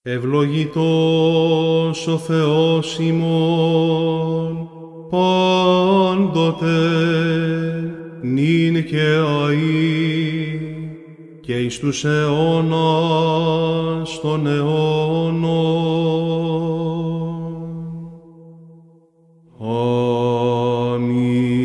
Ευλογητός ο Θεός ημών, πάντοτε, νυν και αεί, και εις τους αιώνας των αιώνων. Αμήν.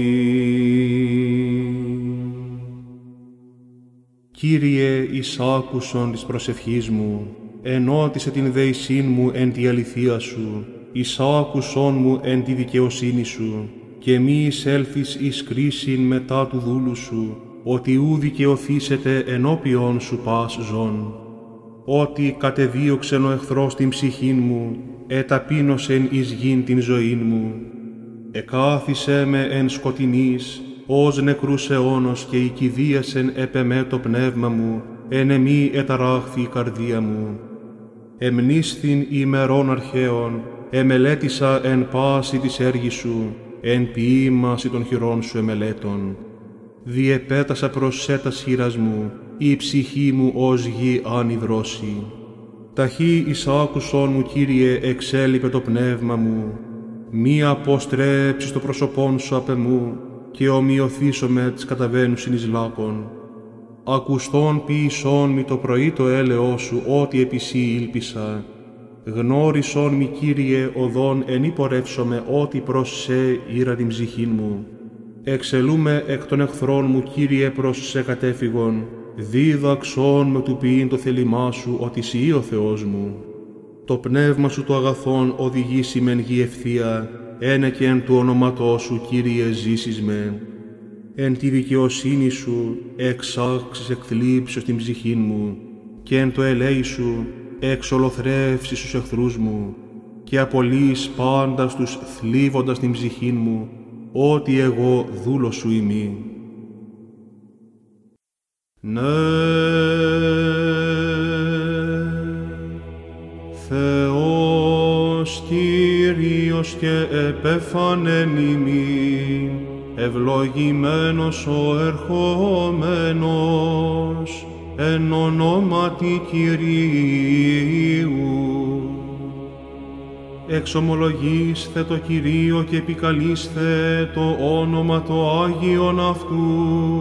Κύριε, εις άκουσον της προσευχής μου, ενώτισε την δεησήν μου εν τη αληθεία σου, εις άκουσον μου εν τη δικαιοσύνη σου, και μη εισέλθεις εις κρίσιν μετά του δούλου σου, ότι ου δικαιωθήσετε ενώπιον σου πας ζών. Ότι κατεδίωξεν ο εχθρός την ψυχήν μου, εταπείνωσεν εις γην την ζωήν μου. Εκάθισε με εν σκοτεινής, ως νεκρούς αιώνος, και οικηδίασεν επ' εμέ το πνεύμα μου, εν εμή εταράχθη η καρδία μου. Εμνήσθην ημερών αρχαίων, εμελέτησα εν πάση της έργης σου, εν ποίημαση των χειρών σου εμελέτων. Διεπέτασα προς σε τας χείρας μου, η ψυχή μου ως γη ανυδρώσει. Ταχύ εις άκουσον μου, Κύριε, εξέλιπε το πνεύμα μου, μη αποστρέψεις το πρόσωπόν σου απ' εμού, και ομοιωθήσομαι της καταβαίνουσιν εις λάκων. Ακουστών ποιησόν μη το πρωί το έλεος σου, ότι επί σύ ήλπισα. Γνώρισον μη, Κύριε, οδόν εν υπορεύσομαι, ότι προς σε ήρα την ψυχήν μου. Εξελούμε εκ των εχθρών μου, Κύριε, προς σε κατέφυγον. Δίδαξον με του ποιήν το θέλημά σου, ότι σύ ο Θεός μου. Το πνεύμα σου το αγαθόν οδηγήσει μεν γη ευθεία, ένε και εν του ονόματός σου, Κύριε, ζήσεις με. Εν τη δικαιοσύνη σου εξάξεις εκθλίψεως την ψυχήν μου, και εν το ελέη σου εξολοθρεύσεις τους εχθρούς μου, και απολύεις πάντα τους θλίβοντας την ψυχήν μου, ότι εγώ δούλος σου ημί. Ναι, Θεός Κύριος και επέφανεν ημίν, ευλογημένος ο ερχόμενος, εν ονόματι Κυρίου. Εξομολογήστε το Κυρίο και επικαλείστε το όνομα το Άγιον αυτού.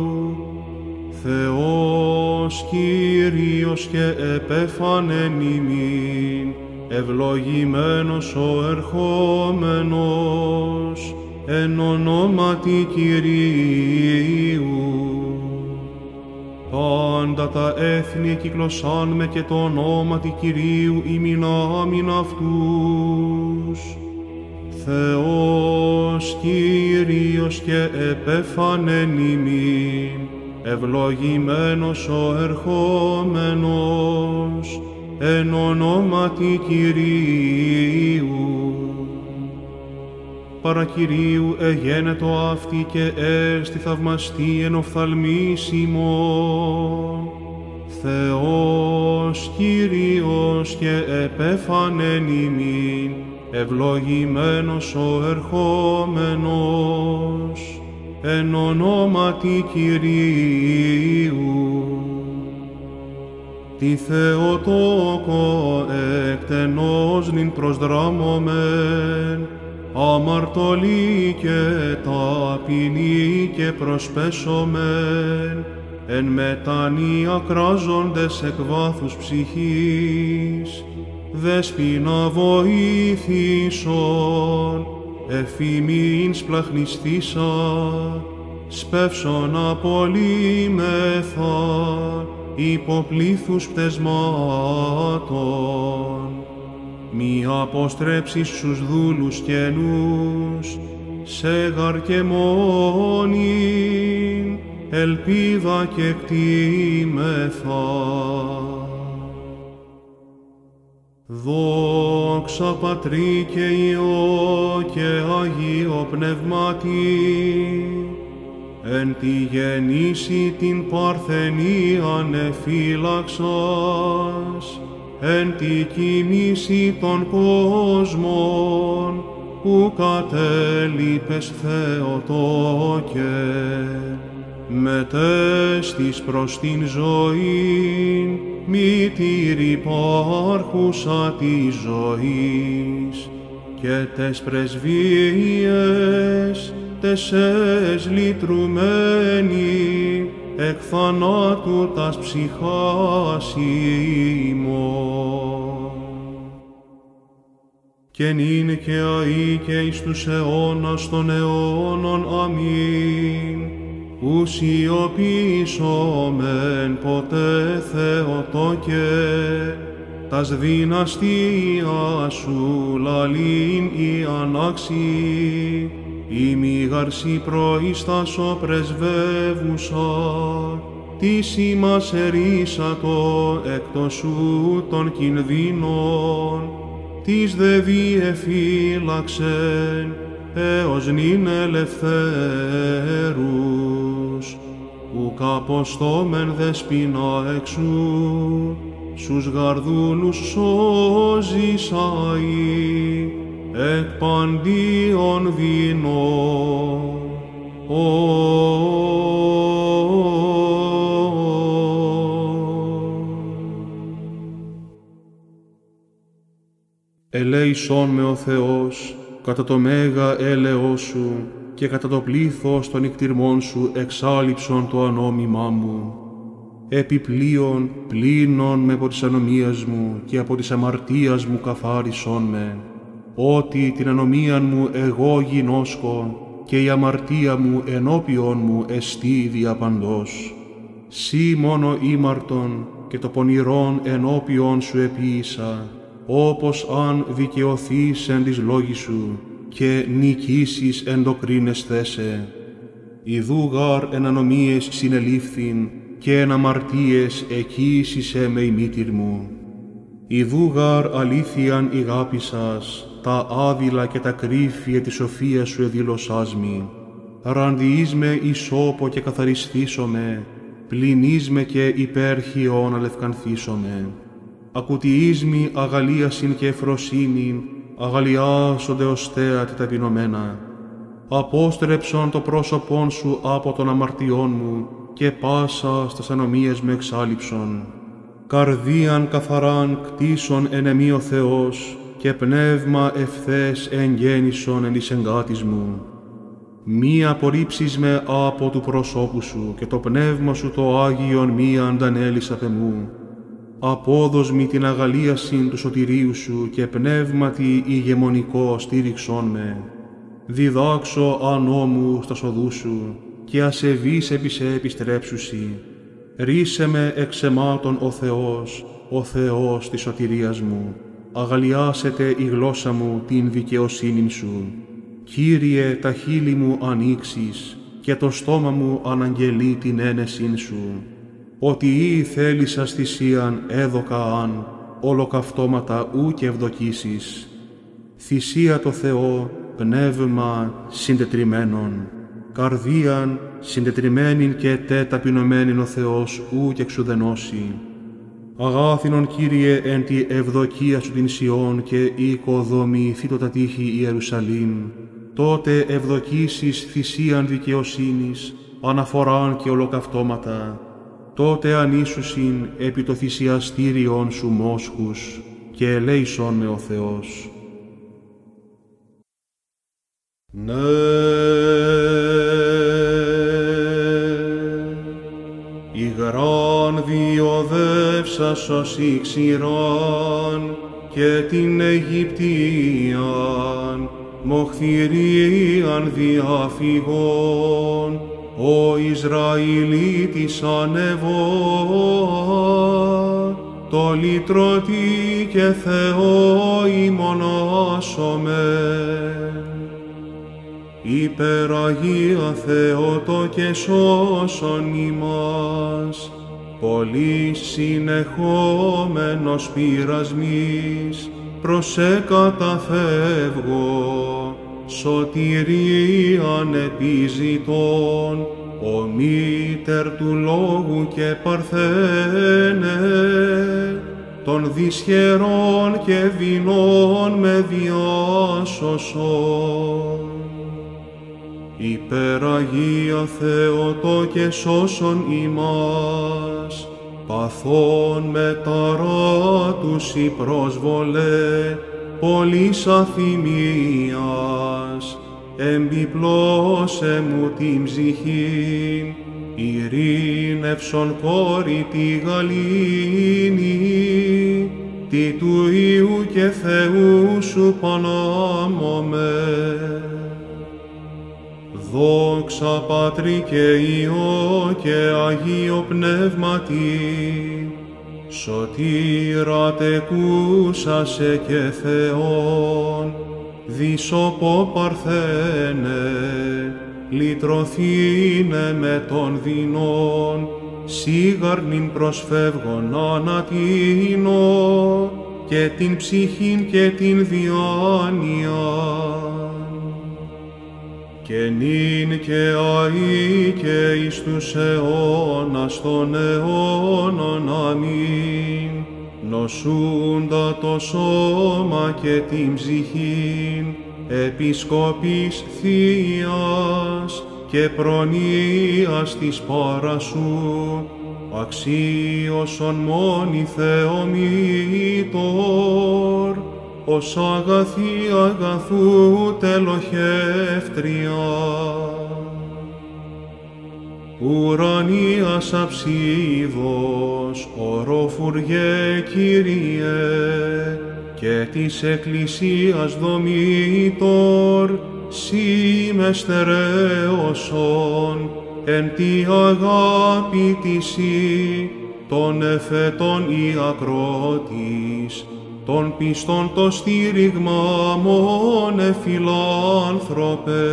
Θεός Κύριος και επέφανεν ημίν, ευλογημένος ο ερχόμενος, εν ονόματι Κυρίου. Πάντα τα έθνη κυκλωσάν με και το ονόματι Κυρίου ημινάμιν αυτούς. Θεός Κύριος και επέφανεν ημίν, ευλογημένος ο ερχόμενος, εν ονόματι Κυρίου. Παρακυρίου εγένετο αυτή και έστι θαυμαστή εν οφθαλμής ημών. Θεός Κύριος και επέφανεν ημίν, ευλογημένος ο ερχόμενος, εν ονόματι Κυρίου. Τη Θεοτόκο εκτενώς νυν προσδράμωμεν, αμαρτωλοί και ταπεινοί και προσπέσομεν, εν μετανία κράζοντες εκ βάθους ψυχής, δέσποινα βοήθησον, εφημίν σπλαχνιστήσα, σπεύσον απολύμεθα, υποπλήθους πτεσμάτων. Μη αποστρέψεις στους δούλους καινούς, σε γαρκεμόνην, ελπίδα και κτήμεθα. Δόξα Πατρί και Υιό και Αγίο Πνεύματι, εν τη γεννήση την παρθενίαν εφύλαξας, εν τη κοιμήση των κόσμων, που κατέλειπες Θεοτόκε, μετέστης προς την ζωήν, μήτηρ υπάρχουσα της ζωής, και τες πρεσβείες τεσές λυτρουμένη, εκ θανάτου τας ψυχάς ημών. Και νυν και αεί και εις τους αιώνας των αιώνων. Αμήν. Ουσιοποιήσομεν ποτέ Θεοτόκε, τας δυναστεία σου λαλήν η ανάξι, η μη γαρσή προϊστάσω πρεσβεύουσα, τις ημάς ερίσατο εκτός σου των κινδύνων, τις δε διεφύλαξεν έως νυν ελευθέρους, ουκ αποστόμεν δεσποινα εξού, σους γαρδούλους σώζεις αεί, εκ παντίων δεινών. Ελέησόν με ο Θεός, κατά το μέγα έλεος σου και κατά το πλήθος των νικτυρμών σου εξάλειψον το ανόμημά μου. Επιπλέον πλύνον με από της ανομίας μου και από της αμαρτίας μου καθάρισον με, ότι την ανομίαν μου εγώ γινώσκω και η αμαρτία μου ενώπιον μου εστί διαπαντός. Σύ μόνο ήμαρτον και το πονηρόν ενώπιον σου επίησα, όπως αν δικαιωθείς εν της λόγης σου και νικήσεις εν το κρίνεσθέσαι. Ιδού γάρ εν ανομίες συνελήφθην και εν αμαρτίες εκοίησισέ με η μήτηρ μου. Ιδού γάρ αλήθειαν ηγάπησας, τα άδειλα και τα κρύφια της σοφίας σου εδήλωσάς μη. Ραντιείς με ισόπο και καθαρισθήσομαι, πλυνείς με και υπέρχιον αλευκανθήσομαι. Ακουτιείς μη αγαλίασιν και ευφροσύνην, αγαλιάσονται οστέα τη ταπεινωμένα. Απόστρεψον το πρόσωπόν σου από των αμαρτιών μου και πάσα στας ανομίες με εξάλειψον. Καρδίαν καθαράν κτίσον εν εμή ο Θεός και πνεύμα ευθές εγγέννησον εν εις εγκάτης μου. Μη απορρίψεις με από του προσώπου σου και το πνεύμα σου το Άγιον μη αντανέλεις απ' εμού. Απόδος μη την αγαλίασιν του σωτηρίου σου και πνεύματι ηγεμονικό στήριξόν με. Διδάξω ανώμου στα οδούς σου και ασεβείς επί σε επιστρέψουσι. Ρίσε με εξ αιμάτων ο Θεός της σωτηρίας μου. Αγαλιάσετε η γλώσσα μου την δικαιοσύνην σου. Κύριε, τα χείλη μου ανοίξεις και το στόμα μου αναγγελεί την ένεσιν σου. Ότι ή θέλησας θυσίαν έδωκα αν, ολοκαυτώματα ου και ευδοκίσεις. Θυσία το Θεό, πνεύμα συντετριμένον. Καρδίαν συντετριμένην και ταπεινωμένην ο Θεός ου και εξουδενώσει. Αγάθινον Κύριε εν τη ευδοκία σου την Σιών και οικοδομηθήτω τα τείχη Ιερουσαλήμ. Τότε ευδοκίσεις θυσίαν δικαιοσύνης, αναφοράν και ολοκαυτώματα. Τότε ανήσουσιν επί το θυσιαστήριον σου μόσχους και ελέησον με ο Θεός. Ναι, υγράν διοδεύσασος η ξηράν και την Αιγυπτίαν, μοχθηρίαν διαφυγών, ο Ισραηλίτης ανεβών, το λυτρωτή και Θεό ημωνάσομεν. Υπεραγία Θεότο και σώσον ημάς, πολύς συνεχόμενος πειρασμής, προς καταφεύγω, σωτηρίαν επιζητών, ο μήτερ του λόγου και παρθένε, των δυσχερών και δεινών με διάσωσον. Υπεραγία Θεότο και σώσον ημάς, παθών μεταράτους η πρόσβολε, πολλής αθυμίας, εμπιπλώσε μου την ψυχήν, ειρήνευσον κόρη τη γαλήνη, τι του Υιού και Θεού σου πανάμωμε. Δόξα Πατρί και Υιό και Αγίο Πνεύματι, σωτήρα τεκούσασε και Θεόν, δισοπό παρθένε, λυτρωθήνε με των δεινών, σίγαρνην προσφεύγων ανατείνω, και την ψυχήν και την διάνοιαν. Και νυν και αεί και εις τους αιώνας των αιώνων. Αμήν. Νοσούντα το σώμα και την ψυχήν, επισκοπής Θείας και προνοίας της παρασού, αξίωσον μόνη Θεομήτωρ, ως αγαθή αγαθού τελοχεύτρια. Ουρανίας αψίδος, οροφουργέ Κύριε, και της Εκκλησίας δομήτωρ, σύ με στερέωσον, εν τη αγάπη Σύ, των εφετών η ακρότης, των πιστών το στήριγμα μόνε φιλάνθρωπε.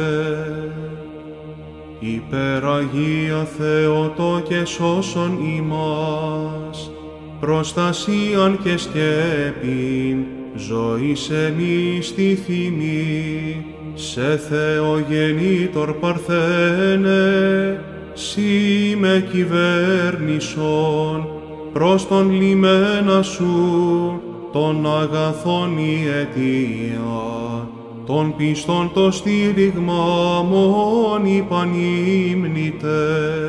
Υπεραγία Θεότο και σώσον ημάς, προστασίαν και σκέπην, ζωής εμείς τη θυμή, σε Θεογεννήτωρ Παρθένε, σύ με κυβέρνησον, προς τον λιμένα σου, των αγαθών η αιτία, των πιστών το στήριγμα μόνοι πανύμνητε.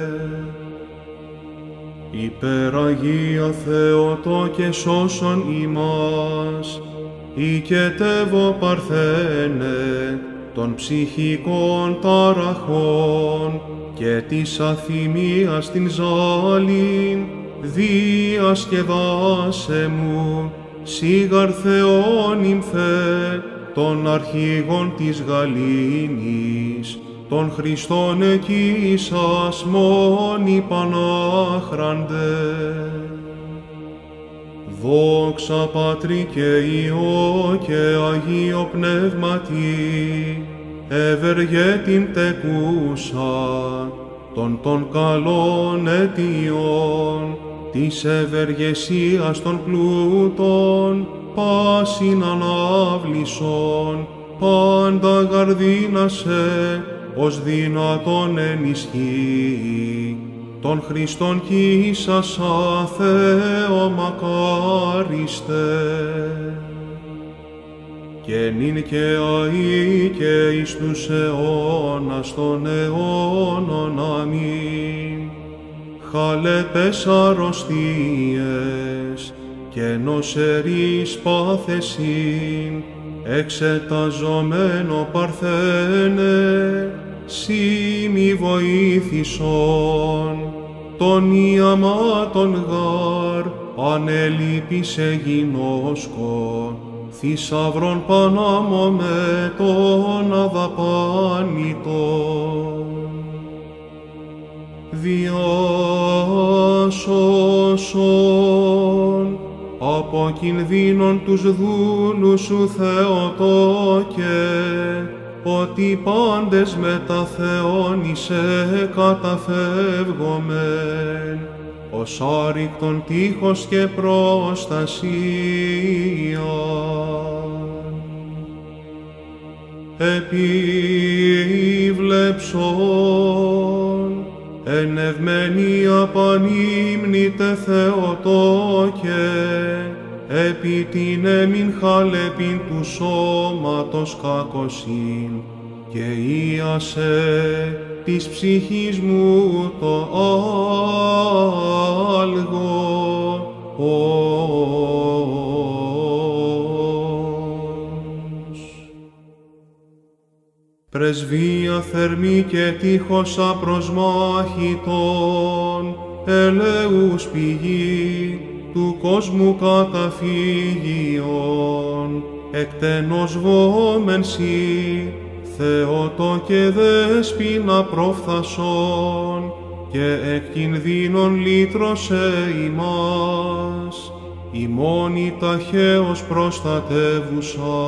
Υπεραγία Θεότο και σώσον ημάς, οικετεύω Παρθένε, των ψυχικών ταραχών και της αθυμίας την ζάλιν, διασκεδάσε μου, σίγαρ Θεόν υμφέ, των αρχηγών της γαλήνης, των Χριστών εκείσας μόνοι πανάχραντε. Δόξα Πατρί και Υιό και Αγίο Πνεύματι, ευεργέτην τεκούσα, των καλών αιτιών, της ευεργεσίας των πλούτων, πάσιν ανάβλησον, πάντα γαρδίνασε, ως δυνατόν ενισχύει, των Χριστών κύσασα Θεό μακάριστε. Και νυν και αεί και εις τους αιώνας των αιώνων. Αμήν. Χαλέπες αρρωστίες και νοσερείς πάθεσιν, εξεταζομένο Παρθένε, σύ μη βοήθησον, των ιαμάτων γάρ, ανελείπησε γινώσκο, θησαυρών πανάμωμε τον αδαπάνητον. Διάσωσον από κινδύνων τους δούλους σου Θεοτόκε, ότι πάντες με τα Θεόνισε καταφεύγομεν, ως άρρηκτον τείχος και προστασία. Επίβλεψον, ενευμένη απανύμνητε Θεοτόκε, επί την εμήν χαλεπήν του σώματος κακοσύν, και ίασε της ψυχής μου το άλγο. Πρεσβεία θερμή και τείχος απροσμάχητον, ελέους πηγή του κόσμου καταφύγιον, εκτενώς βόμεν σοι, Θεότο και δέσποινα προφθασόν, και εκ κινδύνων λύτρωσε ημάς, ημώνη ταχαίως προστατεύουσα.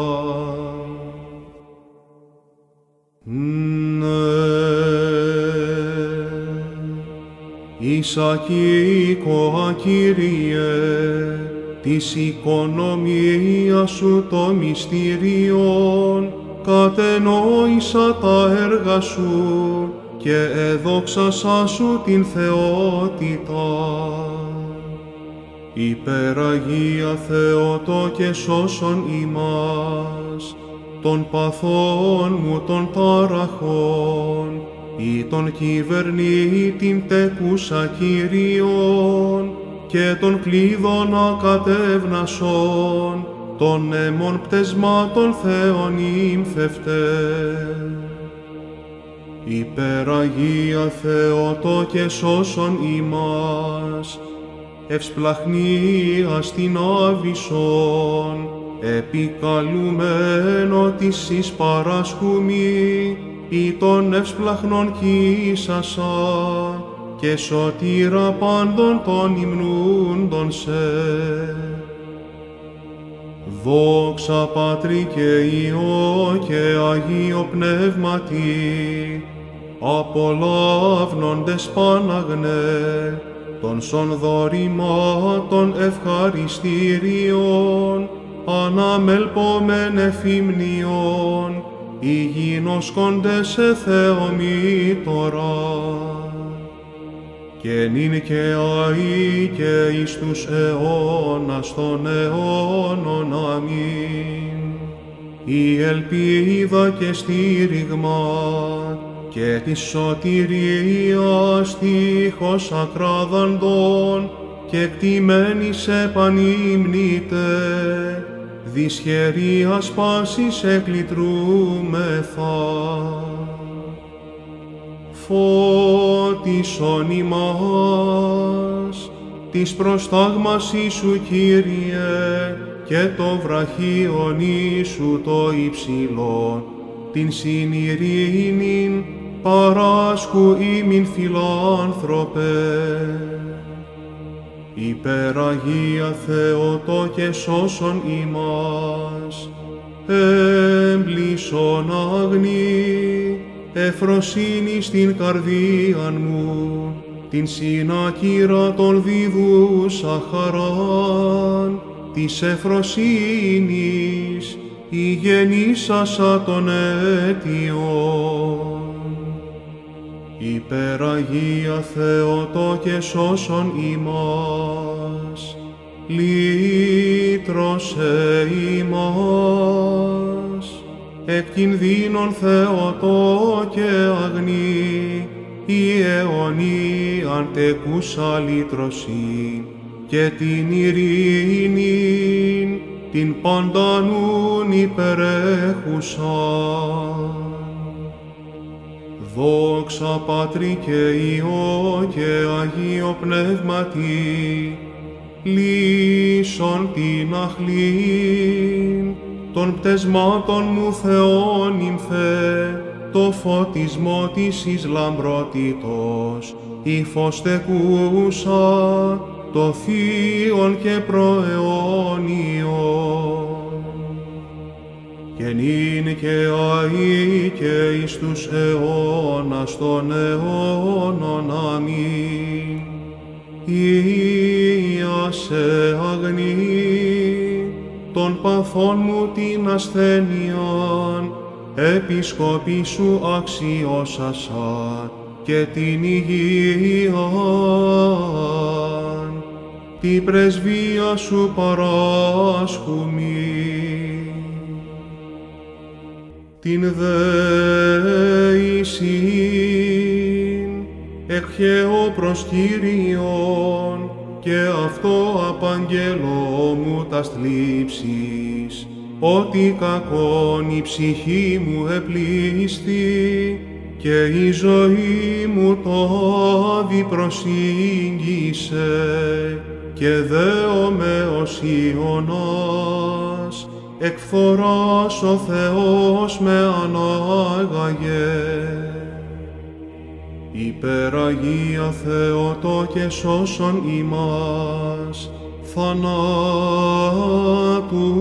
Εισακήκοα, Κύριε, της οικονομίας σου το μυστήριον, κατενόησα τα έργα σου και εδόξασα σου την θεότητα. Υπεραγία Θεότο και σώσον ημάς, των παθών μου των ταραχών, ή των κυβερνήτην τεκούσα Κύριον, και των κλείδων ακατεύνασον, των αίμων πτεσμάτων Θεών ύμφευτε. Υπεραγία Θεότο και σώσον ημάς, ευσπλαχνίας την άβυσσον, επικαλουμένο της εις παράσχουμη, ή των ευσπλαχνών κοίσασα, και σωτήρα πάντων των υμνούντων σε. Δόξα Πατρί και Υιό και Αγίο Πνεύματι, απολαύνοντες Παναγνέ, των σον δωρημάτων ευχαριστήριων, αναμελπόμεν εφήμνιον, υγιεινόσκοντες σε Θεομήτωρα. Και νυν και αεί και εις τους αιώνας των αιώνων. Αμήν. Η ελπίδα και στήριγμα και της σωτηρίας τείχος ακράδαντων και κτημένης επανύμνητε, δυσχερίας πάσης εκλυτρούμεθα. Φώτισον ημάς της προστάγμασής σου, Κύριε, και το βραχίον σου το υψηλόν, την συνειρήνην παράσκου ημιν φιλάνθρωπε. Υπεραγία Θεότο και σώσον ημάς, έμπλησον αγνή, εφροσύνη στην καρδίαν μου, την συνάκυρα των δίδουσα χαράν, της εφροσύνης η γεννήσασα των αίτιων. Υπεραγία Θεότο και σώσον ημάς, λύτρωσε ημάς, εκ κινδύνων Θεότο και αγνή, η αιωνίαν τεκούσα λύτρωση, και την ειρήνην την παντανούν υπερέχουσα. Δόξα Πατρί και Υιό και Αγίο Πνεύματι, λύσον την αχλήν των πτεσμάτων μου Θεόν υμφέ, το φωτισμό της εις λαμπρότητος, η φως τεκούσα, το θείον και προαιώνιον. Και νυν και αεί και εις τους αιώνας των αιώνων. Αμήν. Ίασε αγνή των παθών μου την ασθένειαν, επισκοπή σου αξιώσασα και την υγείαν, την πρεσβεία σου παράσχουμι. την δεήσιν, εκχέω προς Κύριον, και αυτό απαγγελώ μου τας θλίψεις, ότι κακόν η ψυχή μου επλήσθη, και η ζωή μου το άδει προσήγγισε, και δέομαι ως Ιωνάς, εκ φθοράς ο Θεός με ανάγαγε. Υπεραγία Θεότο και σώσον ημάς, θανάτου,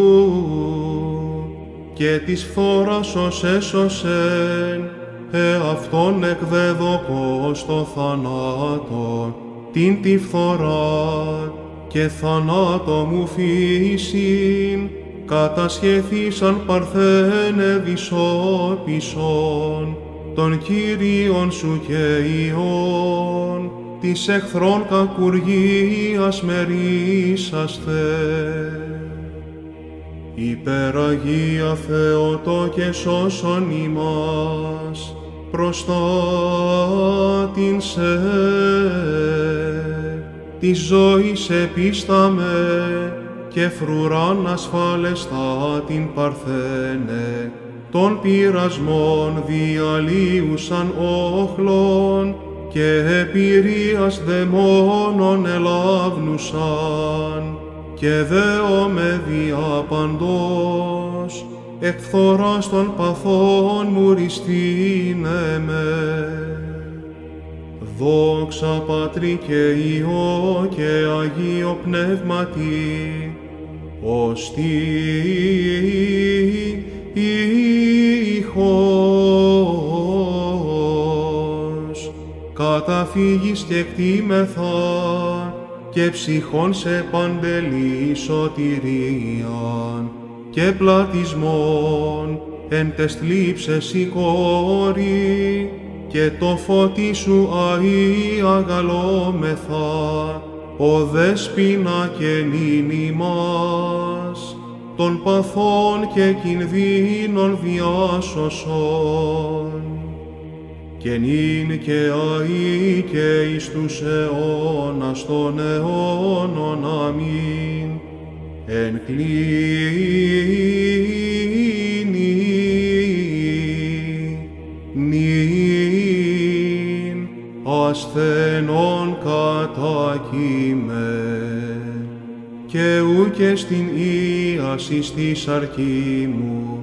και της φθοράς ως έσωσεν, αυτόν εκδεδοκός το θανάτο, την τη φθορά, και θανάτο μου φύσιν, κατασχεθήσαν παρθένε δυσόπισον, των Κύριων σου και Υιών, της εχθρών κακουργίας μερίσαστε. Υπεραγία Θεότο και σώσον ημάς, προστάτην σε, της ζωής επίσταμε, και φρουράν ασφάλεστα την παρθένε, των πειρασμών διαλύουσαν όχλων, και επηρείας δαιμόνων ελάβνουσαν, και δέομαι δια παντός, εκ φθοράς των παθών μου ριστήνε με. Δόξα Πατρί και Υιό και Αγίο Πνεύματι, ως τη ήχος, καταφύγεις και κτήμεθα, και ψυχών σε παντελή σωτηρίαν, και πλατισμόν εν τες θλίψες η κόρη, και το φώτι σου αΐ αγαλόμεθα, ο δέσποινα και νυν ημάς, των παθών και κινδύνων διάσωσον, και νυν και αΐ και εις τους αιώνας των αιώνων. Αμήν. Εν κλίνη νυν ασθενών κατάκυμε, και ούκε στην ίαση στη σαρκή μου,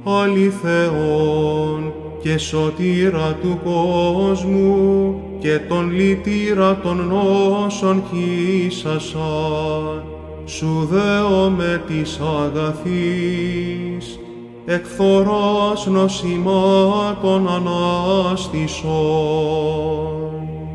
αληθεόν και σωτήρα του κόσμου, και τον λυτήρα των νόσων χύσασα, σου δέομαι της αγαθής, εκ φθοράς νοσημάτων ανάστησον.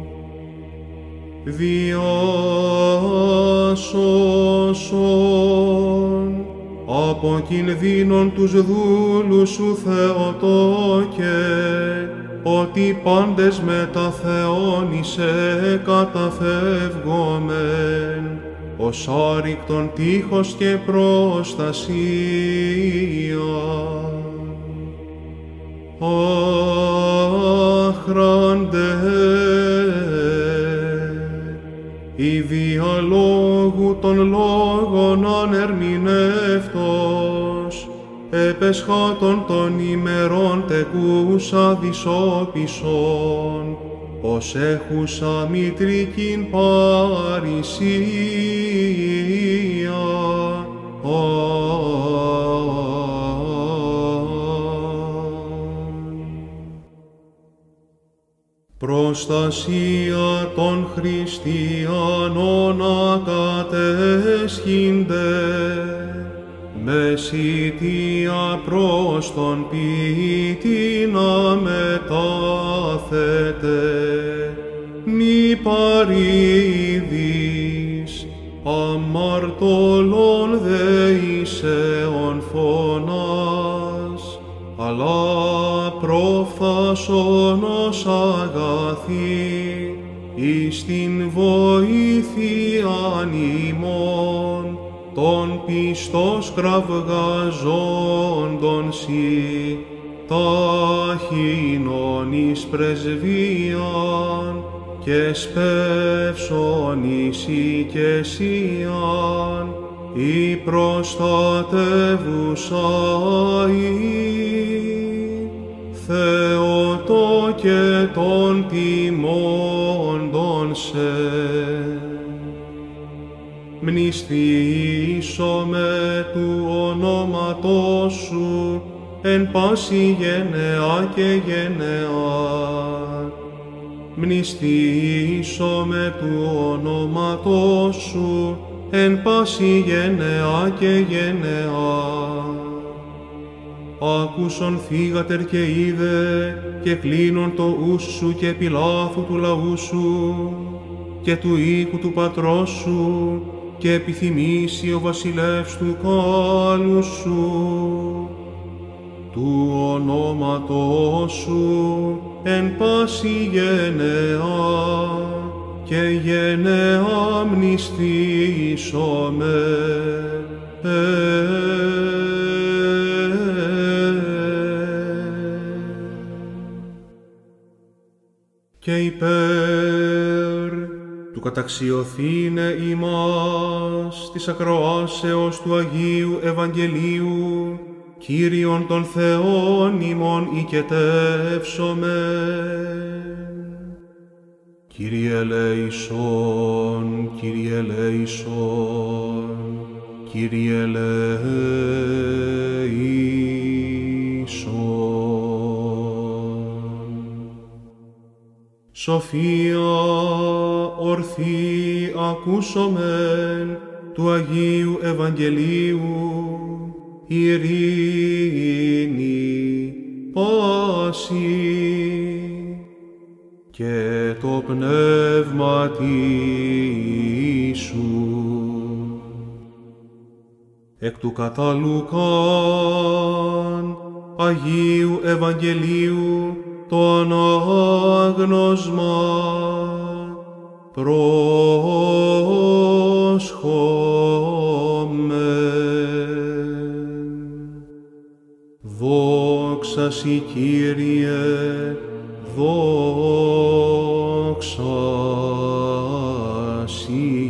Διάσωσον από κινδύνων τους δούλους σου Θεοτόκε, ότι πάντες με τα Θεόνισε καταφεύγομεν, ως άρρηκτον τείχος και προστασία. Άχραντε, η διαλόγου των λόγων ανερμηνεύτος, επεσχάτων των ημερών τεκούσα δυσόπισον, ως έχουσα μητρικήν παρησία. Προστασία των χριστιανών ακατέσχυνται, μεσίτια προς τον ποιητή να μετάθετε, μη παρήδεις, αμαρτωλών δεήσεων φωνάς, αλλά προφθάσον ως αγαθή, εις την βοήθειαν ημών, των πιστός κραυγαζόντων σοι, ταχύνων εις πρεσβείαν, και σπεύσον εις οικεσίαν, η προστατεύουσα Θεότο και των τιμώντων σε. Μνηστήσομε του ονόματός σου εν πάση γενεά και γενεά. Μνηστήσομε του ονόματός σου εν πάση γενεά και γενεά. Άκουσον θύγατερ και είδε, και κλείνον το ους σου και επιλάθου του λαού σου, και του οίκου του πατρός σου, και επιθυμήσει ο βασιλεύς του κάλου σου. Του ονόματός σου εν πάση γενεά, και γενεά μνηστήσομε. Και υπέρ του καταξιωθήνε ημάς της ακροάσεως του Αγίου Ευαγγελίου, Κύριον των Θεών ημών οικετεύσομε. Κύριε ελέησον, Κύριε ελέησον, Κύριε ελέησον. Σοφία ορθή ακούσομεν του Αγίου Ευαγγελίου, ειρήνη πάση και το πνεύμα σου. Εκ του κατά Λουκάν Αγίου Ευαγγελίου το ανάγνωσμα πρόσχομεν. Δόξα σοι Κύριε, δόξα σοι.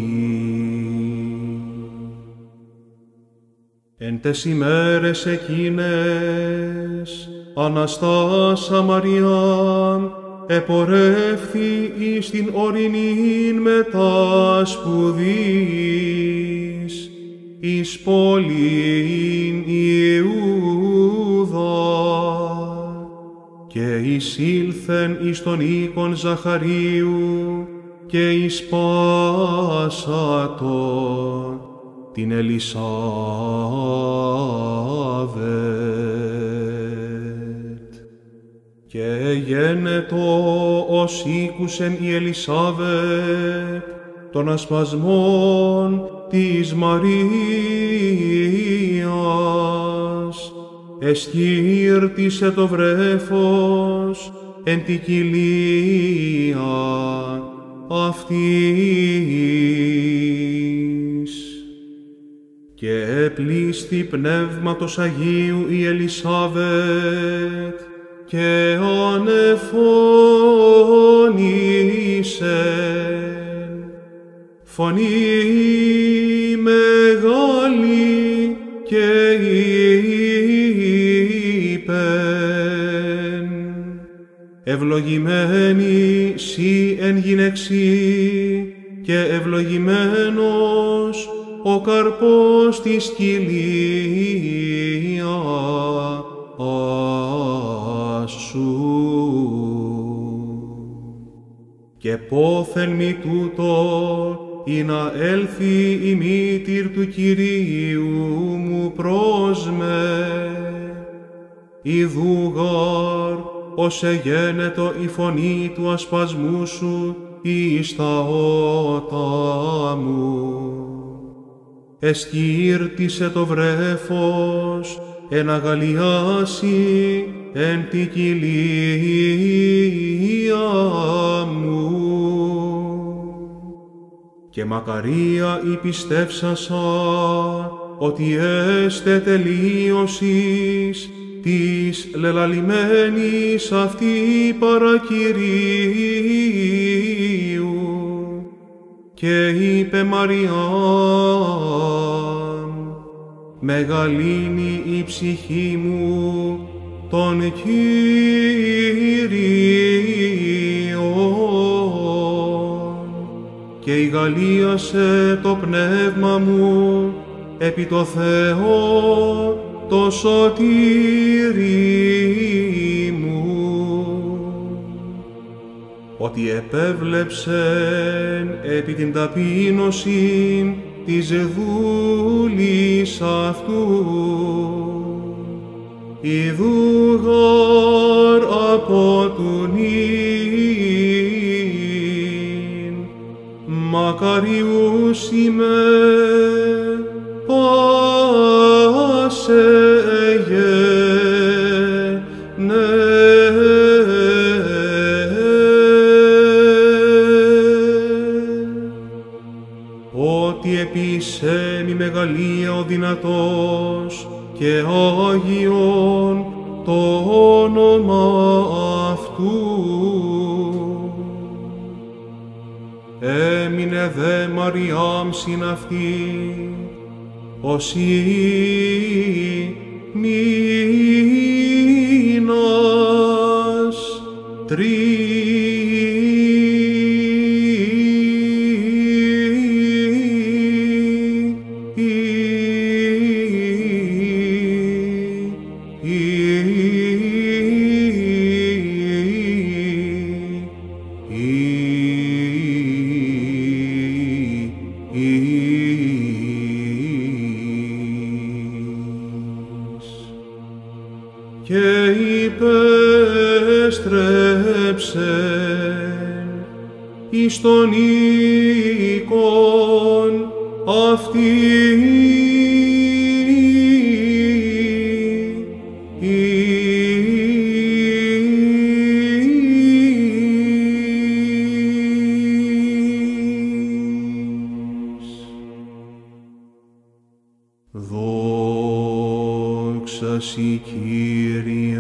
Εν τες ημέρες εκείνες, Αναστάσα Μαριάμ επορεύθη εις την ορεινήν μετά σπουδής, εις πόλην Ιούδα, και εισήλθεν εις τον οίκον Ζαχαρίου, και εις πάσατο την Ελισάβετ. Και γένετο ως ήκουσεν η Ελισάβετ των ασπασμών της Μαρίας, εσκύρτησε το βρέφος εν τη κοιλία αυτής. Και επλήσθη πνεύματος Αγίου η Ελισάβετ, και ανεφώνησε φωνή μεγάλη και είπεν, ευλογημένη σοι εν γυναιξί, και ευλογημένος ο καρπός της κοιλία σου. Και πόθεν μη τούτο, ή να έλθει η μήτηρ του Κυρίου μου προς με. Ιδούγαρ, ως εγένετο η φωνή του ασπασμού σου εις τα ότα μου. Εσκύρτησε το βρέφος, εν αγαλιάσει εν τη κοιλία μου. και μακαρία η πιστεύσασα, ότι έστε τελείωσης της λελαλημένης αυτή παρακυρίου. Και είπε Μαριάμ, μεγαλύνει η ψυχή μου τον Κύριον, και ηγαλίασε το πνεύμα μου επί το Θεό το σωτήρι μου, ότι επέβλεψεν επί την ταπείνωση της δούλης αυτού. Ιδού γαρ από του νυν, μακαριούς είμαι πάσε ότι επίσε μη μεγαλεία ο δυνατός και Άγιον το όνομα αυτού. Έμεινε δε Μαριάμ συν αυτή, όσοι μήνας και υπέστρεψεν εις τον οίκον αυτή. Δόξα σοι Κύριε,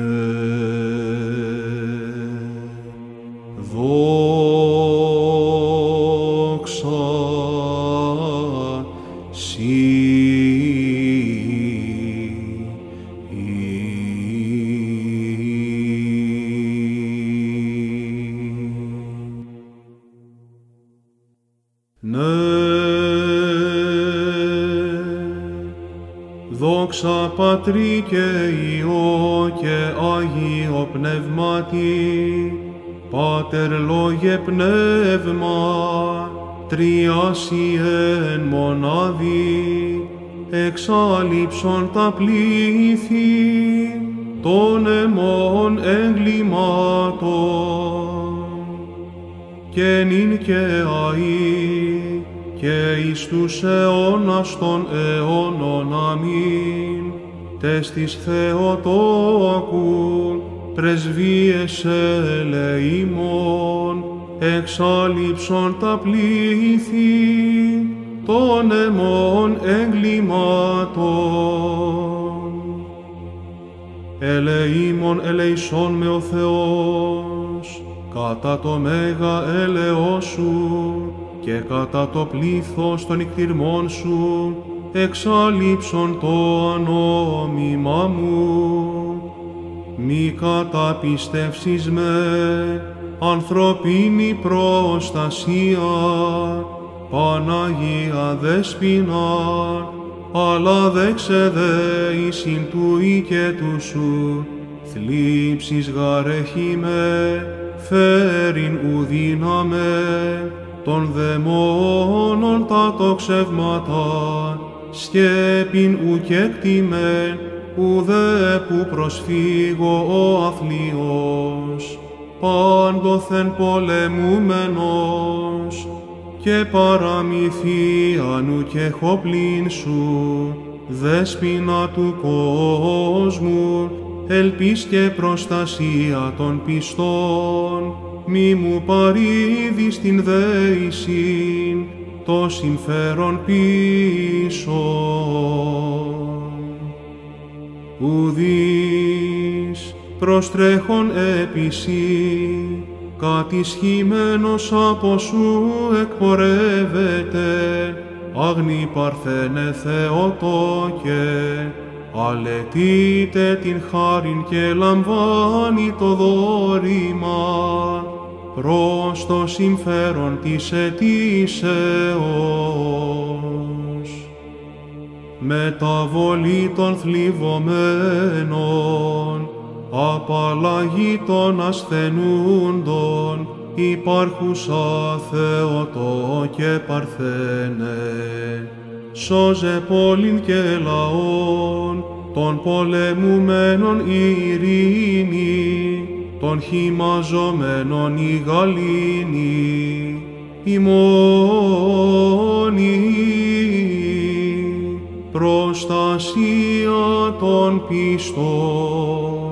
δόξα σοι δόξα Πατρί και Υιό και Άγιο Πνεύματι, Πάτερ Λόγε Πνεύμα, τριάσι εν μονάδι, εξάλειψον τα πλήθη των αιμών εγκλημάτων, και νυν και αεί, και εις τους αιώνας των αιώνων. Αμήν. Τες της Θεοτόκου, πρεσβείες ελεήμων, εξάλειψον τα πλήθη των αιμών εγκλημάτων. Ελεήμων ελεησόν με ο Θεός, κατά το μέγα έλεος σου, και κατά το πλήθος των εκτιρμών σου, εξάλειψον το ανόμιμά μου. Μη καταπιστεύσεις με ανθρωπίνη προστασία, Παναγία Δέσποινα, αλλά δέξε δε εις ειν του οίκετου σου, θλίψεις γαρέχει με, φέρειν ουδύναμε, των δαιμόνων τα τοξεύματα, σκέπην ουκέκτημεν, ουδέ που προσφύγω ο αθλίος, πάντοθεν πολεμούμενος, και παραμυθίαν ουκ πλήν σου, Δέσποινα του κόσμου, ελπίς και προστασία των πιστών, μη μου παρήδεις την δέησιν, το συμφέρον πίσω. Ουδείς προστρέχον επισύ, κατισχυμένος από σου εκπορεύεται, άγνη παρθένε Θεοτόκε, αλετείτε την χάριν και λαμβάνει το δώρημα, προς το συμφέρον της αιτήσεως. Μεταβολή των θλιβωμένων, απαλλαγή των ασθενούντων, υπάρχουσα Θεοτόκε Παρθένε. Σώζε πόλην και λαών, των πολεμουμένων η ειρήνη, των χυμαζομένων η γαλήνη, η μόνη προστασία των πιστών.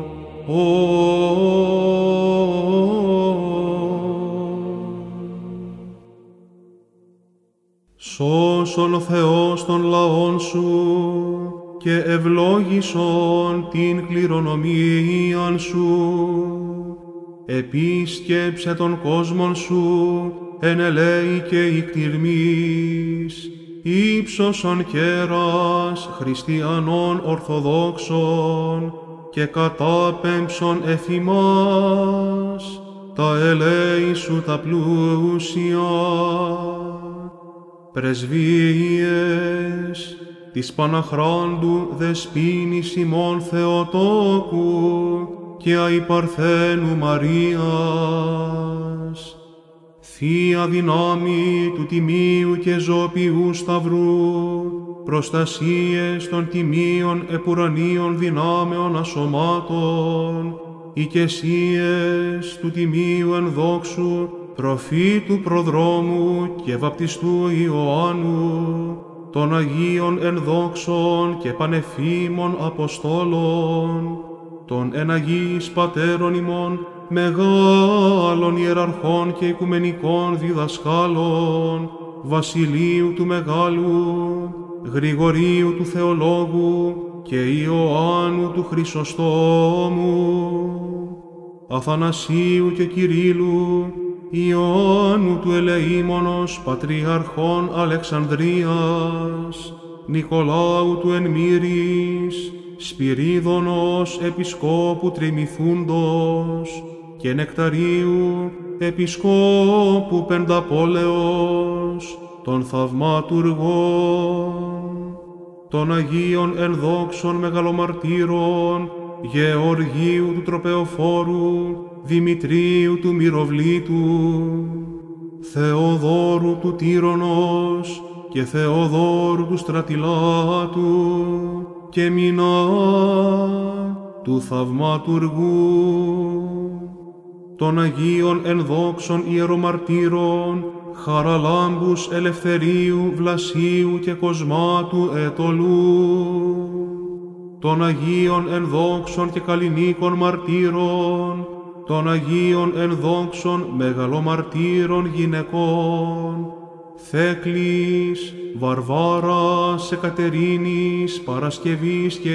Σώσον ο Θεός των λαών σου και ευλόγησον την κληρονομίαν σου. Επίσκεψε τον κόσμον σου εν ελέη και ικτυρμής, ύψωσον κέρας χριστιανών ορθοδόξων και κατάπεμψον εφημάς τα ελέη σου τα πλούσια. Πρεσβείες της Παναχράντου Δεσποίνης ημών Θεοτόκου και αϊπαρθένου Μαρίας, Θεία δυνάμει του Τιμίου και Ζωπιού Σταυρού, προστασίες των τιμίων επουρανίων δυνάμεων ασωμάτων, οικεσίες του Τιμίου ενδόξου προφήτου προδρόμου και βαπτιστού Ιωάννου, των Αγίων ενδόξων και πανεφήμων Αποστόλων, των εν Αγίης Πατέρων ημών, μεγάλων ιεραρχών και οικουμενικών διδασκάλων, Βασιλείου του Μεγάλου, Γρηγορίου του Θεολόγου και Ιωάννου του Χρυσοστόμου, Αθανασίου και Κυρίλλου, Ιωάννου του Ελεήμονος Πατριαρχών Αλεξανδρίας, Νικολάου του Ενμύρης, Σπυρίδωνος Επισκόπου Τριμηθούντος και Νεκταρίου Επισκόπου Πενταπόλεως, των θαυματουργών, των Αγίων ενδόξων μεγαλομαρτύρων, Γεωργίου του Τροπεοφόρου, Δημητρίου του Μυροβλήτου, Θεοδόρου του Τύρονος και Θεοδόρου του Στρατιλάτου και Μινά του Θαυματουργού, των Αγίων ενδόξων ιερομαρτύρων, Χαραλάμπους Ελευθερίου, Βλασίου και Κοσμάτου Ετωλού, των Αγίων ενδόξων και καλλινίκων μαρτύρων, των Αγίων ενδόξων μεγαλομαρτύρων γυναικών, Θέκλης, Βαρβάρας, Εκατερίνης, Παρασκευής και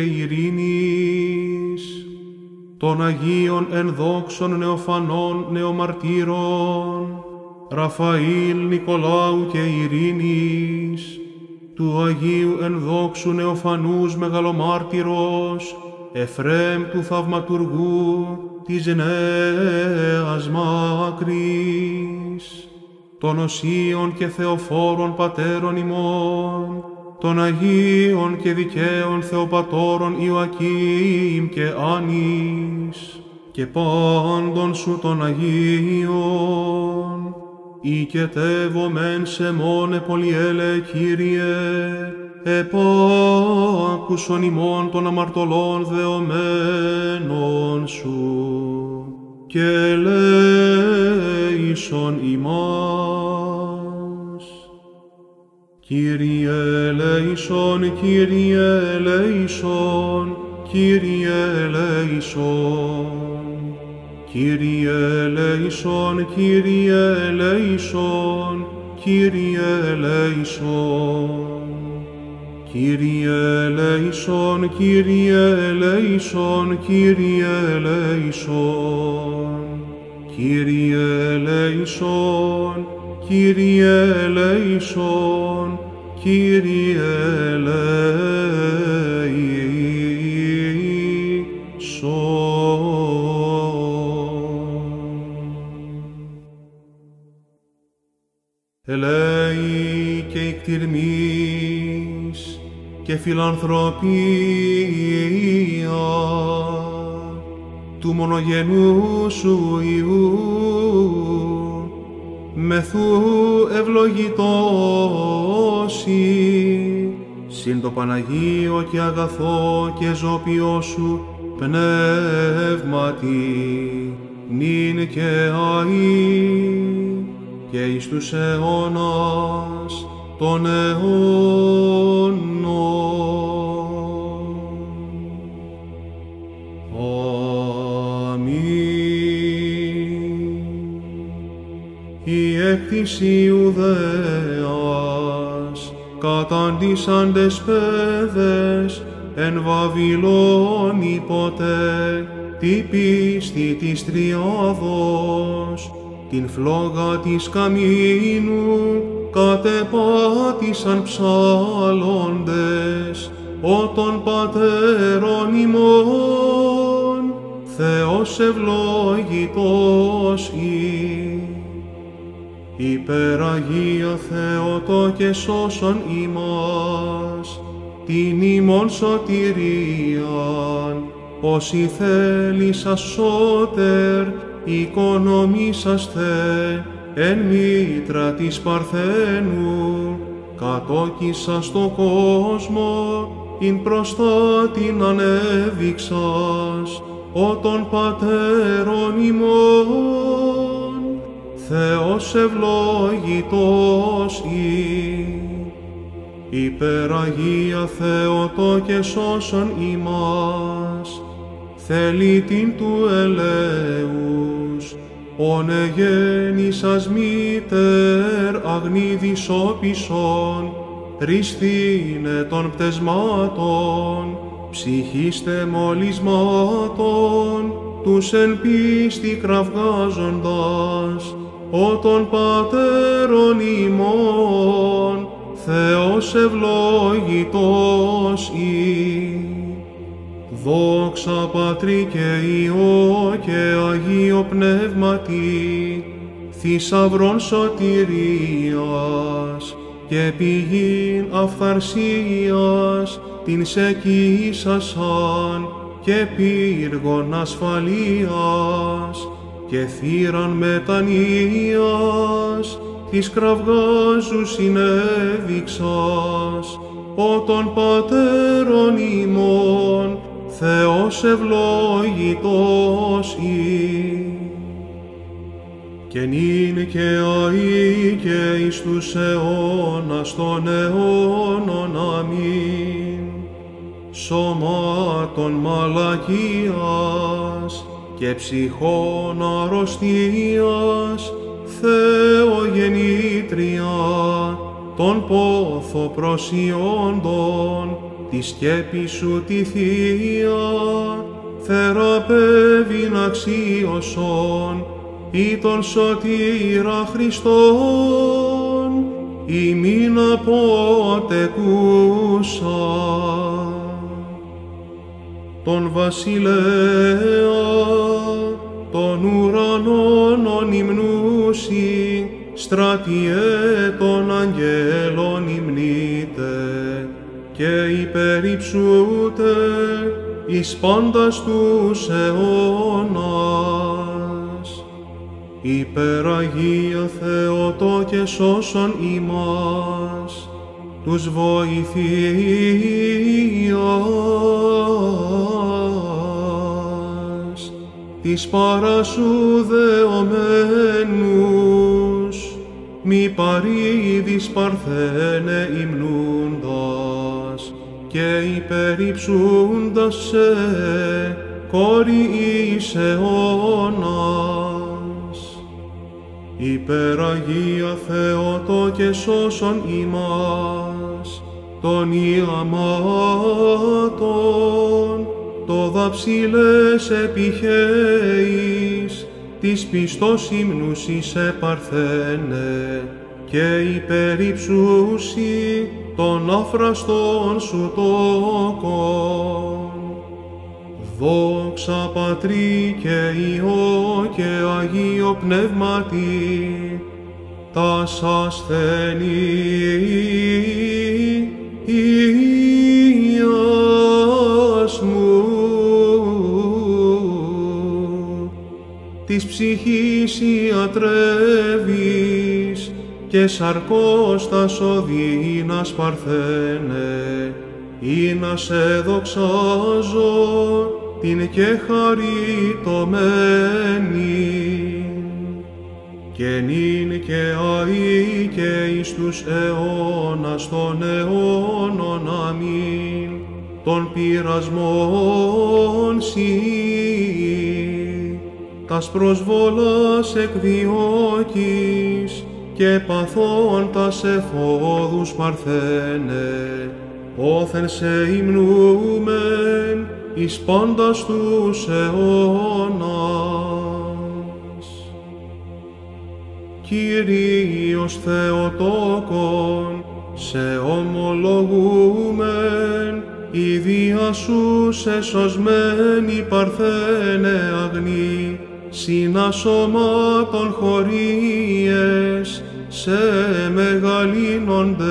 Ειρήνης, των Αγίων ενδόξων νεοφανών νεομαρτύρων, Ραφαήλ, Νικολάου και Ειρήνης, του Αγίου ενδόξου νεοφανούς μεγαλομάρτυρος, Εφραίμ του Θαυματουργού της Νέας Μάκρης, των Οσίων και Θεοφόρων Πατέρων ημών, των Αγίων και Δικαίων Θεοπατώρων Ιωακήμ και Άνης, και πάντων σου των Αγίων, οικετεύομεν σε μόνε πολυέλε Κύριε, επάκουσον ημών των αμαρτωλών δεωμένων σου, και ελέησον ημάς. Κύριε ελέησον, Κύριε ελέησον, Κύριε ελέησον. Κύριε ελέησον, Κύριε ελέησον, Κύριε ελέησον. Κύριε ελέησον, Κύριε ελέησον, Κύριε ελέησον. Κύριε ελέησον, Κύριε ελέησον, Κύριε ελέη και εκτιρμής και φιλανθρωπία του μονογενού σου Υιού, μεθού ευλογητώσει, συν το Παναγίο και αγαθό και ζώπιο σου πνεύματι, νυν και αεί, και εις τους αιώνας των αιώνων. Αμήν. Η έκτηση Ιουδαίας καταντήσαντες παιδες εν Βαβυλώνη ποτέ τη πίστη της Τριάδος, την φλόγα της καμίνου κατεπάτησαν ψάλλοντες, ο των πατέρων ημών, Θεός ευλογητός ή. Υπεραγία Θεότο και σώσον ημάς, την ημών σωτηρίαν, όσοι θέλησας σώτερ, οικονομήσαστε εν μήτρα της Παρθένου, κατόκισα στο κόσμο, ειν προστά την ανέβηξας, ο των πατέρων ημών, Θεός ευλογητός ή. Υπεραγία Θεότο και σώσον ημάς, θέλει την του ελέους, όνε γέννησας μήτερ αγνίδης όπισον, ρίσθινε των πτεσμάτων, ψυχίστε μολυσμάτων, τους εν πίστη κραυγάζοντας, ο των πατέρων ημών, Θεός ευλογητός ή. Δόξα Πατρί και Υιό και Αγίο Πνεύματι, θησαυρών σωτηρίας και πηγήν αυθαρσίας, την σεκίσασαν και πύργων ασφαλείας και θύραν μετανοίας, της κραυγάζου συνέδειξας, ο των πατέρων ημών, Θεός ευλογητός ή. Και νυν και αεί και εις τους αιώνας των αιώνων. Αμήν. Σωμάτων μαλακίας και ψυχών αρρωστίας, Θεογεννήτρια, τον πόθο προσιόντων, τη σκέπη σου τη Θεία, θεραπεύειν αξίωσον, ή τον σωτήρα Χριστόν, ημίν αποτεκούσα. Τον βασιλέα, των ουρανών υμνούσι, στρατιέ των αγγέλων υμνείτε, και υπερυψούτε εις πάντας τους αιώνας. Υπεραγία Θεότο και σώσον ημάς, τους βοηθείας, της παράσου δεωμένους, μη παρήδης Παρθένε υμνούντας, και υπερυψούντας σε κόρη εις αιώνας. Υπεραγία Θεότο και σώσον ημάς, των ιαμάτων, το δαψιλές επιχέης, της πιστός ύμνους εις Παρθένε, και υπερυψούσι των αφραστών σου τόκων. Δόξα Πατρί και Υιό και Αγίο Πνεύματι, τας ασθενείας μου, της ψυχής ιατρεύεις και σαρκός τας οδύνας Παρθένε, ή να σε δοξάζω την και χαριτωμένη, και νυν και αεί και εις τους αιώνας των αιώνων. Αμήν. Των πειρασμών σοι, τας προσβολάς εκδιώκεις, και παθών τας εφόδους Παρθένε, όθεν σε υμνούμεν εις πάντας τους αιώνας. Κύριος Θεοτόκον, σε ομολογούμεν, η διά σου σε σωσμένη Παρθένε αγνή, συνα σωμάτων χωρίες, σε μεγαλύνοντες.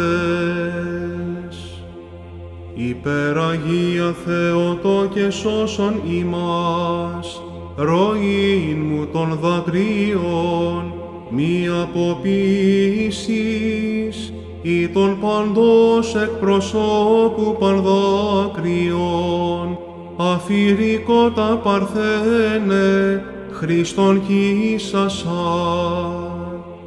Υπεραγία Θεότο και σώσον ημάς, ροήν μου των δακρύων, μη αποποιήσεις, ή των παντός εκπροσώπου πανδάκρυων, αφηρικότα Παρθένε, Χριστόν κοίσασαν.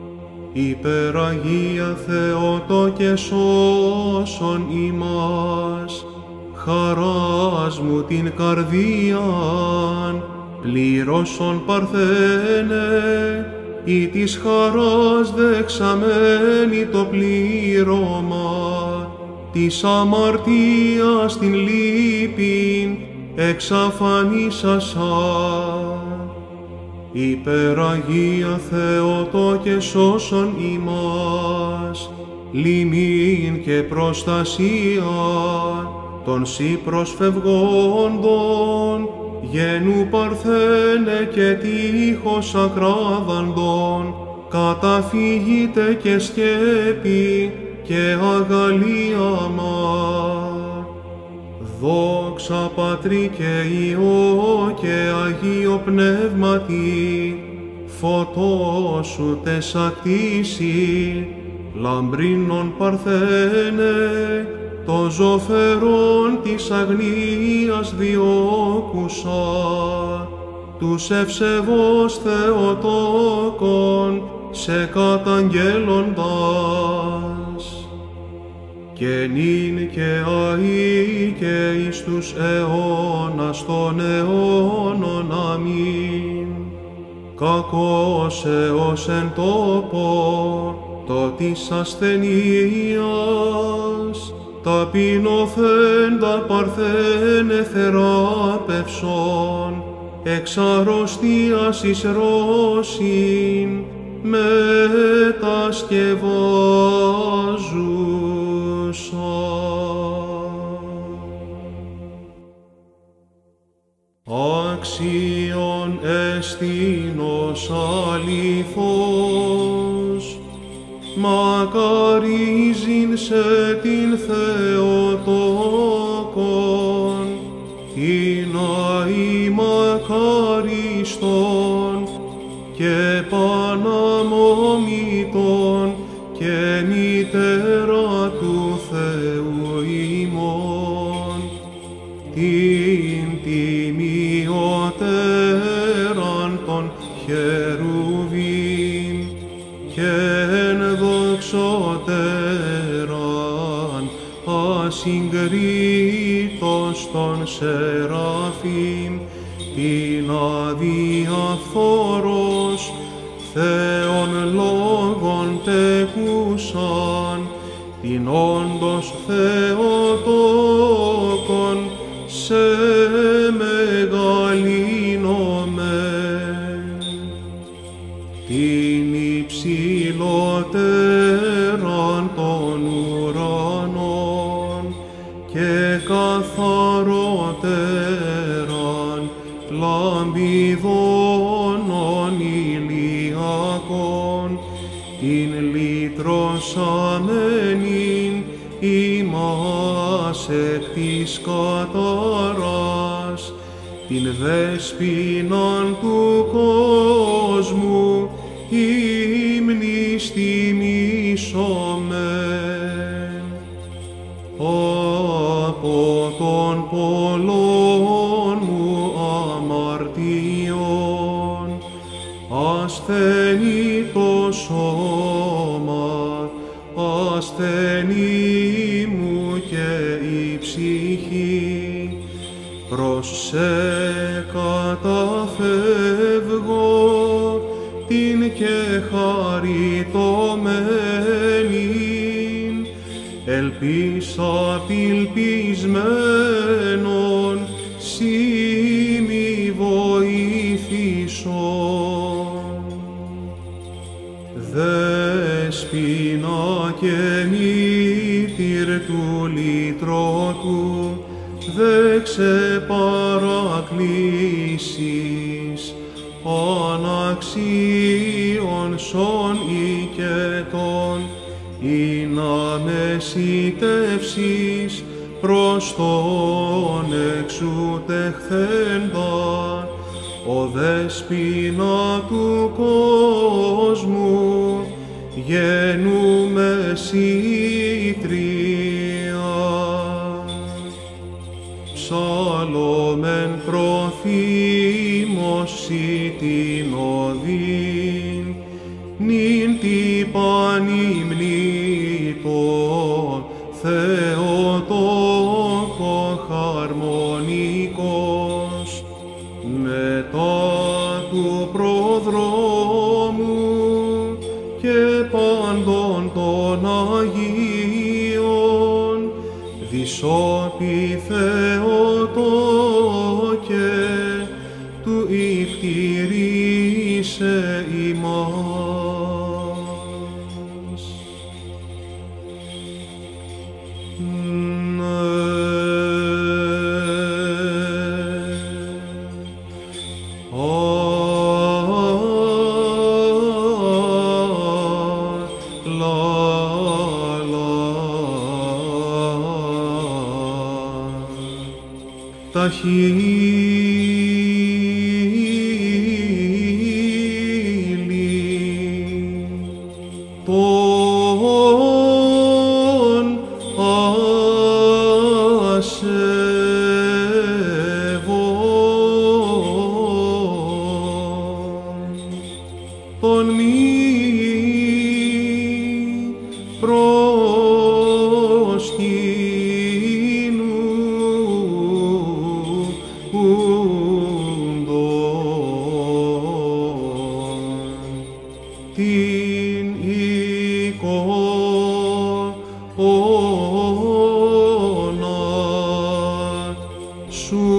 Υπεραγία Θεότο και σώσον ημάς, χαράς μου την καρδίαν, πλήρωσον Παρθένε, ή της χαράς δεξαμένη το πλήρωμα, της αμαρτίας την λύπην εξαφανίσασαν. Υπεραγία Θεότο και σώσον ημάς, λιμήν και προστασία των σοι προσφευγόντων, γένου Παρθένε και τείχος ακράδαντων, καταφύγητε και σκέπη και αγαλία μας. Δόξα Πατρί και Υιό και Αγίο Πνεύματι, φωτό σου τεσακτήσει, λαμπρίνων Παρθένε, το ζωφερόν της αγνίας διώκουσα, τους ευσεβώς Θεοτόκον σε καταγγέλλοντας. Και νυν και αεί και εις τους αιώνας των αιώνων. Αμήν. Κακός εως εν τόπο το της ασθενείας, ταπεινωθέντα Παρθένε θεράπευσον, εξ αρρωστίας εις ρώσιν μετασκευάζουσα. Άξιον εστίνος αληθώς, μακαρίζειν σε την Θεοτόκον, την αη μακαριστον και παναμόμητον και μητέρα του Θεού ημών, την τιμιωτέραν των χερουβίμ και ενδοξότεραν ασυγκρίτως των σεραφείμ, την αδιαφθόρος Θεόν λόγων τεκούσαν, την όντως Θεοτόκον σε μεγαλύνομαι. Την υψηλότεραν των ουρανών και καθαρότεραν λαμπιδόνων ηλιακών, την λυτρωσαμένην ημάς εκ της καταράς, την δέσποιναν του κόσμου ύμνης τιμήσομεν. Από των πολλών μου αμαρτιών ασθενεί το σώμα, ασθενή μου και η ψυχή, προς σε καταφεύγω την και χαριτωμένην, ελπίσα πιλπισμένον, σύ μη βοήθησον. Δέσποινα και μήτηρ του λυτρωτού, δε ξεπαρακλήσεις, αναξίων σων οικετών, ή να μεσητεύσεις προς τον εξουτεχθέντα, ο δέσποινα του κόσμου, γεννούμε μεσήτρια. Ψάλλομεν προθύμωση την οδήν, νυν τι πανυμνήτων Θεοτόκο χαρμονικός, μετά του προδρόμου και πάντων των Αγίων, δισόπι Θεοτόκε, του υπτηρήσε ημάς. Τα χείλη των ασεβών, των μη την εικόνα σου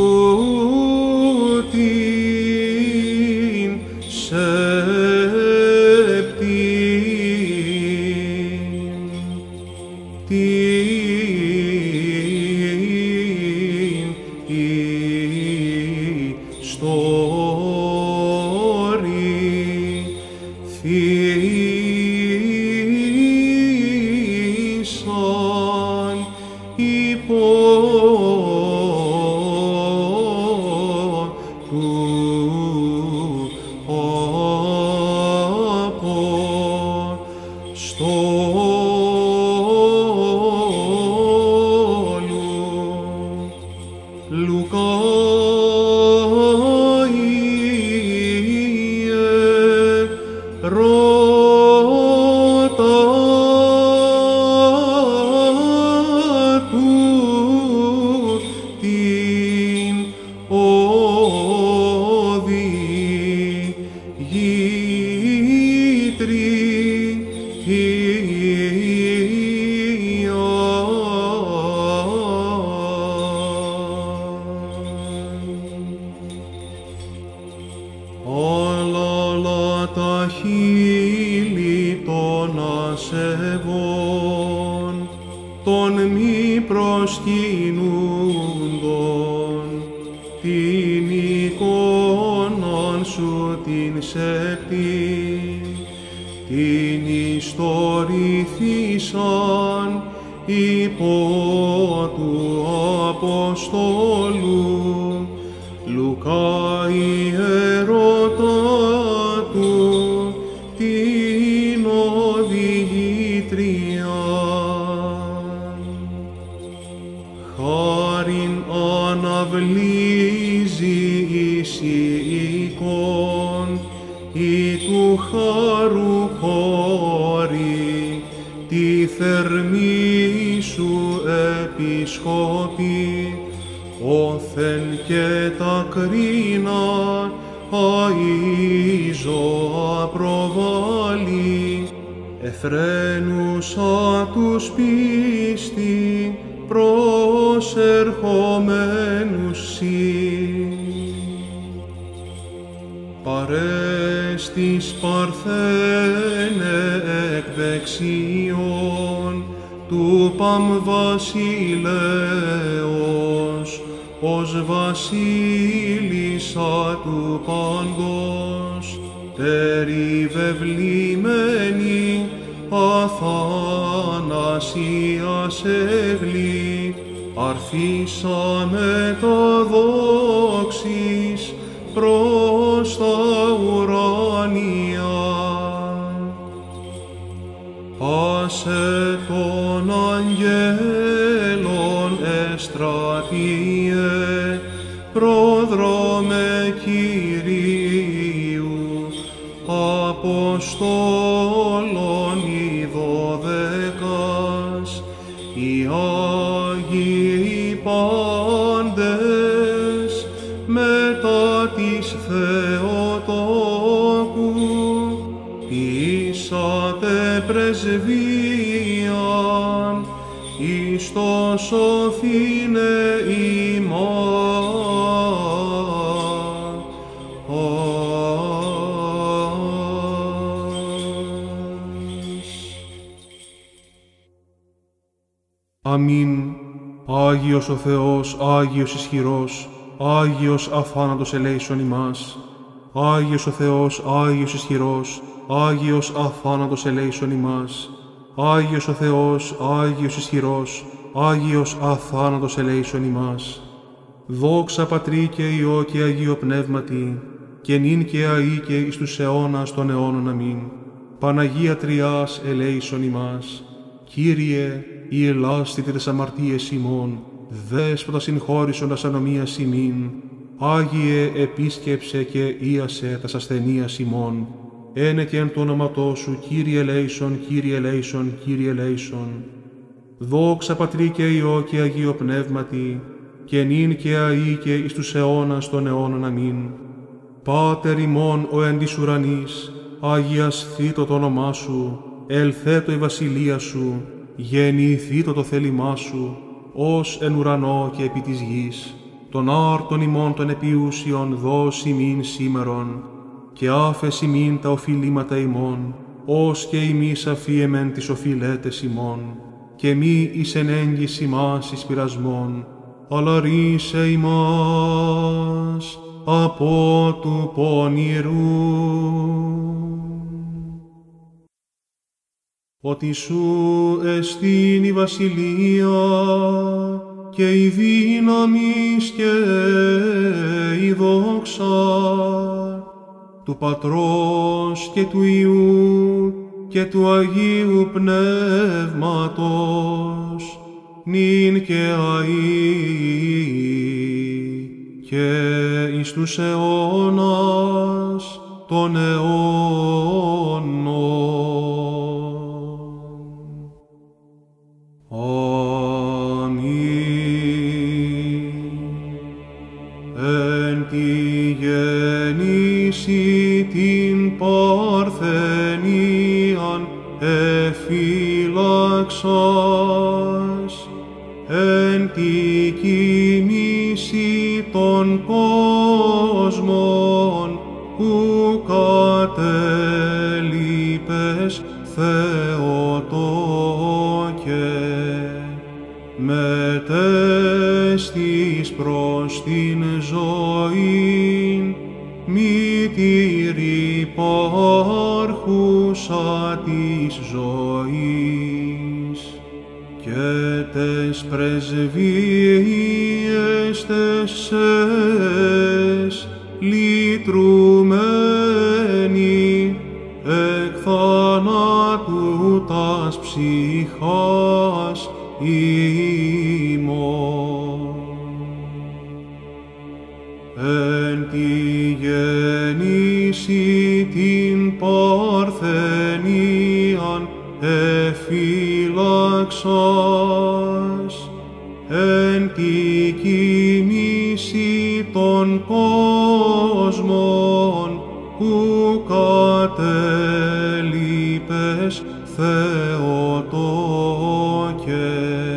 την σεπτήν, την ιστόρη θύσαν υπό του Αποστόλου Λουκά. Ρώτα του προσκυνούντων, την εικόναν σου την σεπτήν, την ιστορηθήσαν υπό του Αποστόλου Λουκά ιερώτα του την οδηγήτρια. Χάριν αναβλύζει εις οίκον ή του χάρου κόρη, τη θερμή σου επισκόπη, όθεν και τα κρίνα αΐζω απροβάλλει, εφραίνουσα τους πίστη προσερχομένους σοι. Παρέστης Παρθένε εκ δεξιών του Παμβασιλέως, ως βασίλισσα του παντός, τεριβευλημένη αθανασίας έγλη, αρθίσαμε τα δόξης προς τα ουράνια. Πάσε των αγγέλων εστρατείε, πρόδρομε Κυρίου, Αποστόλων οι 12, οι Άγιοι πάντες, μετά της Θεοτόκου, ήσατε πρεσβείαν, εις το σωθήνε Αμήν. Άγιος ο Θεός, Άγιος ισχυρός, Άγιος αθάνατος ελέησον ημάς. Άγιος ο Θεός, Άγιος ισχυρός, Άγιος αθάνατος ελέησον ημάς. Άγιος ο Θεός, Άγιος ισχυρός, Άγιος αθάνατος ελέησον ημάς. Δόξα Πατρί και Υιό και Αγίο Πνεύματι, και νυν και αεί και εις τους αιώνας των αιώνων. Αμήν. Παναγία Τριάς ελέησον ημάς. Κύριε, η ελάστητε τες αμαρτίες ημών, Δέσποτα συγχώρησον τας ανομίας ημίν, Άγιε επίσκεψε και ίασε τας ασθενείας ημών, ένε και εν το όνοματό σου, Κύριε ελέησον, Κύριε ελέησον, Κύριε ελέησον. Δόξα Πατρί και Υιό και Αγίο Πνεύματι, και νυν και αεί και εις τους αιώνας των αιώνων. Αμήν. Πάτερ ημών ο εν της ουρανής, αγιασθήτω το όνομά σου, ελθέτω η βασιλεία σου, γεννηθήτω το θέλημά σου, ως εν ουρανό και επί της γης. Τον άρτον ημών των επιούσιων δώσ' ημίν σήμερον, και άφες ημίν τα οφειλήματα ημών, ως και ημείς αφίεμεν τις οφειλέτες ημών, και μη εις εν έγκυς ημάς εις πειρασμόν, αλλά ρίσε ημάς από του πονηρού. Ότι σου εστίν η βασιλεία και η δύναμις και η δόξα του Πατρός και του Υιού και του Αγίου Πνεύματος, νυν και αεί και εις τους αιώνας των αιώνων. Εν τη γεννήση την παρθενίαν εφύλαξας, εν τη κοιμήση των κόσμων που κατέλειπες, Θεοτόκε, μετέ εστις προς την ζωήν, μήτηρ υπάρχουσα της ζωής, και τες πρεσβείες τεσσές λυτρουμένη εκ θανάτου τας ψυχάς ημών. Εν τη γέννηση την παρθενίαν εφύλαξας, εν τη κοιμήσει των κόσμων που κατέλειπες Θεοτόκε,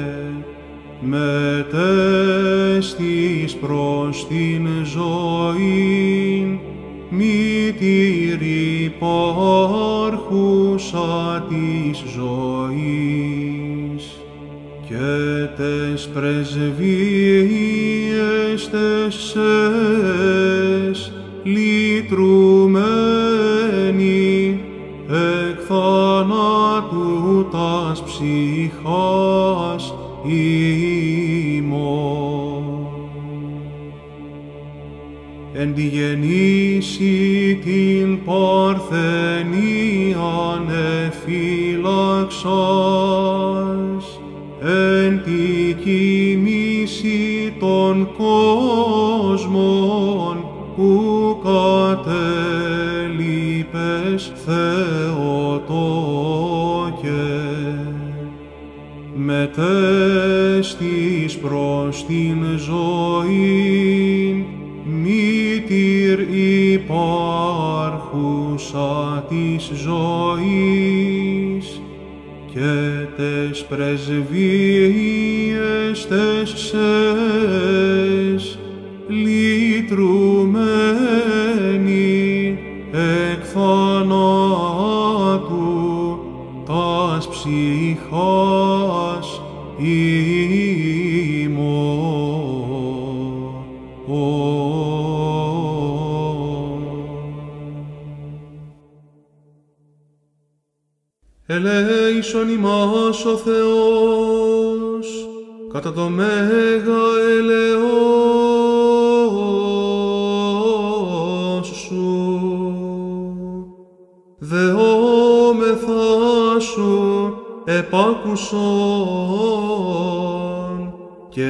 μετέστης προς την ζωήν, μήτηρ υπάρχουσα της ζωής, και τες πρεσβείες τεσσές λυτρουμένη εκ θανάτου τας ψυχάς ημών. Εν τη γεννήσει την παρθενίαν εφύλαξας, εν τη κοιμήσει των κόσμων που κατέλειπες Θεοτόκε, μετέστης προς την ζωήν, μήτηρ υπάρχουσα της ζωής, και τες πρεσβείες τεσσές λυτρουμένη εκ θανάτου τας ψυχάς ελέησον ημάς ο Θεός κατά το μέγα ελεός σου. Δεόμεθα σου επάκουσον και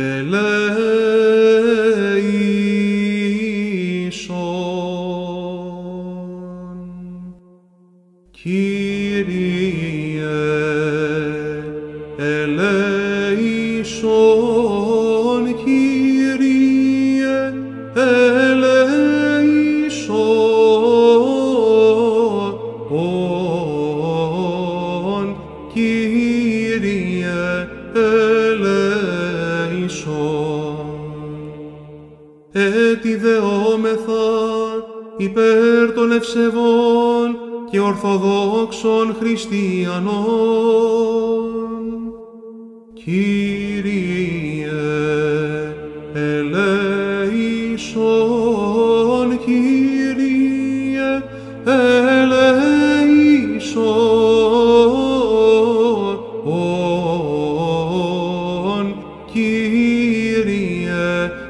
ελέησον. Κύριε, ελέησον, Κύριε, ελέησον, Κύριε, ελέησον. Έτι δεόμεθα υπέρ των ευσεβών και ορθοδόξων χριστιανών. Κύριε, ελέησον, Κύριε, ελέησον, Κύριε,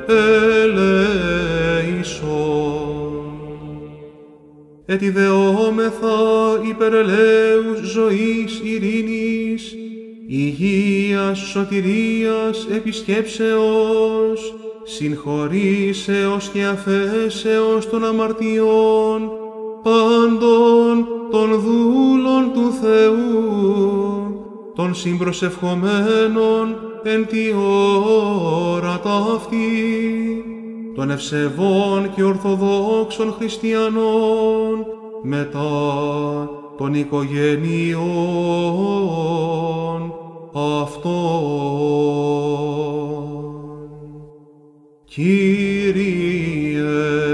ελέησον. Έτι δεόμεθα υπερ ελέους ζωής ειρήνης, υγείας, σωτηρίας, επισκέψεως, συγχωρήσεως και αφέσεως των αμαρτιών πάντων των δούλων του Θεού, των συμπροσευχομένων εν τη ώρα ταύτη, των ευσεβών και ορθοδόξων χριστιανών μετά των οικογενειών αυτών. Κύριε,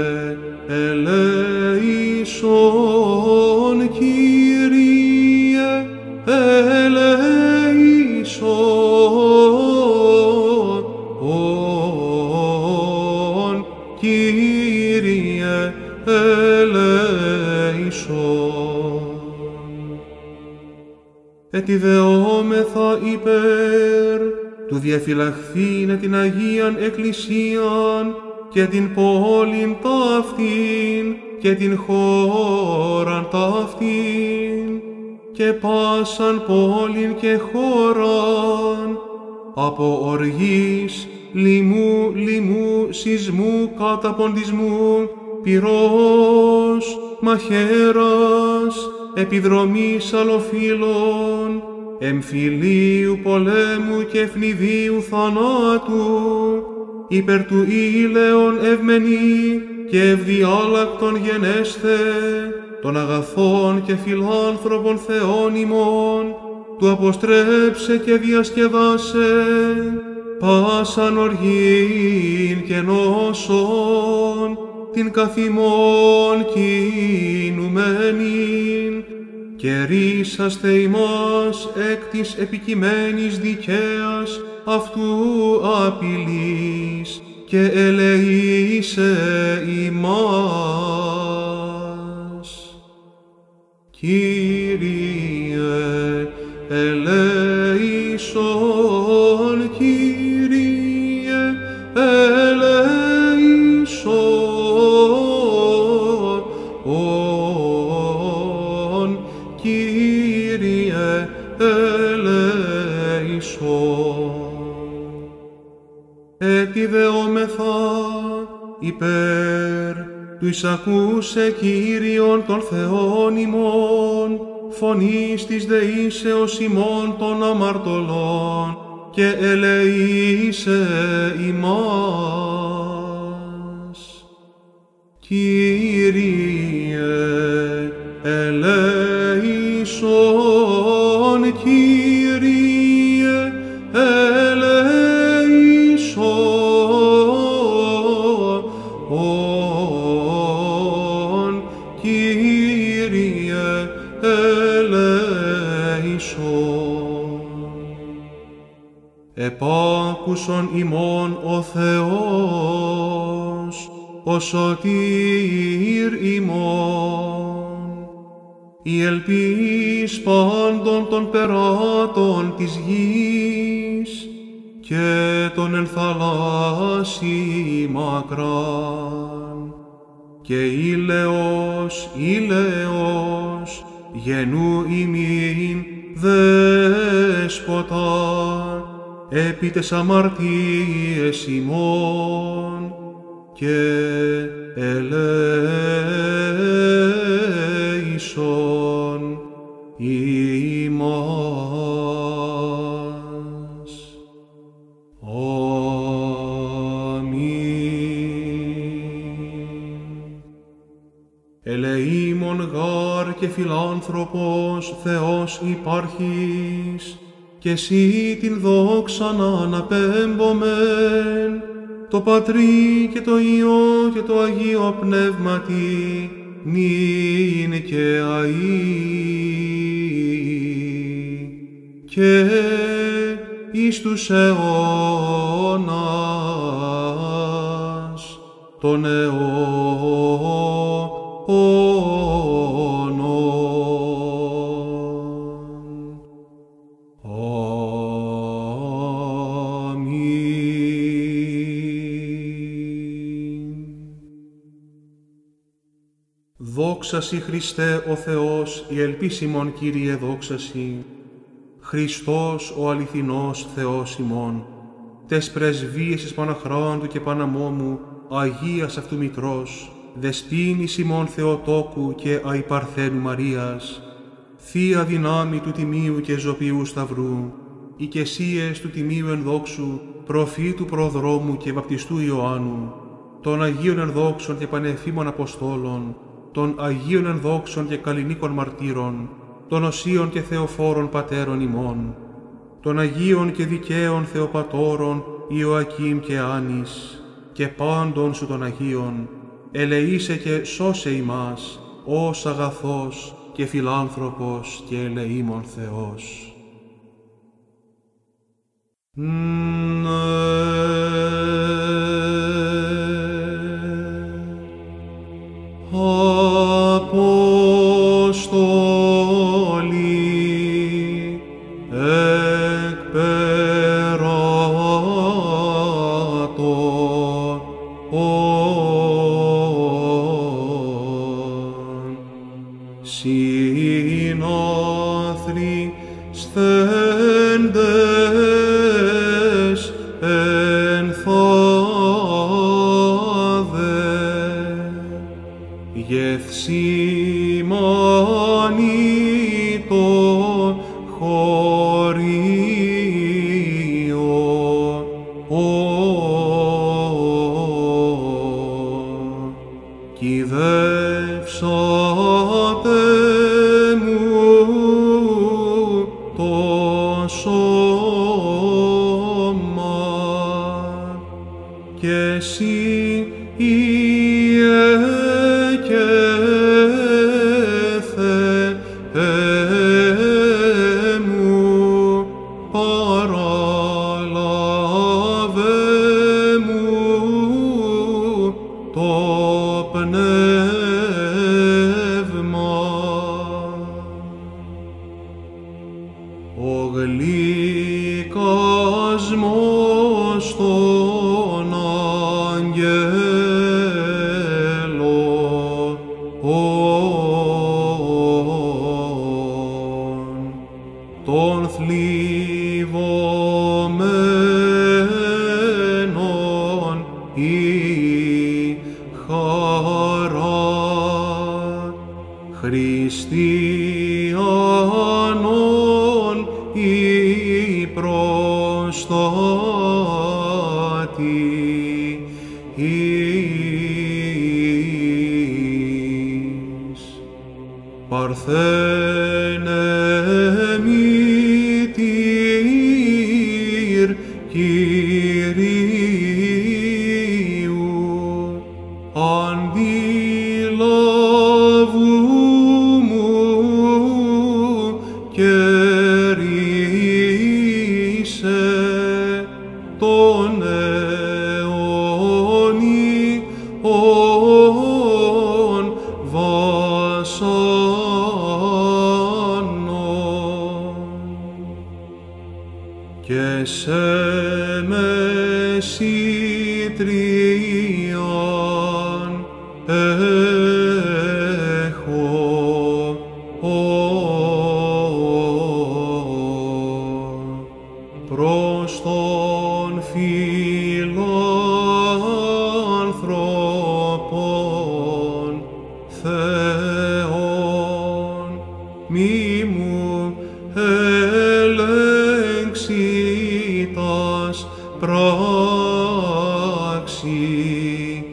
ελέησον, Κύριε, ελέησον, ελέησον. Ετιδεόμεθα υπέρ του διαφυλαχθήνε την Αγίαν Εκκλησίαν και την πόλην ταύτην και την χώραν ταύτην και πάσαν πόλην και χώραν από οργής, λοιμού, σεισμού, καταποντισμού, πυρός, μαχαίρας, επιδρομής αλλοφύλων, εμφυλίου πολέμου και ευνηδίου θανάτου, υπέρ του ήλαιον ευμενή και ευδιάλακτον γενέσθε, των αγαθών και φιλάνθρωπων Θεών ημών, του αποστρέψε και διασκεδάσε, πάσαν οργήν και νόσον, την καθημών κινουμένην, και ρίσαστε ημάς εκ της επικειμένης δικαίας αυτού απειλής, και ελεήσε ημάς. Κύριε, ελέησον, Κύριε, ελέησον, Κύριε, ελέησον. Ετιδεόμεθα υπέρ του εισακούσε Κύριον των Θεών ημών, φωνής της δεήσεως ημών των αμαρτωλών, και ελεήσε ημάς. Κύριε, ελέησον, Κύριε, ελέησον, Κύριε, ελέησον. Επάκουσον ημών ο Θεός, ο σωτήρ ημών, η ελπίς πάντων των περάτων της γης και των εν θαλάσσι μακράν, και ήλαιος γενού ημίν δέσποτα, επί τες αμαρτίες ημών, και ελέησον ημάς. Ελεήμων γάρ και φιλάνθρωπος Θεός υπάρχεις, και εσύ την δόξαν αναπέμπομεν, το Πατρί και το Υιό και το Αγίο Πνεύματι, νυν και αεί, και εις τους αιώνας των αιώνων. Δόξα Σοι Χριστέ ο Θεός, η ελπίς ημών Κύριε δόξα Σοι. Χριστός ο αληθινός Θεός ημών, τες πρεσβείες εις Παναχράντου και Παναμόμου, Αγίας αυτού Μητρός, δεσπίνης ημών Θεοτόκου και αϊπαρθένου Μαρίας, Θεία δυνάμει του Τιμίου και Ζωπιού Σταυρού, οικεσίες του Τιμίου ενδόξου, προφήτου προδρόμου και βαπτιστού Ιωάννου, των Αγίων ενδόξων και πανεφήμων Αποστόλων, των Αγίων ενδόξων και καλλινίκων μαρτύρων, των οσίων και θεοφόρων πατέρων ημών, των Αγίων και δικαίων Θεοπατώρων Ιωακήμ και Άνης, και πάντων σου των Αγίων, ελεήσε και σώσε ημάς, ως αγαθός και φιλάνθρωπος και ελεήμων Θεός. Συνάθρωι σθέντες εν θάδε, γεθσιμανή το χωρίο, κυδεύσατε μου το σώμα, και εσύ μου παραλάβε μου το πνεύμα. Ο γλυκασμός των αγγέλων, των θλιβωμένων η χαρά, χριστιανών η προστάτη εις. Παρθένε μητήρ Κυρίου, αντιλαβού μου κερίσαι τον αιώνιον βασάνων, και σε μεσήτριαν έχω προς τον φιλάνθρωπον Θεόν, μη μου ελέγξει τας πράξη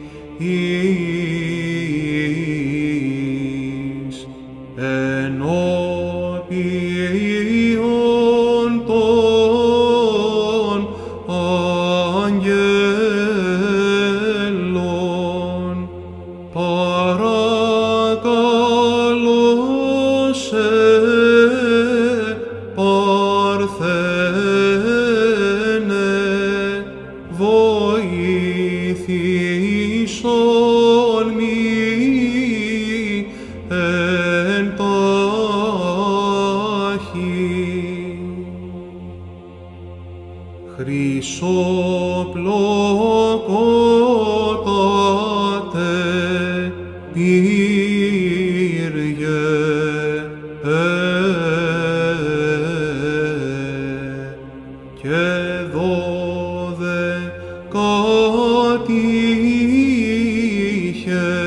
εις, ενώπιον των αγγέλων, παρακαλώ σε Παρθένε, βοήθησον μοι εν τάχει. Χρυσοπλοκότατε Κύριε, και δωδεκάτιχε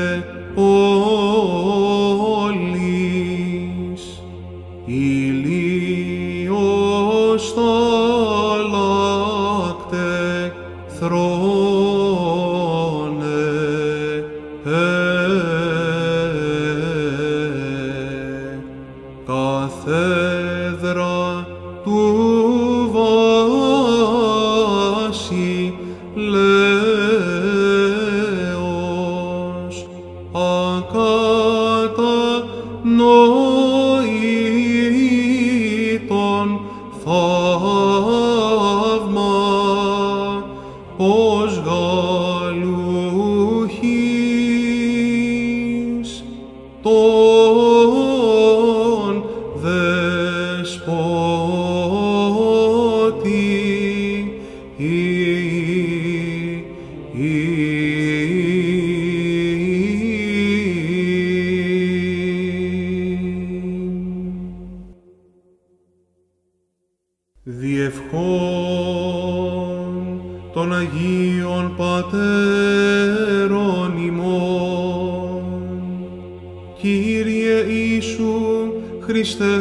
πόλης, ηλίος θαλάκτε θρόνε, καθέδρα του βασιλέως, ακατανοήτων θαύμα, πως γαλούχης τον δεσπότη Διευχών των Αγίων Πατέρων ημών, Κύριε Ιησού Χριστέ,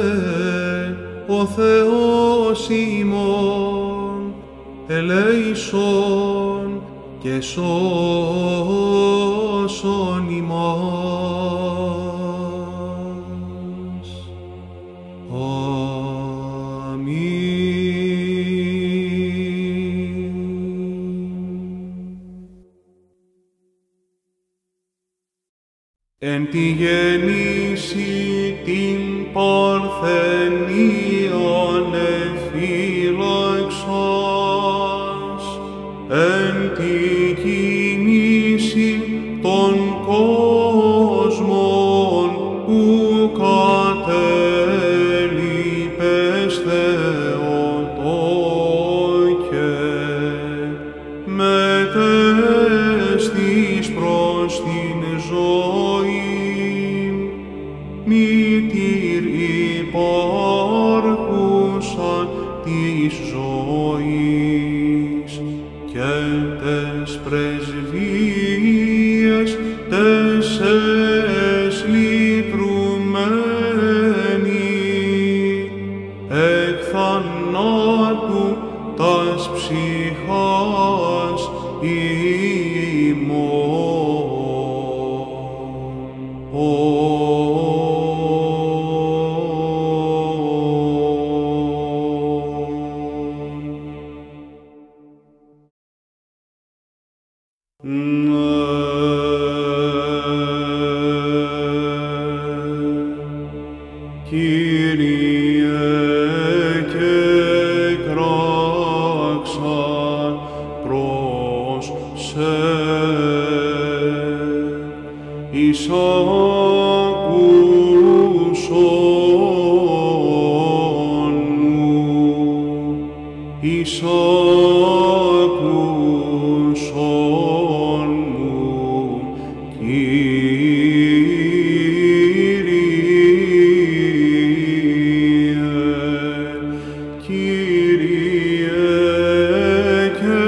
ο Θεός ημών, ελέησον και σώσον ημάς. Εν τη γέννηση την παρθενίαν εφύλαξας, εν τη κίνηση των κόσμων που κατέλειπες Θεοτόκε, μετέστης προς την ζωή, μήτηρ υπάρχουσαν της ζωής, και τες πρεσβείες τες εσλυτρουμένη, εκ θανάτου τας ψυχάς ημών. Κύριε, και κράξαν προς σε, εις άκουσον μου, εις άκουσον μου, Κύριε, και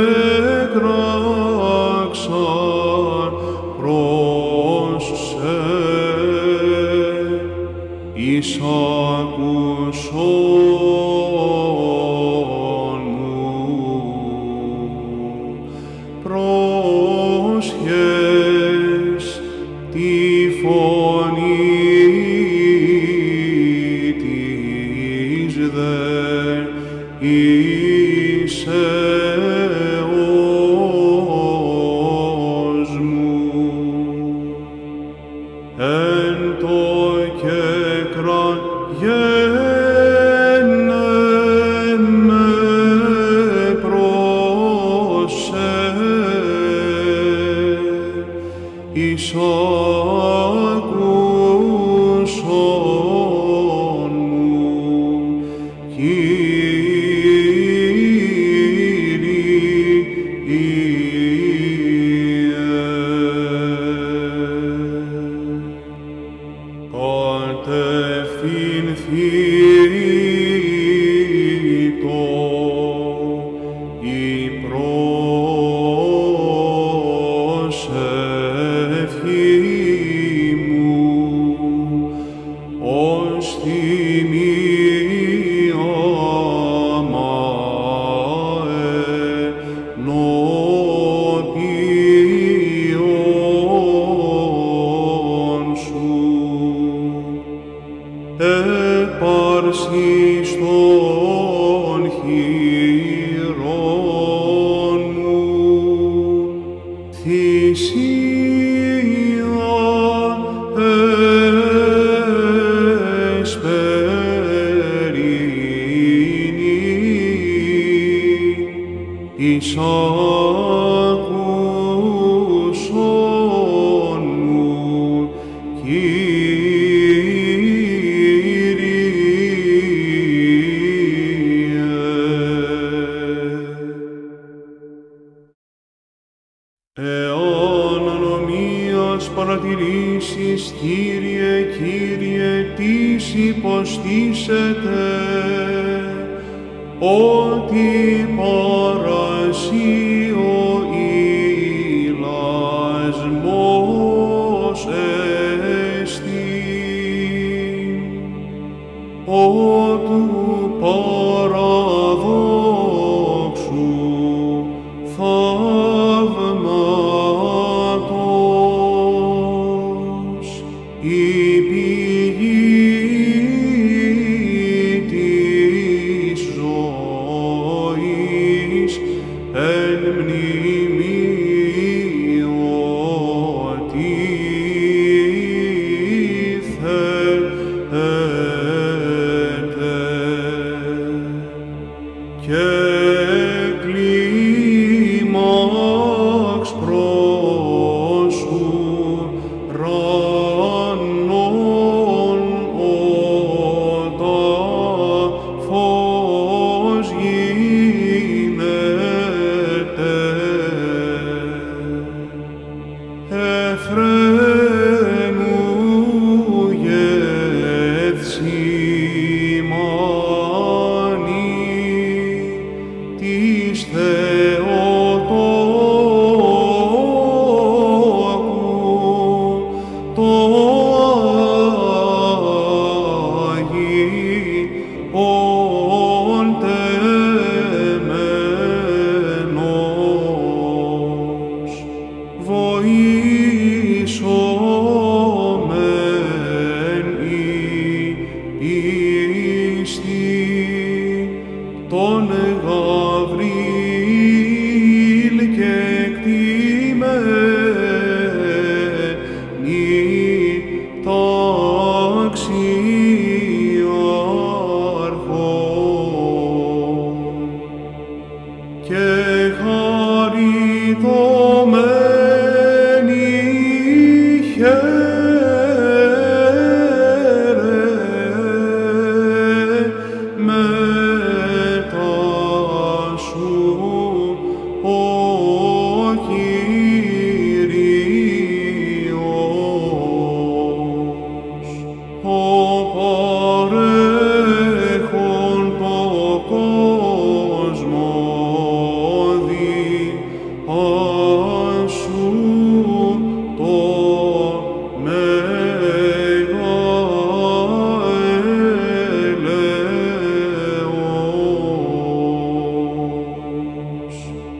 κράξαν προς σε, εις άκουσον μου, πρόσχες τη φωνή της δε εις Θεός μου, εν το κεκραν γένε με προς σε, εις άκουσον μου, κατευθυνθήτω η προσευχή μου, ως θυμίαμα ενώπιον Εάν ανομίας παρατηρήσεις, Κύριε, Κύριε, τις υποστήσετε, ότι παρασύ ο ηλασμός εστί, ότου παραδόξου θαύματος, η πηγή της ζωής εν μνημείωτη θέεται, και κλίμαξ πρόσου ρανών όταν φως γίνεται, εφραίνου γεύσιμανη της Θεοτόκου το Άγιον τεμένος, βοήσομεν η πίστη τον Γαβριήλ κεκτημένοι ταξιάρχων, και χαριτωμένοι χαίρε μετά σου, ο Κύριος, ο παρέχον το κόσμο διάσου το μέγα έλεος.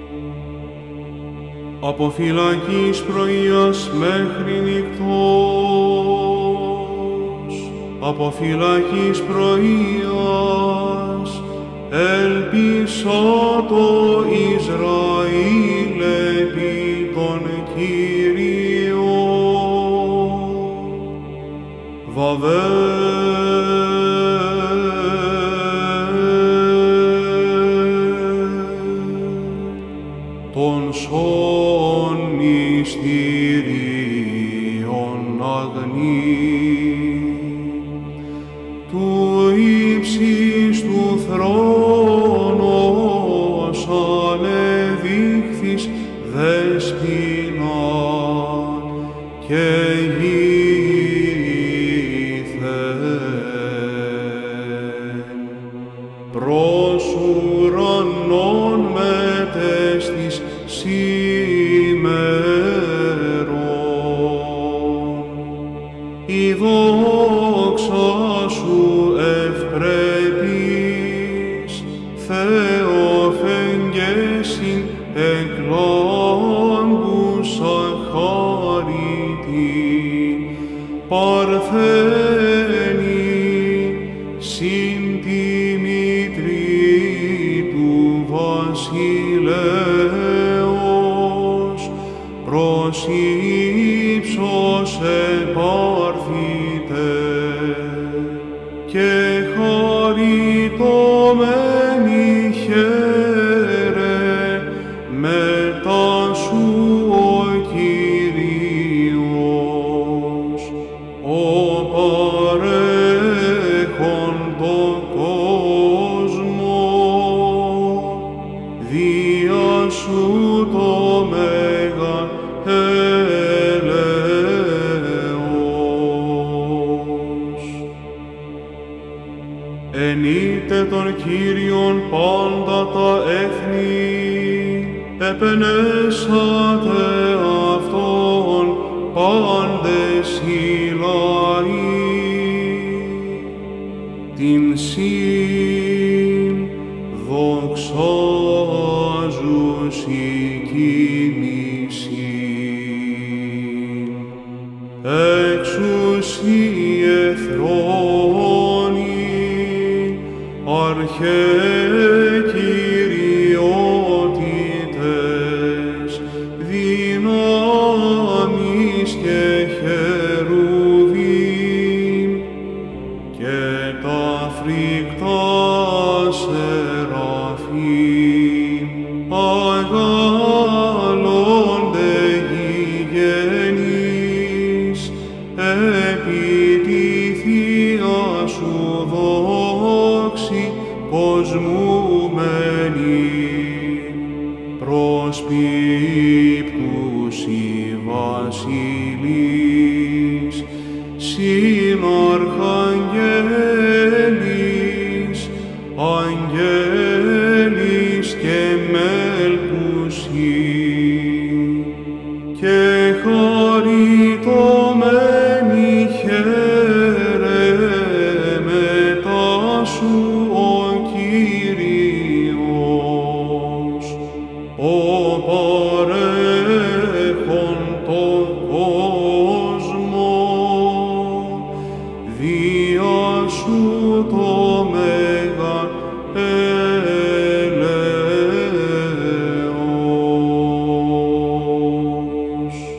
Από φυλακής πρωίας μέχρι νυχτός, από φυλακής πρωίας, ελπίσα το Ισραήλ επί τον Κύριο. Των σών μυστηρίων αγνή, του ύψιστου θρόνος ανεδείχθης δεσποινα και γήθεν προς ουρανών μετέστης σήμερον. Η δόξα σου ευπρεπής, Θεοφεγγέσιν εκλάμπουσα χάρητη, παρθένη συν τη μητρή του βασιλέως, προς ύψος επάρθητε, και χαριτωμένη χαίρε μετά σου ο Κύριος, ο παρέχον το κόσμο, δια σου το μέγα επενέσατε αυτόν πάντες οι λαοί, την συν δοξάζουσι κοιμήσιν, εξουσίε θρόνοι, αρχέ κυριότητες, δυνάμεις και χερουβίμ, και τα φρικτά σεραφείμ, αγάλλονται γηγενείς, επί τη Θεία σου δόξη κοσμούμενη, προσπίπτους οι βασιλείς, συν αρχαγγέλης, αγγέλης και μέλκουσι, και χαριτωμένη χαίρε μετά σου ο Κύριος, ο παρέχον τον κόσμο, δια σου το μέγα έλεος.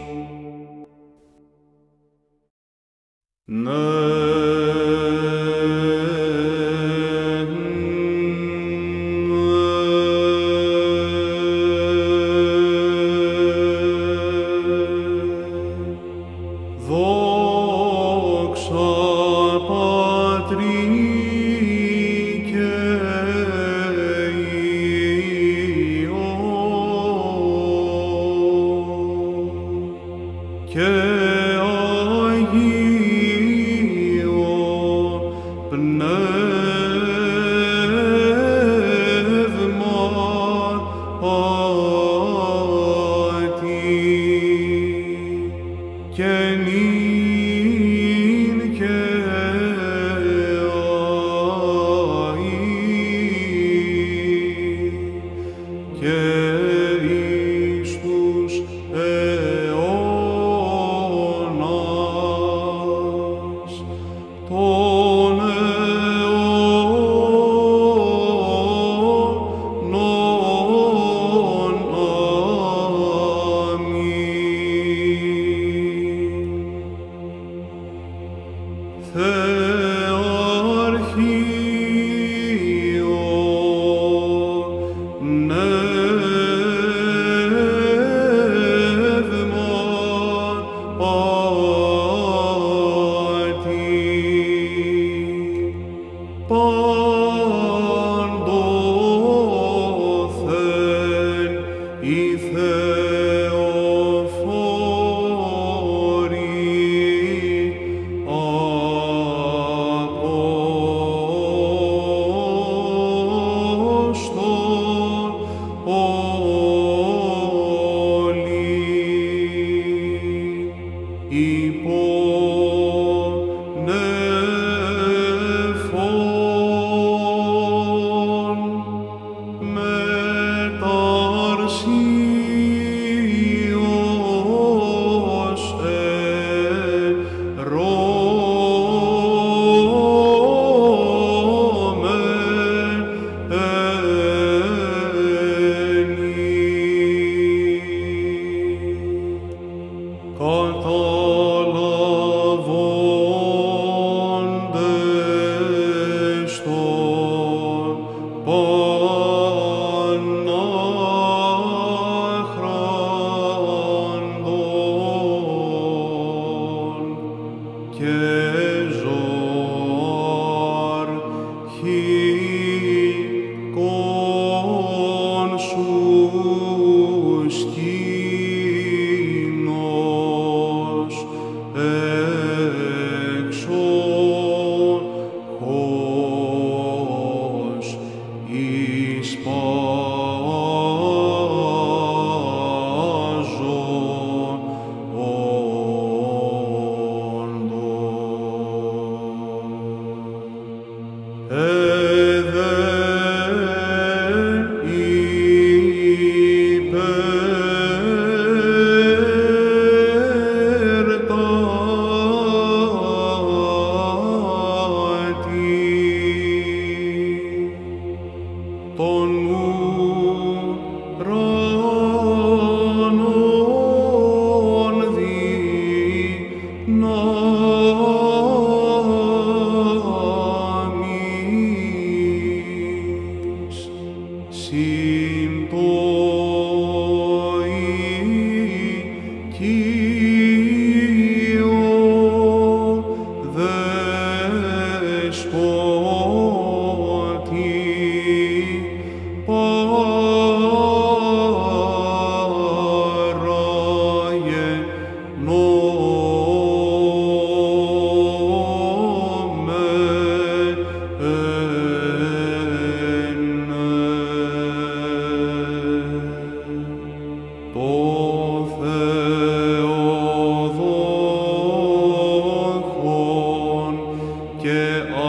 Θεοδόχων και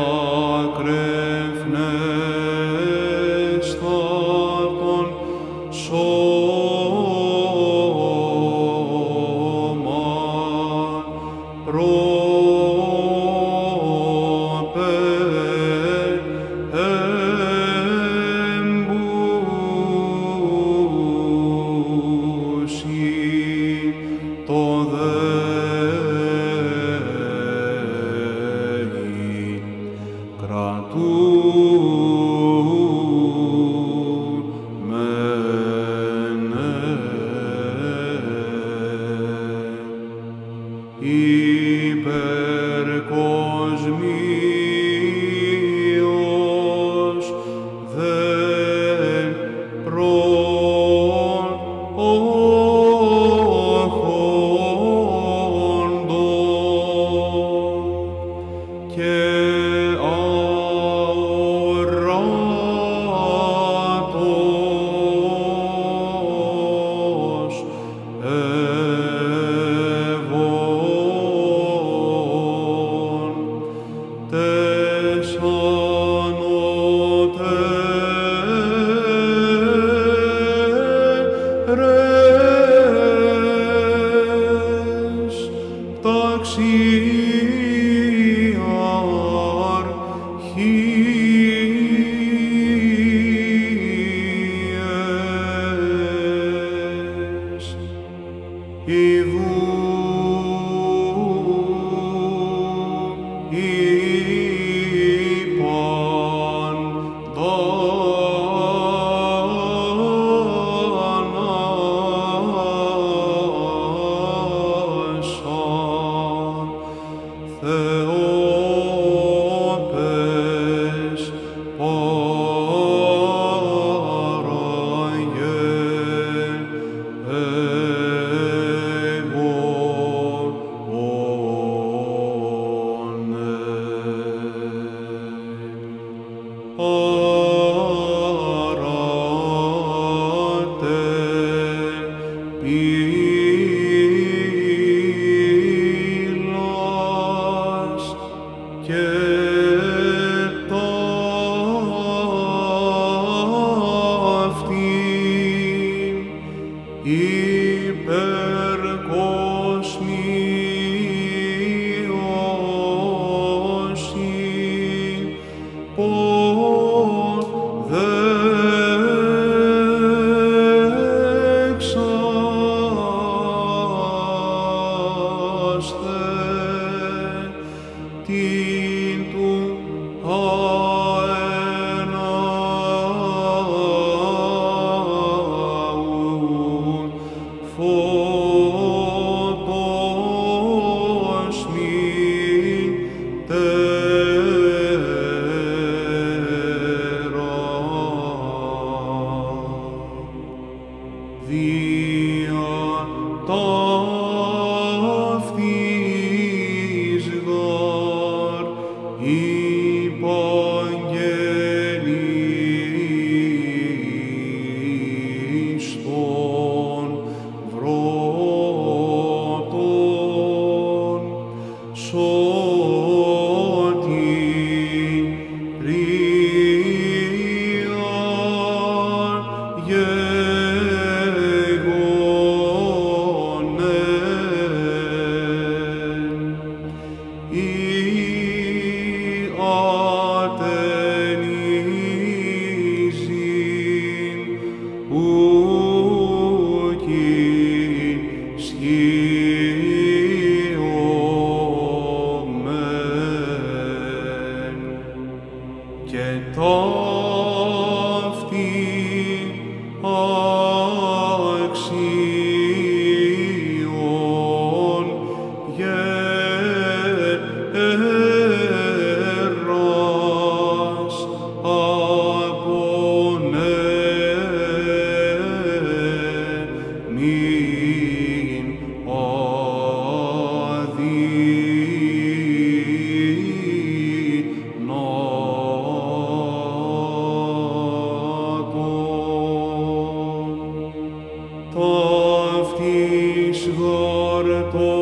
ακρευνέστατον σώμα εμπούσι το δέη υπερκοσμίως δεν προχόντο και αοράτος ευών τες ανωτέρες ταξιάρχιες ιδού είπαν δανάσαν Θεόπες παραγε Άρατε πύλας και ταύτην υπερκοσμίωση ποδέξαστε την του αεναούν φωτός μην δια ταύτης γαρ υπαγγελίστων βρότων σωτηρίαν και ταύτη αξιών γέρας απονέμην αυτής γαρτό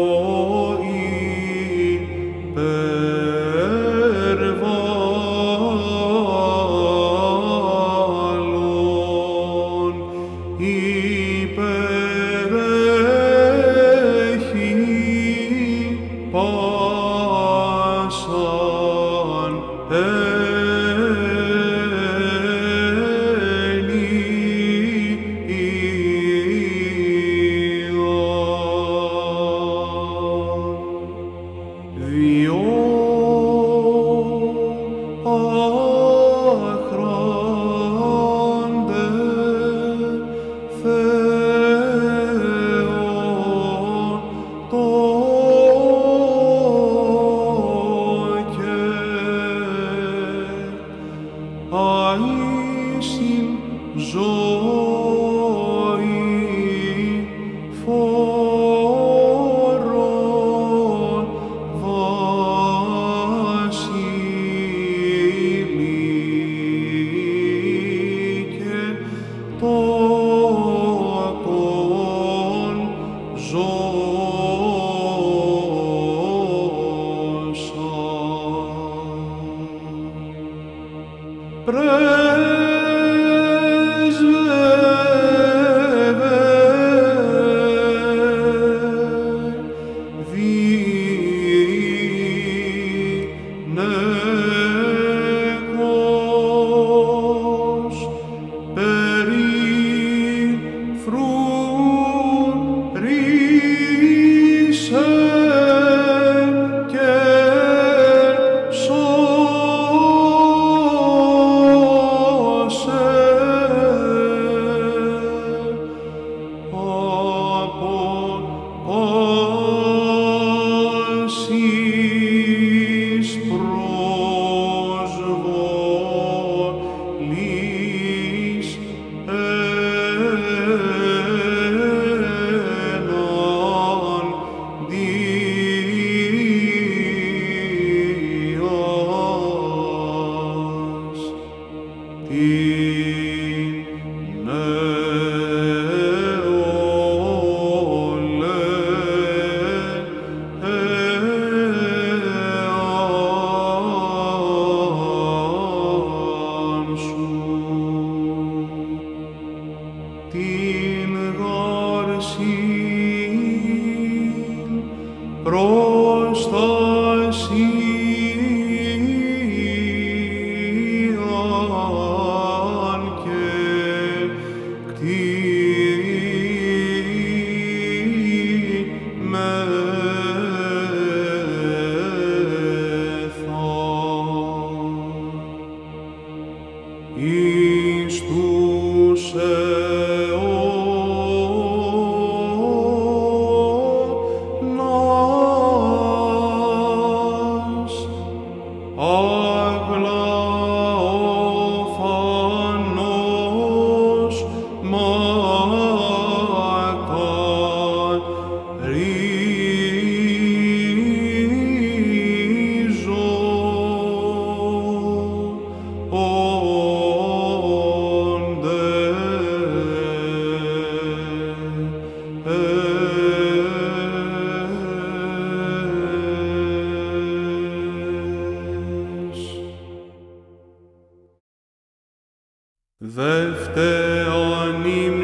Δευτέαν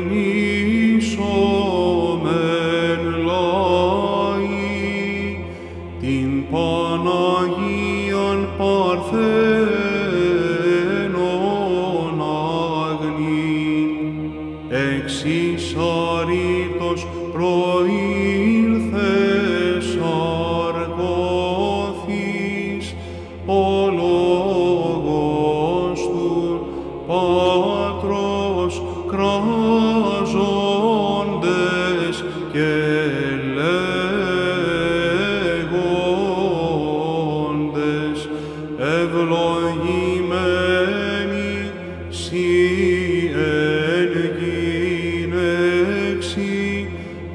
υμνήσομεν λαοί την Παναγίαν Παρθένον αγνήν, εξ αρήτως προήλθες αργώθης ο λόγος του Πατρός κράζοντες και λέγοντες ευλογημένοι σοι εν γυναίξει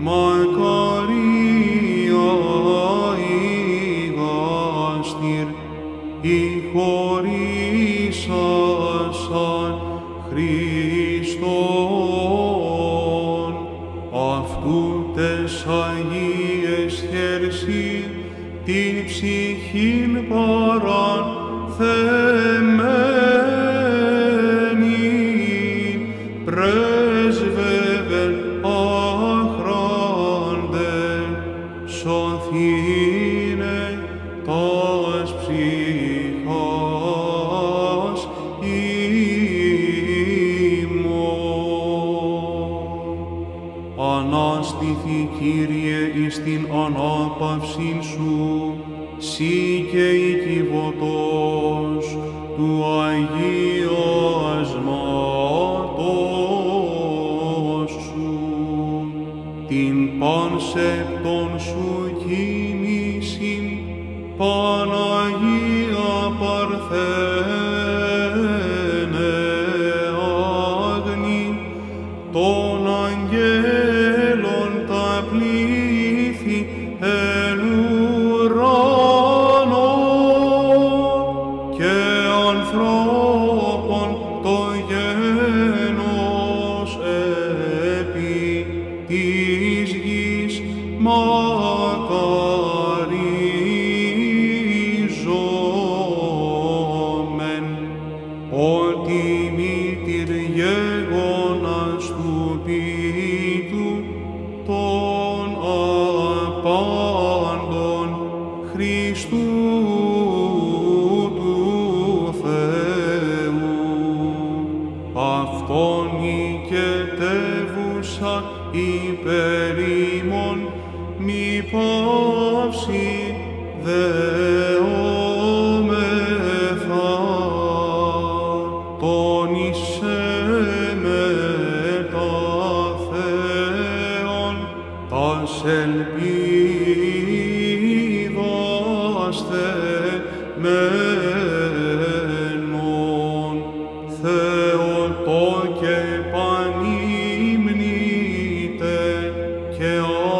μακαρία η γαστήρ η χωρίσασαν Χριστόν αυτού τες Αγίες χέρσι, την ψυχήν παρανθεμένη, πρέσβευεν άχραντε, σωθήνε τας ψυχάς ημών. Ανάστηθη, Κύριε, εις την ανάπαυσιν σου, σύ και η κυβωτός του αγιασμάτος σου, την πάνσεπτον σου κίνησιν, Παναγία Παρθένε άγνη, των αγγέλων τα πλήθη εν ουρανό και ανθρώπων το γένος επί της γης μακαρίζομεν, ότι μήτηρ γέγονας του ποιητού των απάντων Χριστού του Θεού. Αυτόν οικετεύουσα υπέρ ημών, μη πάυσει δεόμεθα, τόνισε με τα Θεόν, τας ελπίδας θεμένων, Θεοτό και πανύμνητε και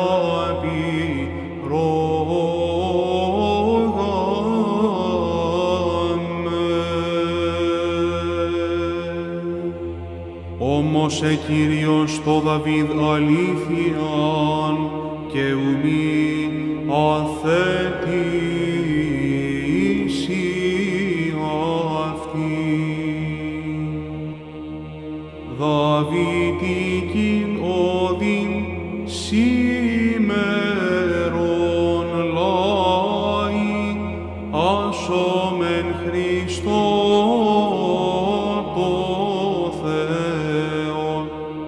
όμως Κύριος το Δαβίδ αλήθειαν και ουμή αθέτηση αυτή. Δαβίτικην όδην σήμερον λάοι, άσομεν Χριστό το Θεό,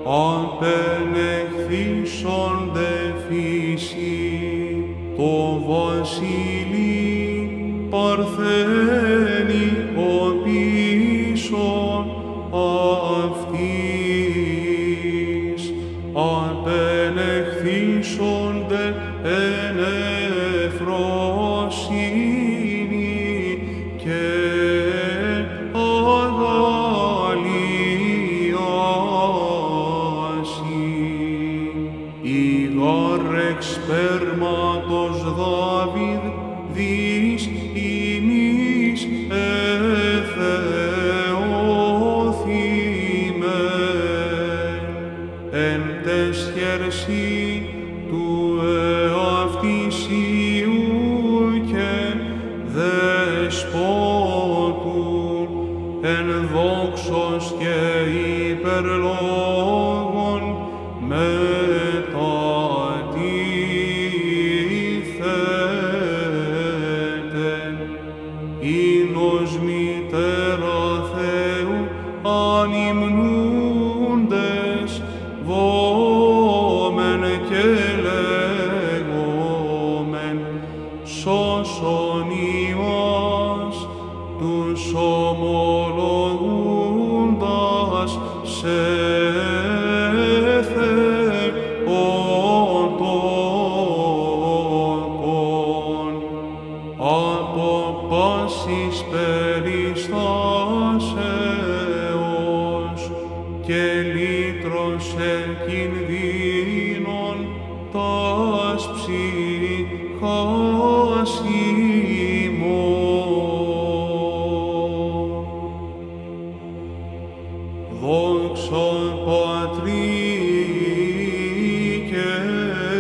απενεχθήσονται φύση το βασίλει παρθένη ο πίσω αυτής, απενεχθήσονται εν ευφροσύνη και αγαλίαση. Ηγάρ εξ σπέρματος Δάβιδ δις ημείς εθεώθημεν, εν τες χέρσι του εαυτησίου και δεσπότου, εν δόξος και υπερλόγων μετατίθεται, ίνος μητέρα Θεού ανυμνούντες, βόμεν και λέγομεν, σώσον ημάς τους ομολογούντας σε Θεοτόκον, από πάσης περιστάσεως και λύτρωσε κινδύνων τας ψυχάς ημών. Δόξα Πατρί και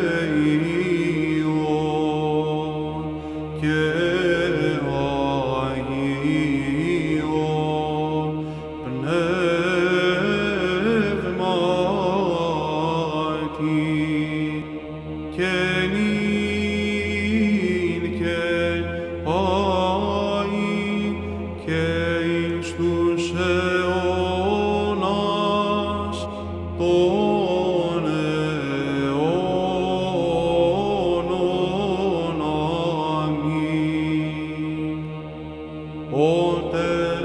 και νυν και αΐ και εις τους αιώνας των αιώνων. Αμήν. Ότε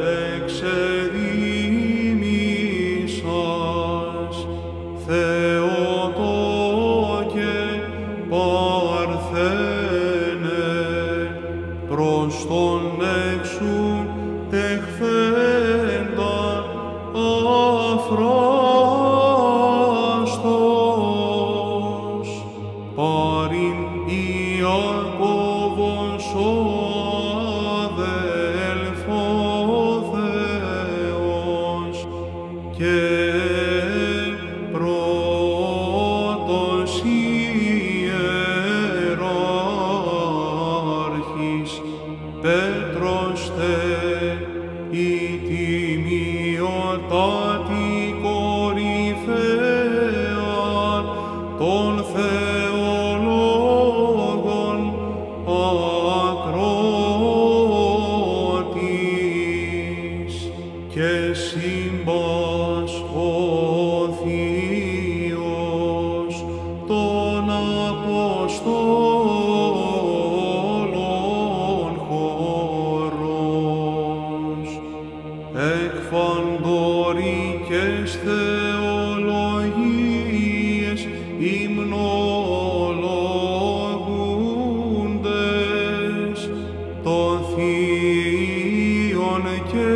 εξεδήμησας Θεοτόκε Παρθένε προς τον έξου τεχθέντα αφράστος, παρειν Ιακώβος ο αδελφό Θεός και πρώτος ιεράρχης Πέτρος τε η τιμιωτάτη κορυφαία των θεολόγων ακρότης και σύμπας ο Θείος των Αποστόλων χώρος, εκφαντορικές θεολογίες υμνολογούντες των Θείων και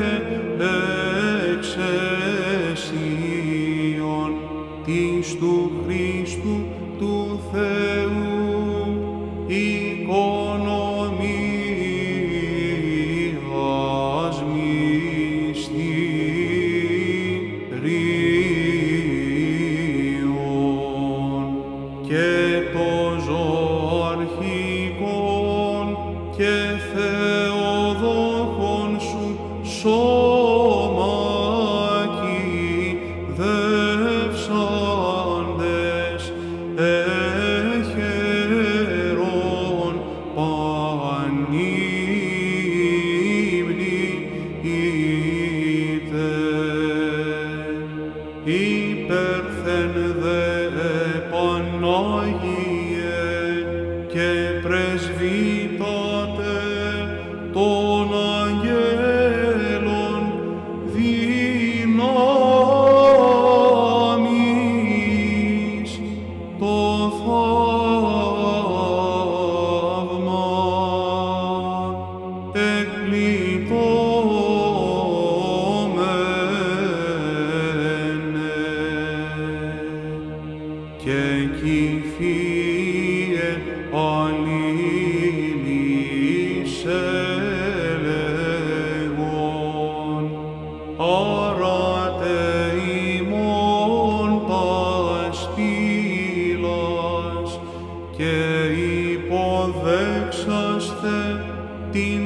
εξαισίων της του Χριστού του Θεού οικονομίας μυστηρίων και το ζωαρχικόν και Θεοδόχων σου σώμακι δεύσαντες έχερον πανύμνητε. Υπέρθεν δε Πανάγιε και πρεσβύτατε των αγγέλων δυνάμεις το θαύμα εκπλητώμενε και κυφίε αλλήλεις ελεγόν, άρατε ημών τας στήλας και υποδέξαστε την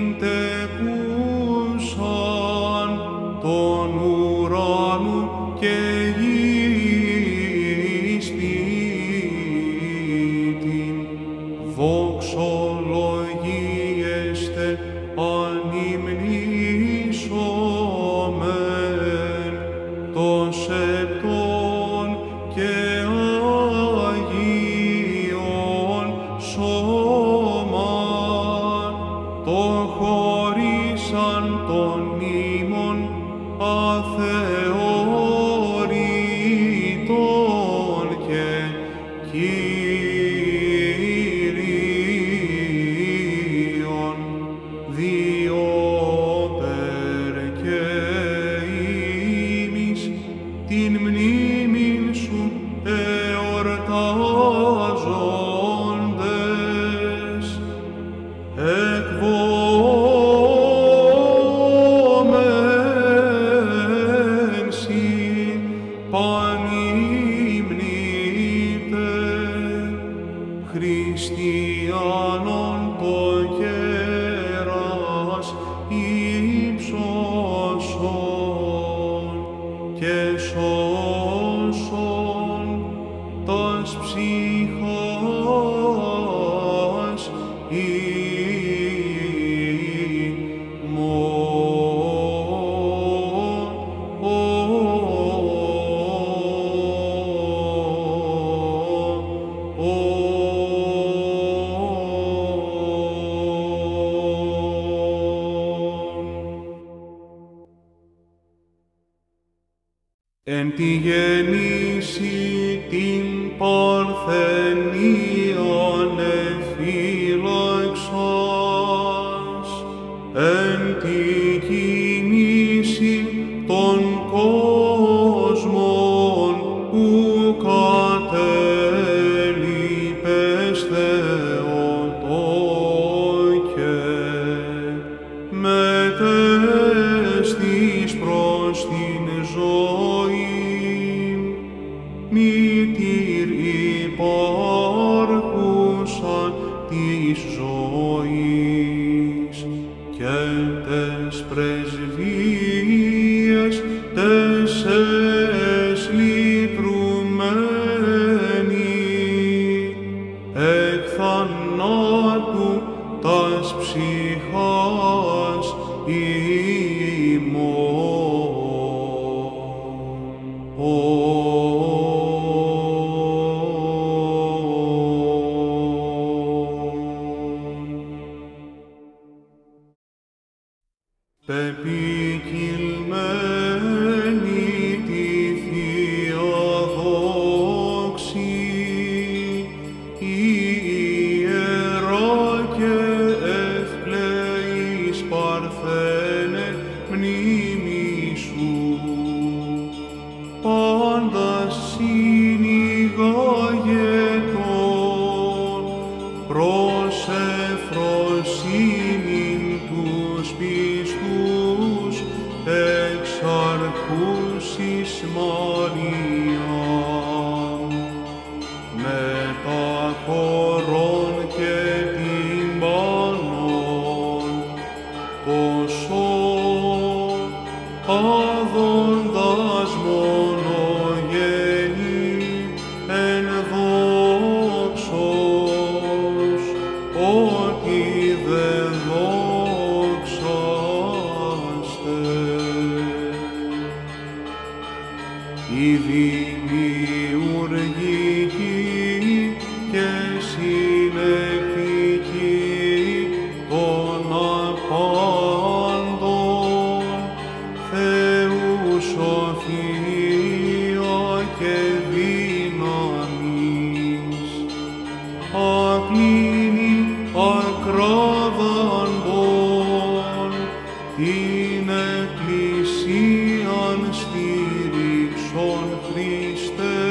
τεκούσαν των ουράνου και γης ποιητήν, δοξολογίεστε ανυμνήσομεν των σεπτών και Αγίων σώμαν, το χωρίσαν των ήμων αθεωρητών και Κύριον διόπερ και ημείς την μνήμην σου εορτάζοντες, εκβόμεν σοι πανύμνητε, χριστιανών το κέρας ύψωσον και σώσον τας ψυχάς τη γεννήση την παρθενίαν εφύλαξας, εν τη κινήσει των κόσμων που κατέλειπες Θεοτόκε, μετέστης προς την ζωή, μήτηρ υπάρχουσα της ζωής, και τες πρεσβείες τες εσλυτρουμένη, εκ θανάτου τας ψυχάς πεπικυλμένη τη Θεία δόξη, ιερά και ευπλεής Παρθένε μνήμη σου, πάντα συνηγάγετον προς ευφροσύνην τους πιστούς εξαρχούσης Μαρία, με τα χωρών και τυμπάνων, ποσό άδοντας μονογέννη εν δόξος, ότι δε δόξαστε. Η δημιουργική και συνεκτική των απάντων Θεού σοφία και δύναμης, ακλίνει ακράδαντον την Εκκλησίαν στήριξον Χριστέ,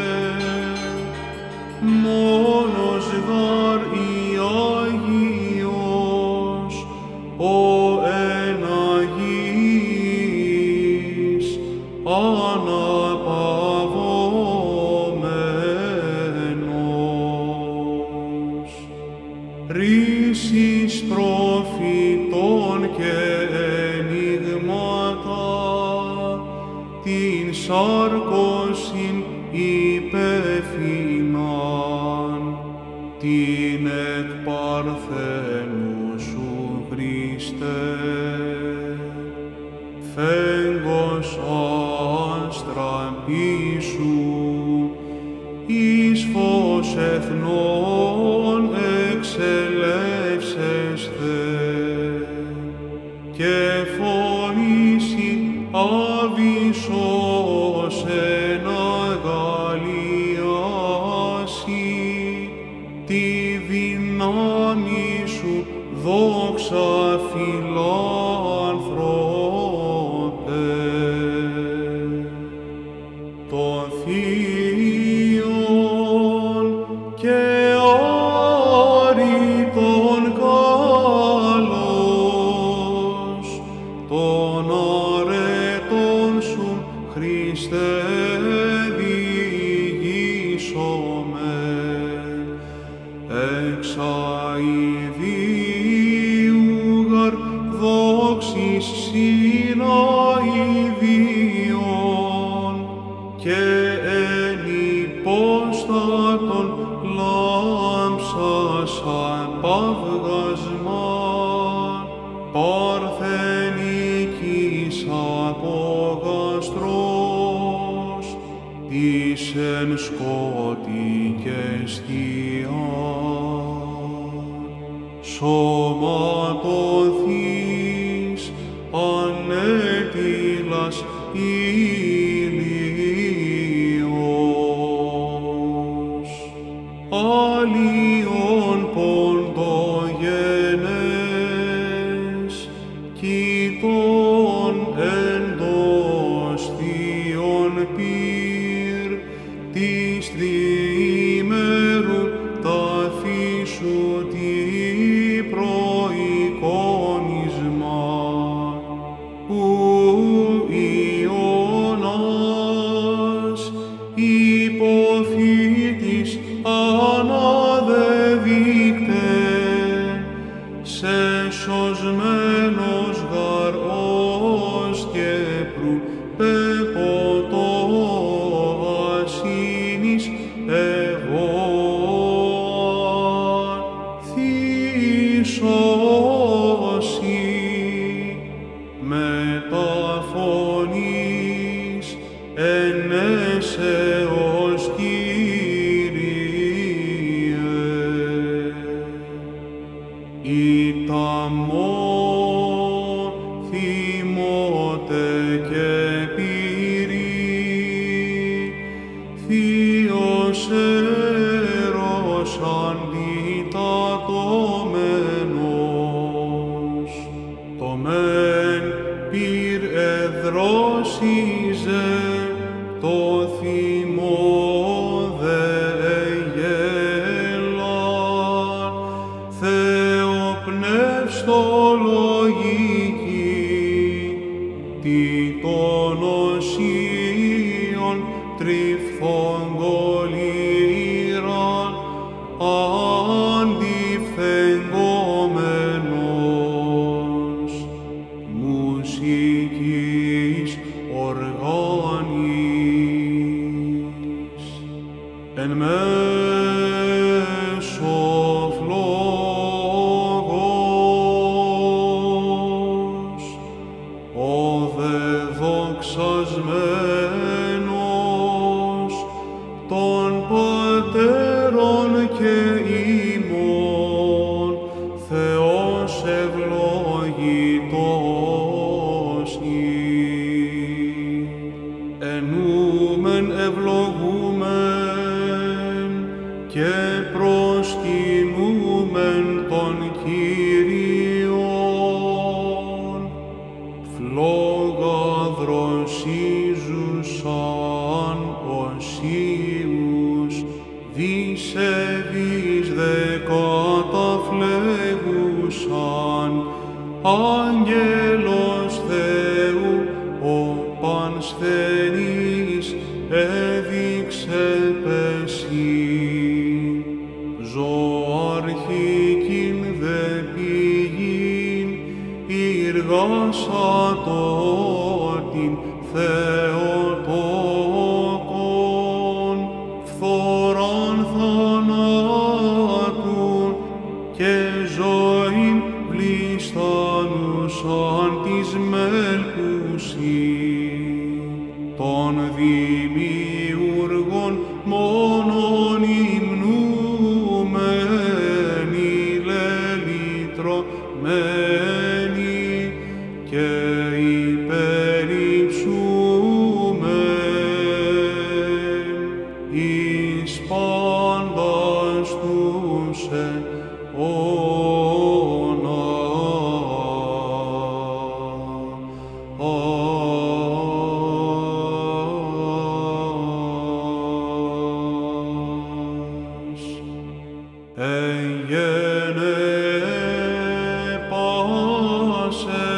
μόνος γαρ η Άγιος, ο εν Αγίης, αναπαυόμενος. Ρίσεις προφητών και ενίγματα, την σάρκωσιν υπεύθυναν, την εκ Παρθένου σου Χριστέ, φέγγος άστρα πίσου, εις φως εθνών εξελεύσεσθε, και φωνήσει άβυσσος εν αγαλιάσει, τη δύναμη σου δόξα φιλάνθρωπε. Το θείον και άρρητον καλός, τον αρετών σου Χριστέ διηγήσομαι, εξ αηδίου γαρ δόξης συν αηδίων, και εν υπόστατον λάμψας απαύγασμα, παρθενικής απογαστρός, της εν σκότη και σκιάν, σωματωθείς ανέτειλας ηλίας, αμμόν, θυμότε και πυρή, θείος έρος αντιτατωμένος, το μεν πυρ εδρόσιζε, το θυμό δε εγέλαν, θεοπνευστολογική, τι των οσίων τριφθών κολύραν, αντιφθεγγόμενος, μουσικής οργάνης, εν μέσω φλόγος, ο δε δοξασμένος των πατέρων και ημών, Θεός ευλογητός ενούμεν ευλογούμεν και προσκυνούμεν τον Κύριον, φλόγα δροσίζουσαν οσίους, δισεβείς δε καταφλέγουσαν, άγγελος Θεού ο πανσθενής έδειξε πεσί, ζωάρχικην δε πηγήν ηργάσατο την Θεοτόκον, φθοράν θανάτου και ζωήν πληστάνουσαν της μέλκουσι, των δημιούργων μόνον υμνούμενοι λελυτρωμένοι και υπερυψούμεν εις πάντας τους αιώνα. Εγένε πάσε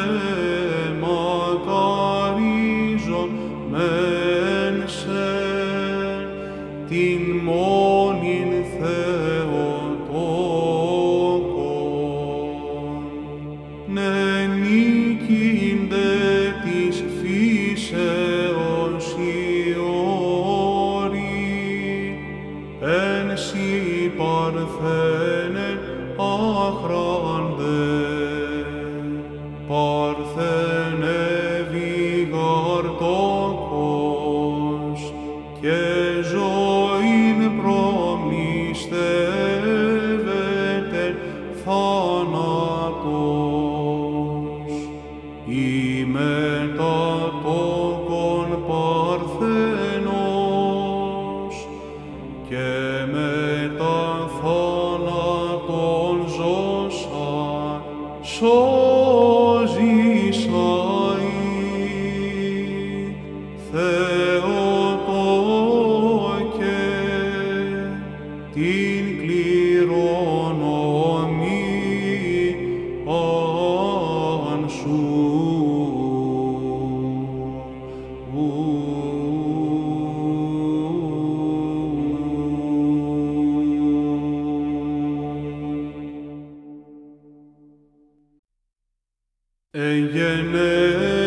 μακαρίζομεν σε την μόνην Θεοτόκον, νενίκυνται της φύσεως οι όροι, εν σοι παρθένε άχραντε, παρθένε βηγαρτόκος και ζωήν προμνηστεύεται θάνατος, η μετατόκον παρθένος και μετά θάνατον ζώσαν, σώζεις Θεοτόκε την κληρονομίαν σου. Εγένε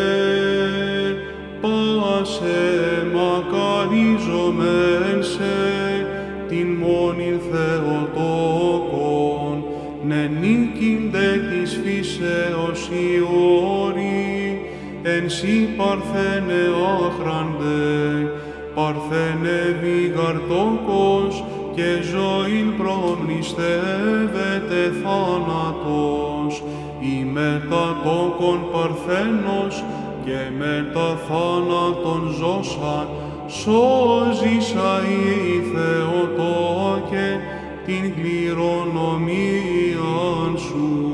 πάσε μακαρίζομεν σε την μόνην Θεοτόκον, νενίκυνται της φύσεως οι όροι, εν σοι παρθένε άχραντε, παρθένε βηγαρτόκος και ζωήν προμνηστεύεται θάνατος, η μετά τόκον παρθένος και μετά θάνατον ζώσα, σώζησα η Θεοτόκε την κληρονομίαν σου.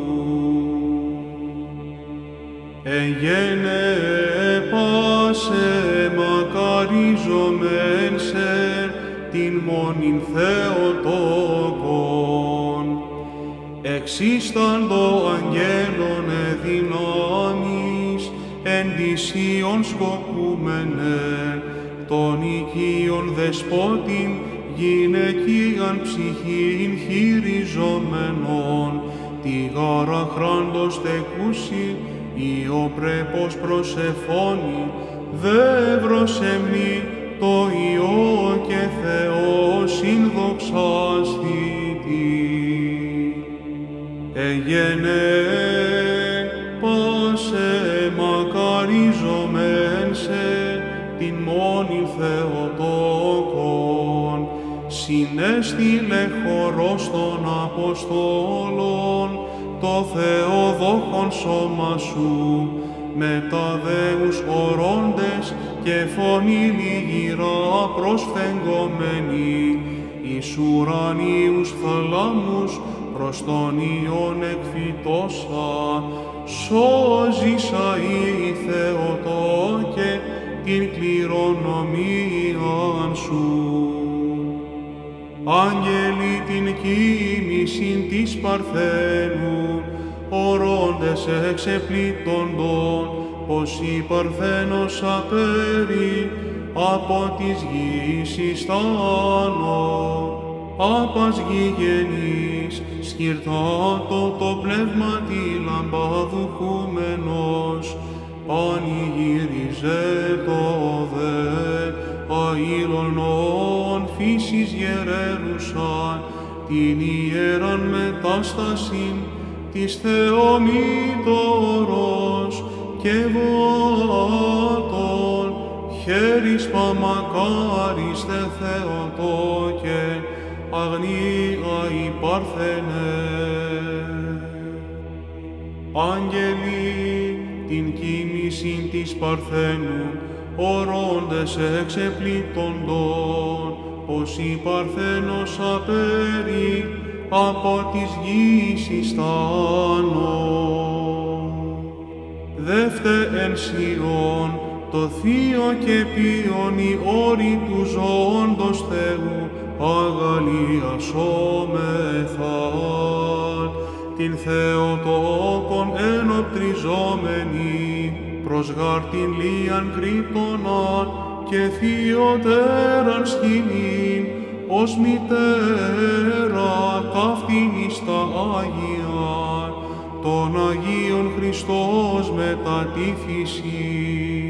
Εγένε πάσε μακαρίζομεν σε την μόνην Θεοτόκον, εξίσταντο αγγέλων εδυνάμεις, εν της Υιον σκοπούμενε, τον οικείον δεσπότην, γυναικείαν ψυχήν χειριζόμενον, τη γάρα χράντος τεκούσι, Υιοπρέπος προσεφώνει, δεύρος εμνή, το Υιό και Θεό συνδοξάσθητη. Εγένε πάσε μακαρίζομεν σε την μόνην Θεοτόκον, συνέστειλε χορός των Αποστόλων, το Θεοδόχον σώμα σου, με τα δέους ορώντες και φωνή λιγυρά προσφεγγωμένη, εις ουρανίους θαλάμους προς τον Υιόν εκφυτώσα, σώζησα η Θεοτόκε την κληρονομίαν σου. Άγγελοι την κοίμησιν της Παρθένου, ορώντες εξεπλήττοντον, πως η Παρθένος απέρι από της γης εις τα άνω. Άπας γηγενής, σκυρτάτο το πνεύμα τη λαμπαδουχούμενος, πανηγύριζε το δε, αήλωνον φύσης γερέρουσαν, την ιεράν μετάστασιν της Θεομήτωρος και βοάτων, χέρις παμακάριστε Θεοτόκε, αγνία η Παρθένε. Άγγελοι την κοίμησιν της Παρθένου, ορώντες εξεπλήττοντον, πως η Παρθένος απέρι από της γης εις τα άνω. Δεύτε εν Σιών το θείο και ποιον οι όροι του ζώντος Θεού, αγαλιασόμεθα την Θεοτόκον ενοπτριζόμενη, προς γάρτην λίαν κρύπτοναν και θειοτέραν σκηνήν, ως μητέρα ταύτην εις τα Άγια, των Αγίων Χριστός μετά τη φύση.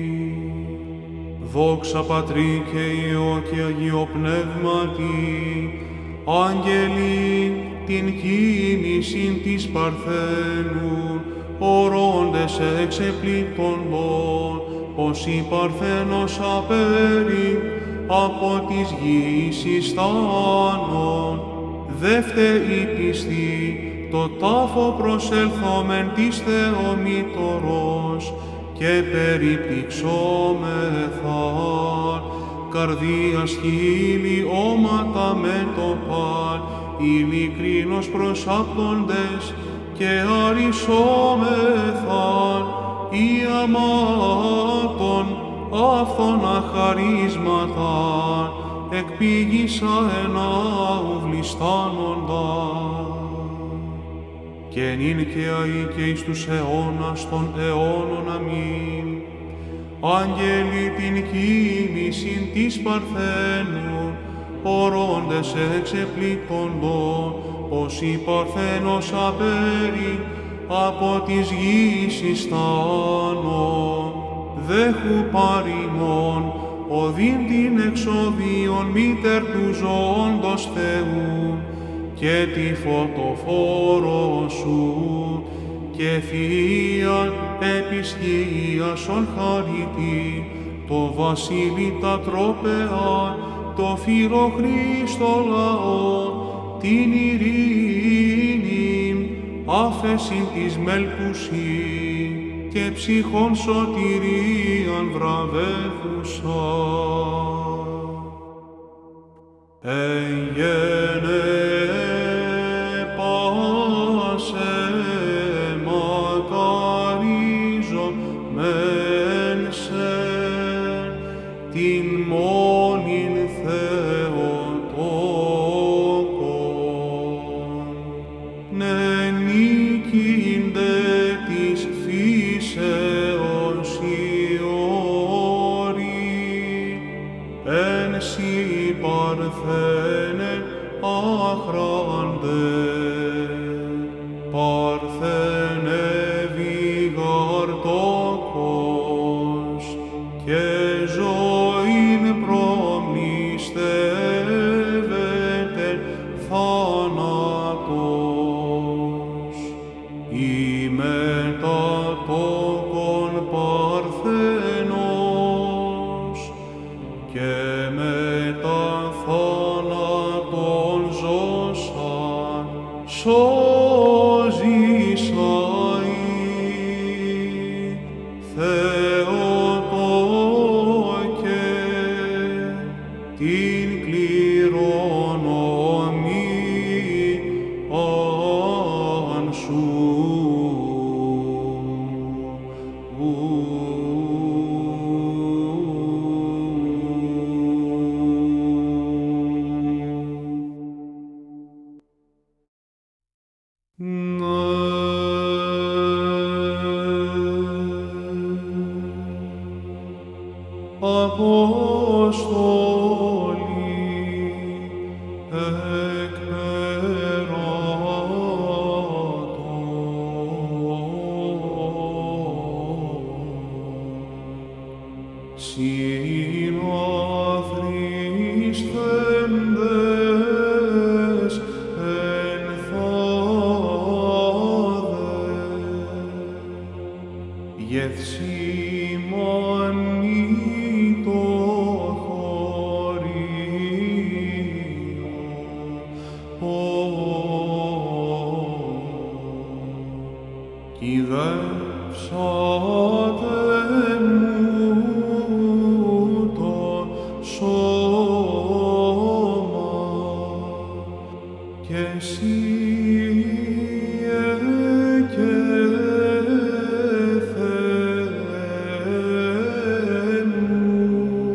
Δόξα Πατρί και Υιό και Αγίο Πνεύματι, άγγελοι την κοίμησιν της Παρθένου, ορώντες εξεπλήττοντον, πως η Παρθένος απέρι από της γης εις τα άνω. Δεύτε η πιστή, το τάφο προσελθόμεν της Θεομήτωρος και περιπτυξόμεθα, καρδίας χείλη όματα μέτωπαν, ειλικρίνος προσάπτοντες και αρισόμεθα, ή αμάτων άφθονα χαρίσματα, εκπήγησα ενάου βλιστάνοντα. Και νυν και αεί και εις τους αιώνας των αιώνων αμήν. Άγγελοι την κοίμησιν της Παρθένου, ορώντες εξεπλήττοντον, πως η Παρθένος απέρι από της γης εις τα άνω. Δέχου παροιμών, οδύν την εξοδίων μήτερ του ζώντος Θεού, και τη φωτοφόρο σου, και θείαν επισκίασον χαρίτη, το βασίλη τα τρόπεα, το φιλοχρήστο λαό, την ειρήνην, άφεσιν της μέλκουσι και ψυχών σωτηρίαν βραβεύουσα. Εγένε πάσε μακαρίζω μεν σε την μόνην Θεοτόκον, νικήντε της φύσεως οι όροι, εν σοι Παρθένε άχραντε, Παρθένε βηγαρτόκος και ζωήν προμνηστεύεται θάνατος. Η μετά τόκον Παρθένος και μετά θάνατον ζώσαν σώζεις Θεοτόκε την κληρονομίαν σου. Απόστολοι εκ περάτων, συναθρίστεντες εν θάδε, γεθσιμανή το κυδεύσατε μου το σώμα και εσύ Θεέ μου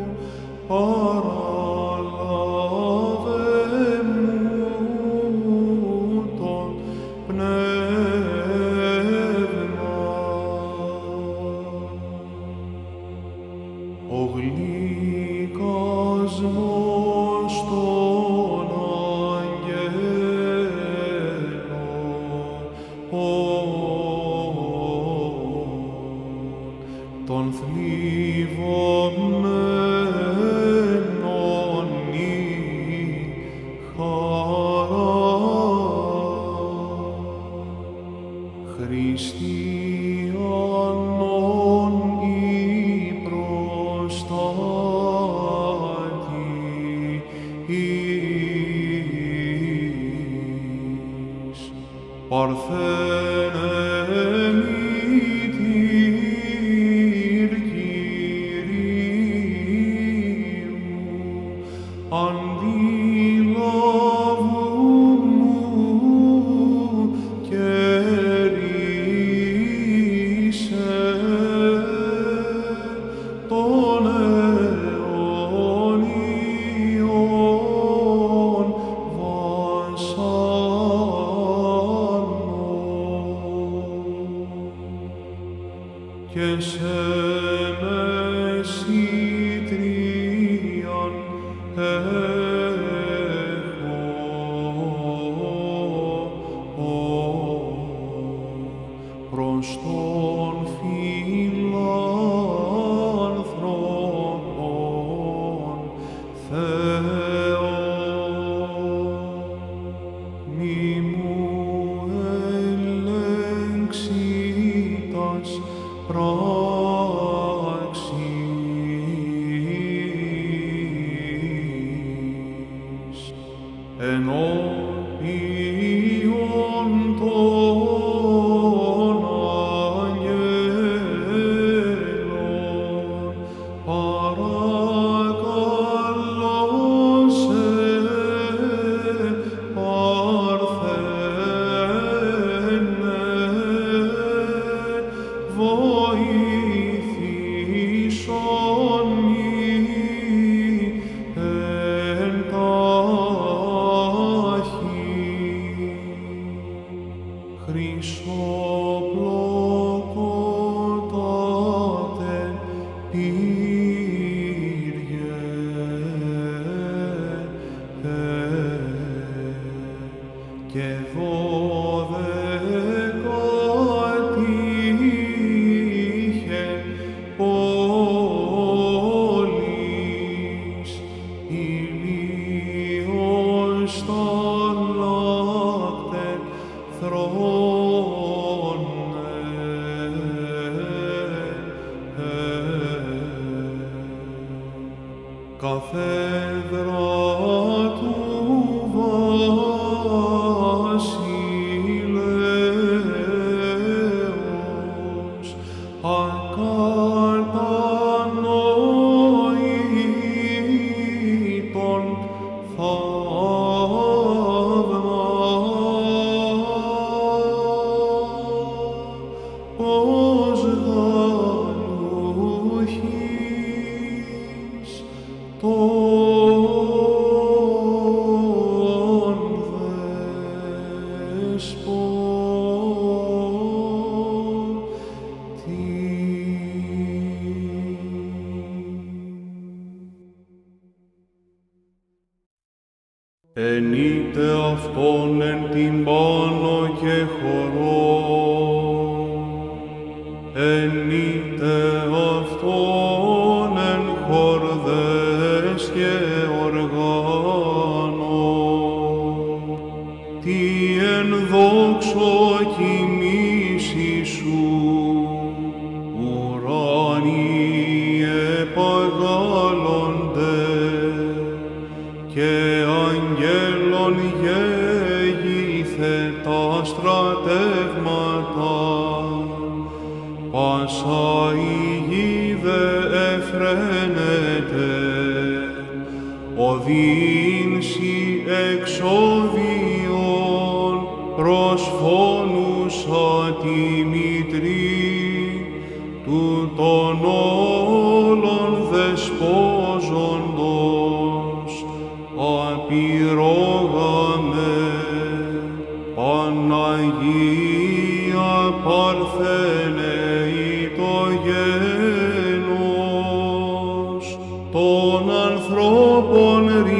παραλάβε μου τον πνεύμα. Ο γλυκασμός των αγγέλων, των θλιβωμένων η χαρά, χριστιανών η προστάτη εις, Παρθένε μητήρ Κυρίου, αντιλάβου μου και ρίσε των αιώνιων βασάνων και σε μεσήτριαν προς τον φιλάνθρωπον Θεό. Μη μου ελέγξητας χρυσοπλοκότατε Κύριε, και 12 είχε πόλεις, ηλίος σταλάκτε καθέδρα του βασιλέως, ακατανοήτων ως γαλούχης των ενείτε αυτόν εν την πάνω και χορό, ενείτε αυτόν εν χορδές και οργάνο, τι εν δόξο κοιμήσει σου, ουράνιοι επαγάλλονται, και αγγέλων γέγηθε τα στρατεύματα, πάσα η γη δε εφραίνεται, οδύνση εξόδιον προσφώνουσα τη μητρή του των όλων δεσπόζοντος, απειρόγαμε Παναγία Παρθένε το γένος των ανθρώπων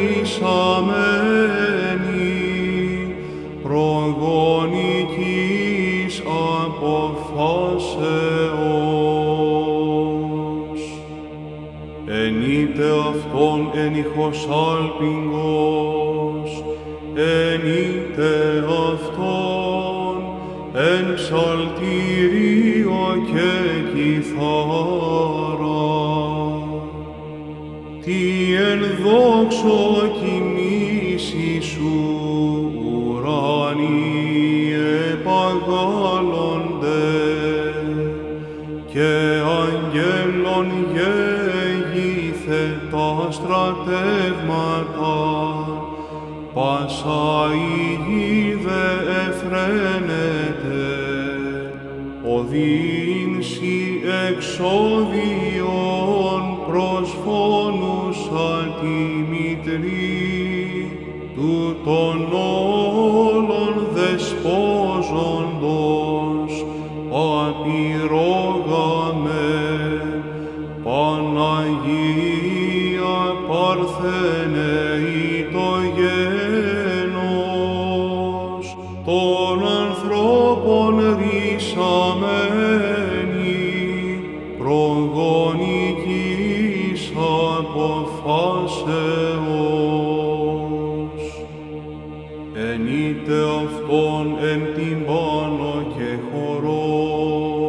ρησαμένη, προγονικής αποφάσεως. Ενείτε αυτόν εν ηχοσάλπιγγος, ενείτε αυτόν εν ψαλτήριο και κιθάρα, τι εν δόξο κοιμήσει σου, ουράνιοι επαγάλλονται, και αγγέλων γέγηθε τα στρατεύματα, πάσα η γη δε εφραίνεται, οδύνση εξόδιον προσφώνουσα τη μητρή του των όλων δεσπόζοντος, απειρόγαμε Παναγία Παρθένε το γένος των ανθρώπων ρησαμένη, προγονικής αποφάσεως. Ενείτε αυτόν εν την πάνω και χορό,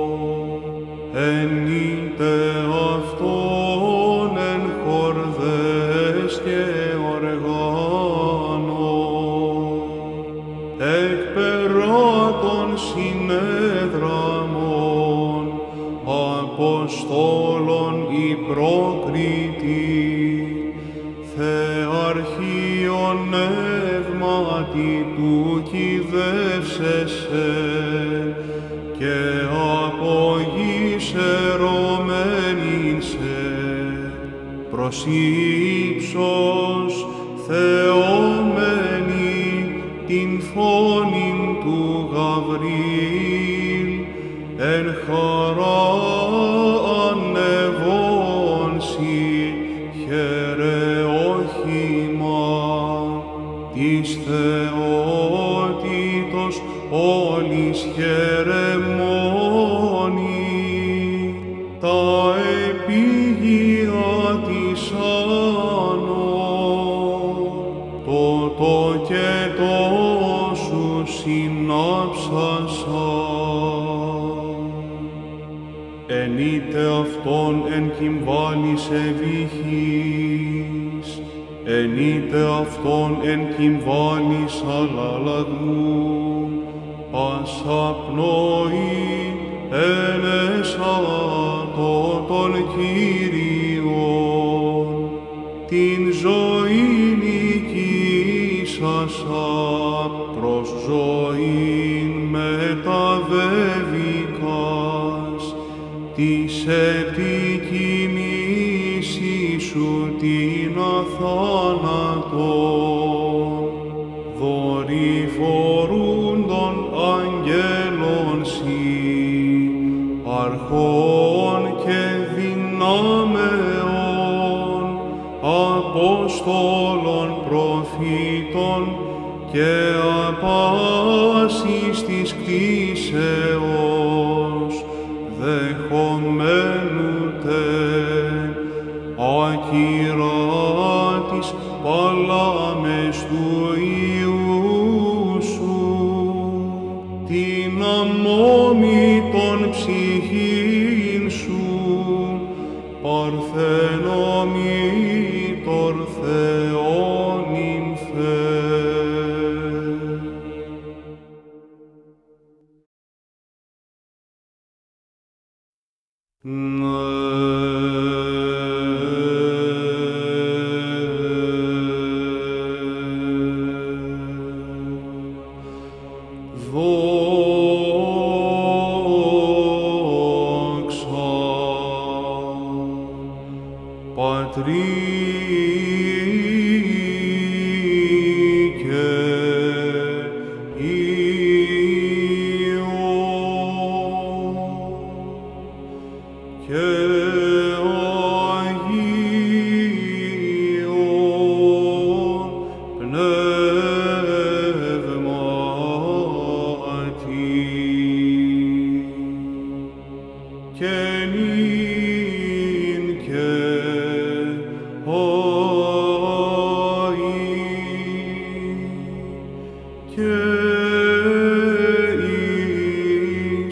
ενείτε αυτόν εν χορδές και οργάνο, εκ περάτων συνέδραμων, Αποστόλων η προκριτή, Θεαρχίον νεύματι του κυδεύσεσαι, και από γης ερωμένησε, προς ύψος θεόμενη την φωνήν του Γαβρίλ, εν χαρά ανεβόνσι, χαιρε όχημα της θεότητος όλης χαιρεμόνη, τα επίγεια της άνω, τότο και τόσου συνάψασα. Ενείτε αυτόν εν κυμβάλης ευήχης, ενείτε αυτόν εν κυμβάλης αλλαλαγμού, πάσα πνοή ελεσάτω των Κύριων, την ζωήν οικήσασα προς ζωήν μεταβεβηκάς, της επικοιμήσης σου την αθάνατον, δορυφορούντων αγγέλων σοι, αρχών και δυνάμεων, Απόστολων, προφήτων και απάσης της κτήσεως, δεχομένου τε ακυράτης παλάμες του Υιού σου, την αμόμητον ψυχήν σου, παρθενομήτωρ Θεόν νυμφέ. Δόξα Πατρί και Υιό και Αγίον Πνεύματι, και νυν και αεί και εις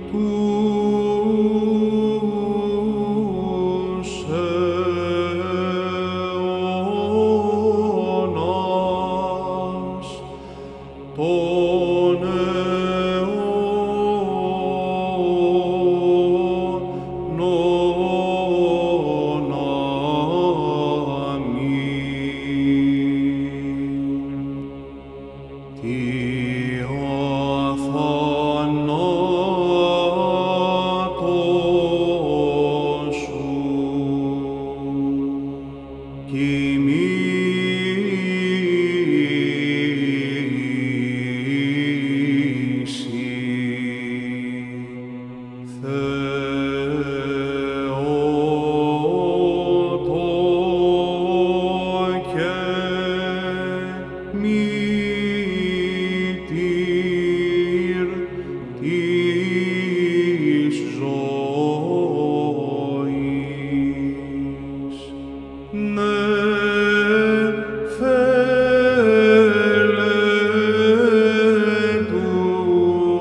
τους αιώνας των αιώνων. Αμήν. Τι αθανάτω σου κοιμήσει, Θεότο και μήτηρ της ζωής, νεφέλε του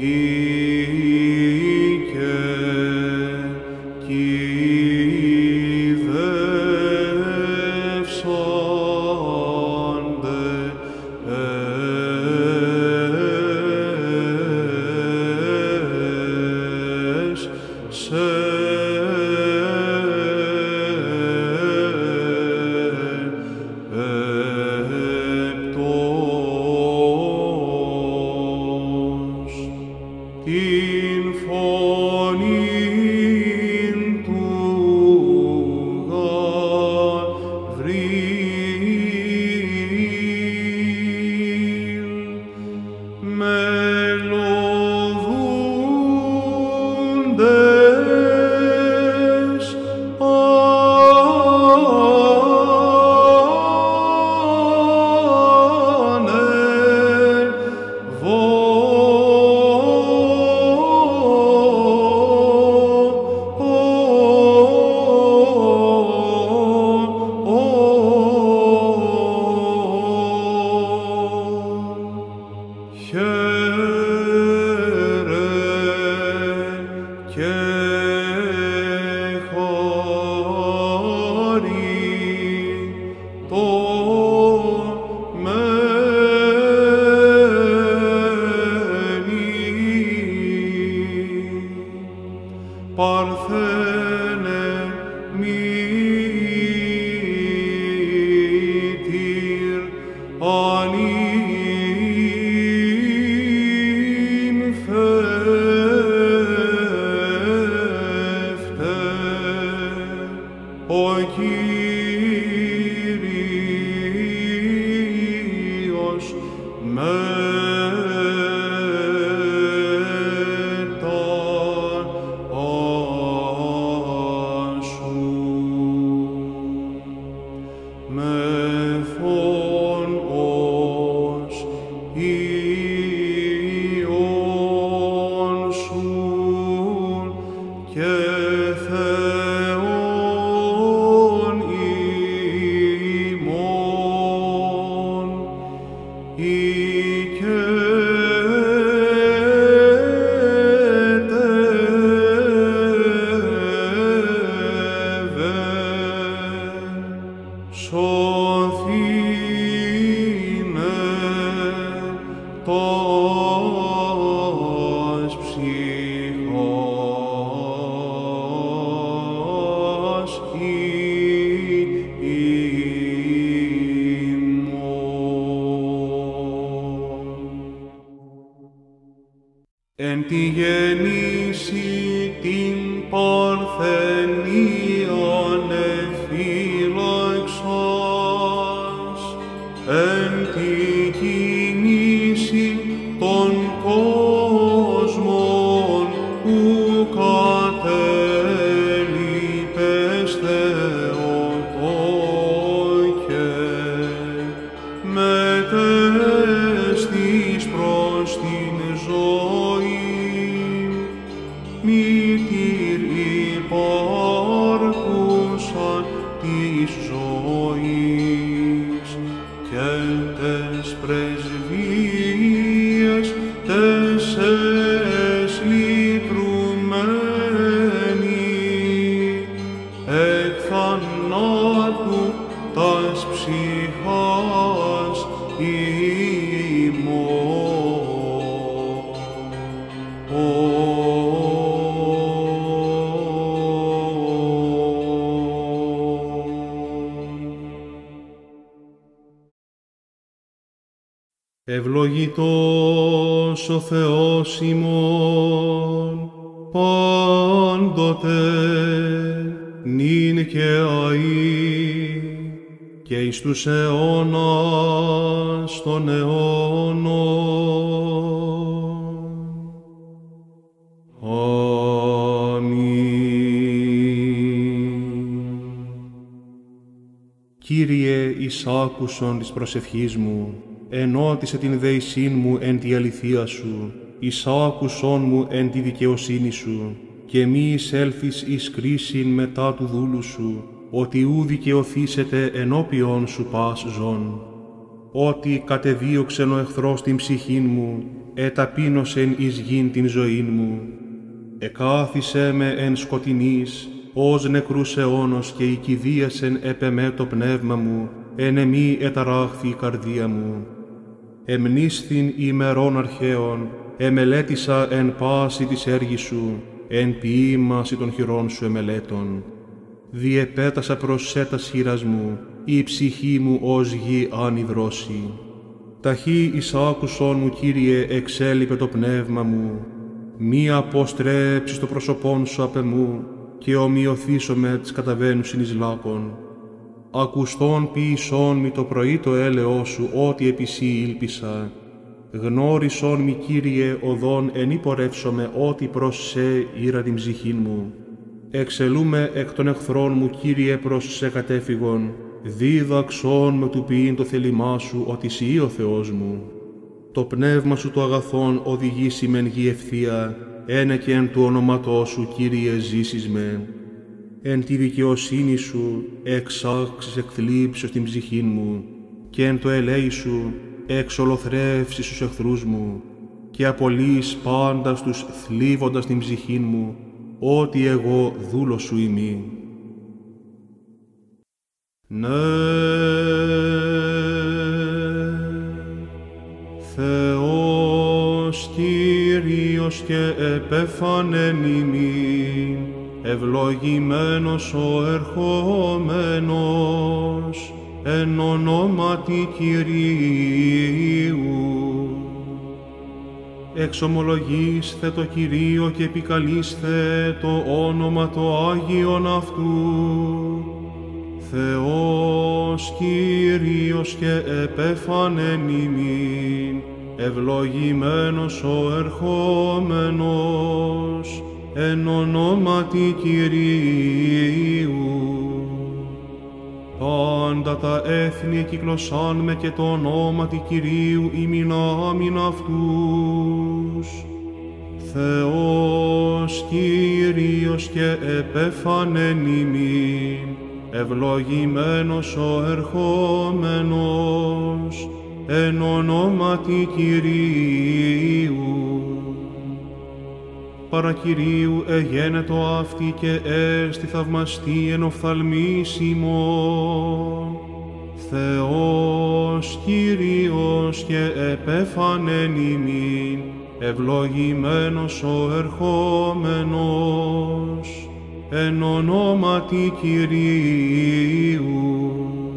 Εν τη γεννήση την παρθενίαν εφύλαξας, εν τη κινήσει των κόσμων που κατέλειπες Θεοτόκε, μετέστης προς την ζωή, μήτηρ υπάρχουσαν της ζωής, και τες πρεσβείες τες εσλιτρουμένη, εκ θανάτου τας ψυχάς ημών. Ευλογητός ο Θεός ημών, πάντοτε, νυν και αεί, και εις τους αιώνας των αιώνων. Αμήν. Κύριε, εις άκουσον της προσευχής μου, ενώτισε την δεησήν μου εν τη αληθεία σου, εις άκουσον μου εν τη δικαιοσύνη σου, και μη εισέλθεις εις κρίσιν μετά του δούλου σου, ότι ου δικαιωθήσετε ενώπιον σου πας ζών. ότι κατεδίωξεν ο εχθρός την ψυχήν μου, εταπείνωσεν εις γην την ζωήν μου. Εκάθισε με εν σκοτεινής, ως νεκρούς αιώνος και οικηδίασεν επ' εμέ το πνεύμα μου, εν εμή εταράχθη η καρδία μου. Εμνήσθην ημερών αρχαίων, εμελέτησα εν πάση της έργης σου, εν ποίημαση των χειρών σου εμελέτων. Διεπέτασα προς σε τας χείρας μου, η ψυχή μου ως γη ανυδρώσει. Ταχύ εις άκουσον μου, Κύριε, εξέλιπε το πνεύμα μου. Μη αποστρέψεις το πρόσωπόν σου απ' εμού και ομοιωθήσω με τις καταβαίνουσιν εις λάκων. Ακουστών ποιησόν μη το πρωί το έλεό σου, ότι επί σύ ήλπισα. Γνώρισον μη, Κύριε, οδόν εν υπορεύσομαι, ότι προς σε ήρα την ψυχήν μου. Εξελούμε εκ των εχθρών μου, Κύριε, προς σε κατέφυγον. Δίδαξον με του ποιήν το θέλημά σου, ότι σύ ο Θεός μου. Το πνεύμα σου το αγαθόν οδηγήσει μεν γη ευθεία, ένε και εν του ονόματός σου, Κύριε, ζήσεις με. Εν τη δικαιοσύνη σου εξάξεις εκθλίψεως την ψυχήν μου, και εν το ελέη σου εξολοθρεύσεις τους εχθρούς μου, και απολύεις πάντα τους θλίβοντας την ψυχήν μου, ότι εγώ δούλος σου ημί. Ναι, Θεός Κύριος και επέφανεν ημίν, ευλογημένος ο ερχόμενος, εν ονόματι Κυρίου. Εξομολογήστε το Κυρίο και επικαλείστε το όνομα το Άγιον αυτού. Θεός Κύριος και επέφανεν ημίν, ευλογημένος ο ερχόμενος, εν ονόματι Κυρίου. Πάντα τα έθνη κυκλωσάν με και το ονόματι Κυρίου ημιν άμην αυτούς. Θεός Κύριος και επέφανεν ημίν, ευλογημένος ο ερχόμενος, εν ονόματι Κυρίου. Παρά Κυρίου εγένετο αυτή και έστι θαυμαστή εν οφθαλμής ημών. Θεός Κύριος και επέφανεν ημίν, ευλογημένος ο ερχόμενος, εν ονόματι Κυρίου.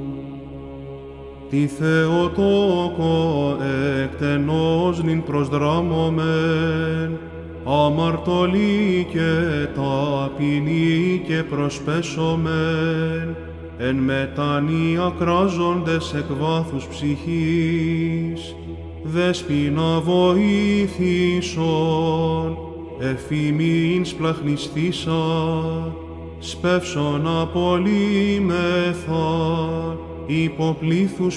Τη Θεοτόκο εκτενώς νυν προσδράμωμεν, αμαρτωλή και ταπεινή και προσπέσομεν, εν μετανία κράζοντες εκ βάθους ψυχής, δέσποινα βοήθησον, εφημίν σπλαχνιστήσα, σπεύσον απολύμεθα, υποπλήθους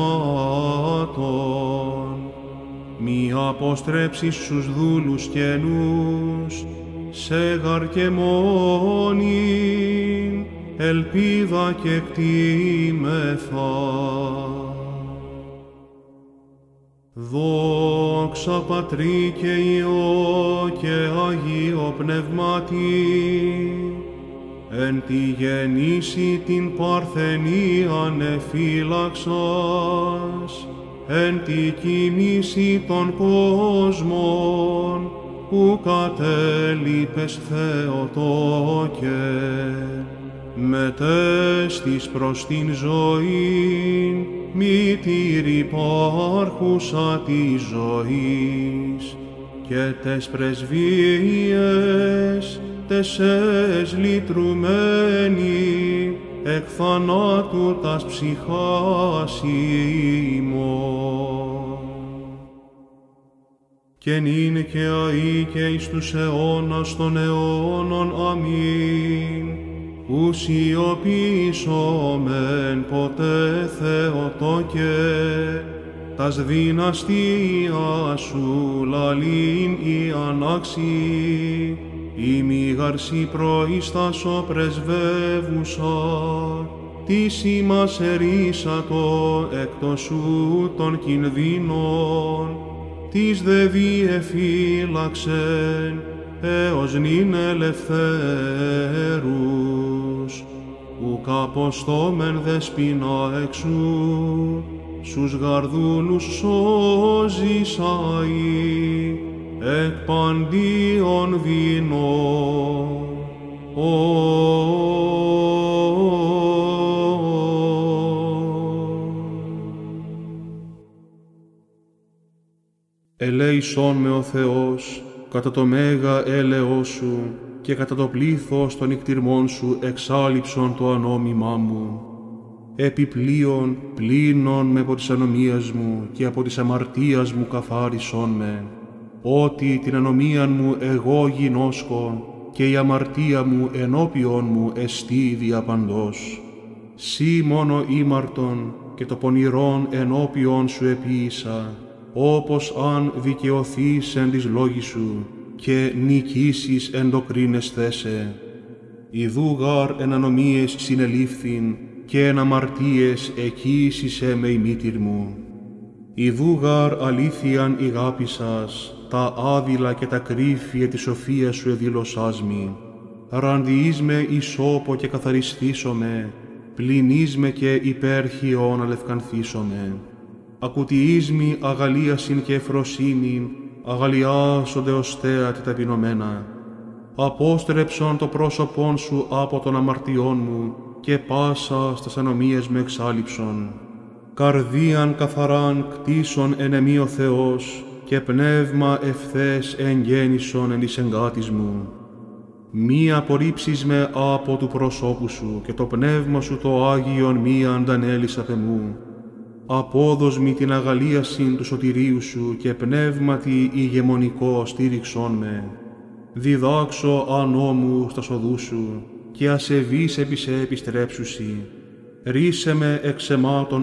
πτεσμάτων. Μη αποστρέψεις στους δούλους καινούς, σέγαρ και μόνην, ελπίδα και κτήμεθα. Δόξα Πατρί και Υιό και Αγίο Πνεύματι, εν τη γεννήση την παρθενίαν εφύλαξας, εν τη κοιμήση των κόσμων, που κατέλειπες Θεοτόκε, μετέστης προς την ζωήν, μητήρη υπάρχουσα της ζωής, και τες πρεσβείες τεσές λυτρουμένη, εκ θανάτου τας ψυχάς ημών. Και νυν και αεί και εις τους αιώνας των αιώνων, αμήν. Ου σιωπήσομεν ποτέ Θεοτόκε, τας δυναστεία σου λαλήν η ανάξι, η μη γαρσή προείστασο πρεσβεύουσα, της ημάς ερίσατο εκτός σου των κινδύνων, της δε διεφύλαξεν έως νυν ελευθέρους, ουκ αποστόμεν δεσποινα εξού, σους γαρδούλους σώζεις αΐ, εκ παντίων δεινών. Ελέησόν με ο Θεός, κατά το μέγα έλεος σου και κατά το πλήθος των νικτυρμών σου εξάλειψον το ανόμημά μου. Επιπλέον πλύνον με από της ανομίας μου και από της αμαρτίας μου καθάρισον με, ότι την ανομίαν μου εγώ γινώσκω και η αμαρτία μου ενώπιον μου εστί διαπαντός. Σύ μόνο ήμαρτον και το πονηρόν ενώπιον σου επίησα, όπως αν δικαιωθείς εν της λόγης σου και νικήσεις εν το κρίνεσθέσαι. Ιδού γάρ εν ανομίες συνελήφθην και εν αμαρτίες εκοίησισε με η μήτηρ μου. Ιδού γάρ αλήθειαν ηγάπησας, τα άδειλα και τα κρύφια της σοφίας σου εδήλωσάς μη. Ραντιείς με ισόπο και καθαριστήσομαι, πλυνείς με και υπέρχιον αλευκανθήσομαι. Ακουτιείς μη αγαλίασιν και ευφροσύνην, αγαλιάσονται οστέα τη ταπεινωμένα. Απόστρεψον το πρόσωπόν σου από των αμαρτιών μου και πάσα στας ανομίες με εξάλειψον. Καρδίαν καθαράν κτίσον εν εμεί ο Θεός και πνεύμα ευθές εγγέννησον εν εις εγκάτης μου. Μη απορρίψεις με από του προσώπου σου και το πνεύμα σου το Άγιον μη αντανέλεις απ' εμού. Απόδος μη την αγαλίασιν του σωτηρίου σου και πνεύματι ηγεμονικό στήριξόν με. Διδάξω ανώμου στα οδούς σου και ασεβείς επί σε επιστρέψουσι. Ρίσε με εξ αιμάτων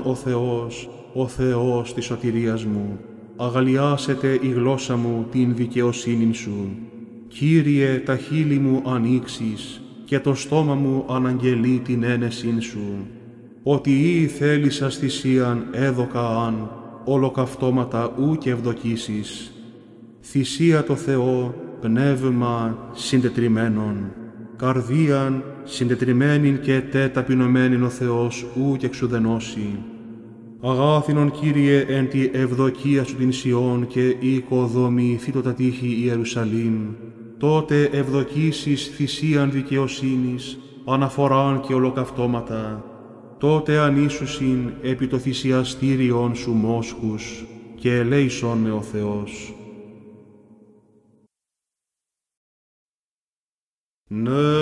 ο Θεός της σωτηρίας μου. Αγαλιάσετε η γλώσσα μου την δικαιοσύνην σου. Κύριε, τα χείλη μου ανοίξεις και το στόμα μου αναγγελεί την ένεσήν σου. Ότι ή θέλησας θυσίαν έδωκα αν, ολοκαυτώματα ου και ευδοκίσεις. Θυσία το Θεό, πνεύμα συντετριμένον. Καρδίαν συντετριμένην και ταπεινωμένην ο Θεός ου και εξουδενώσει. Αγάθινον Κύριε εν τη ευδοκία σου την Σιών και οικοδομηθεί το τα τείχη Ιερουσαλήμ. Τότε ευδοκίσεις θυσίαν δικαιοσύνης, αναφοράν και ολοκαυτώματα. Τότε ανήσουσιν επί το θυσιαστήριον σου μόσχους και ελέησον με ο Θεός. Ναι,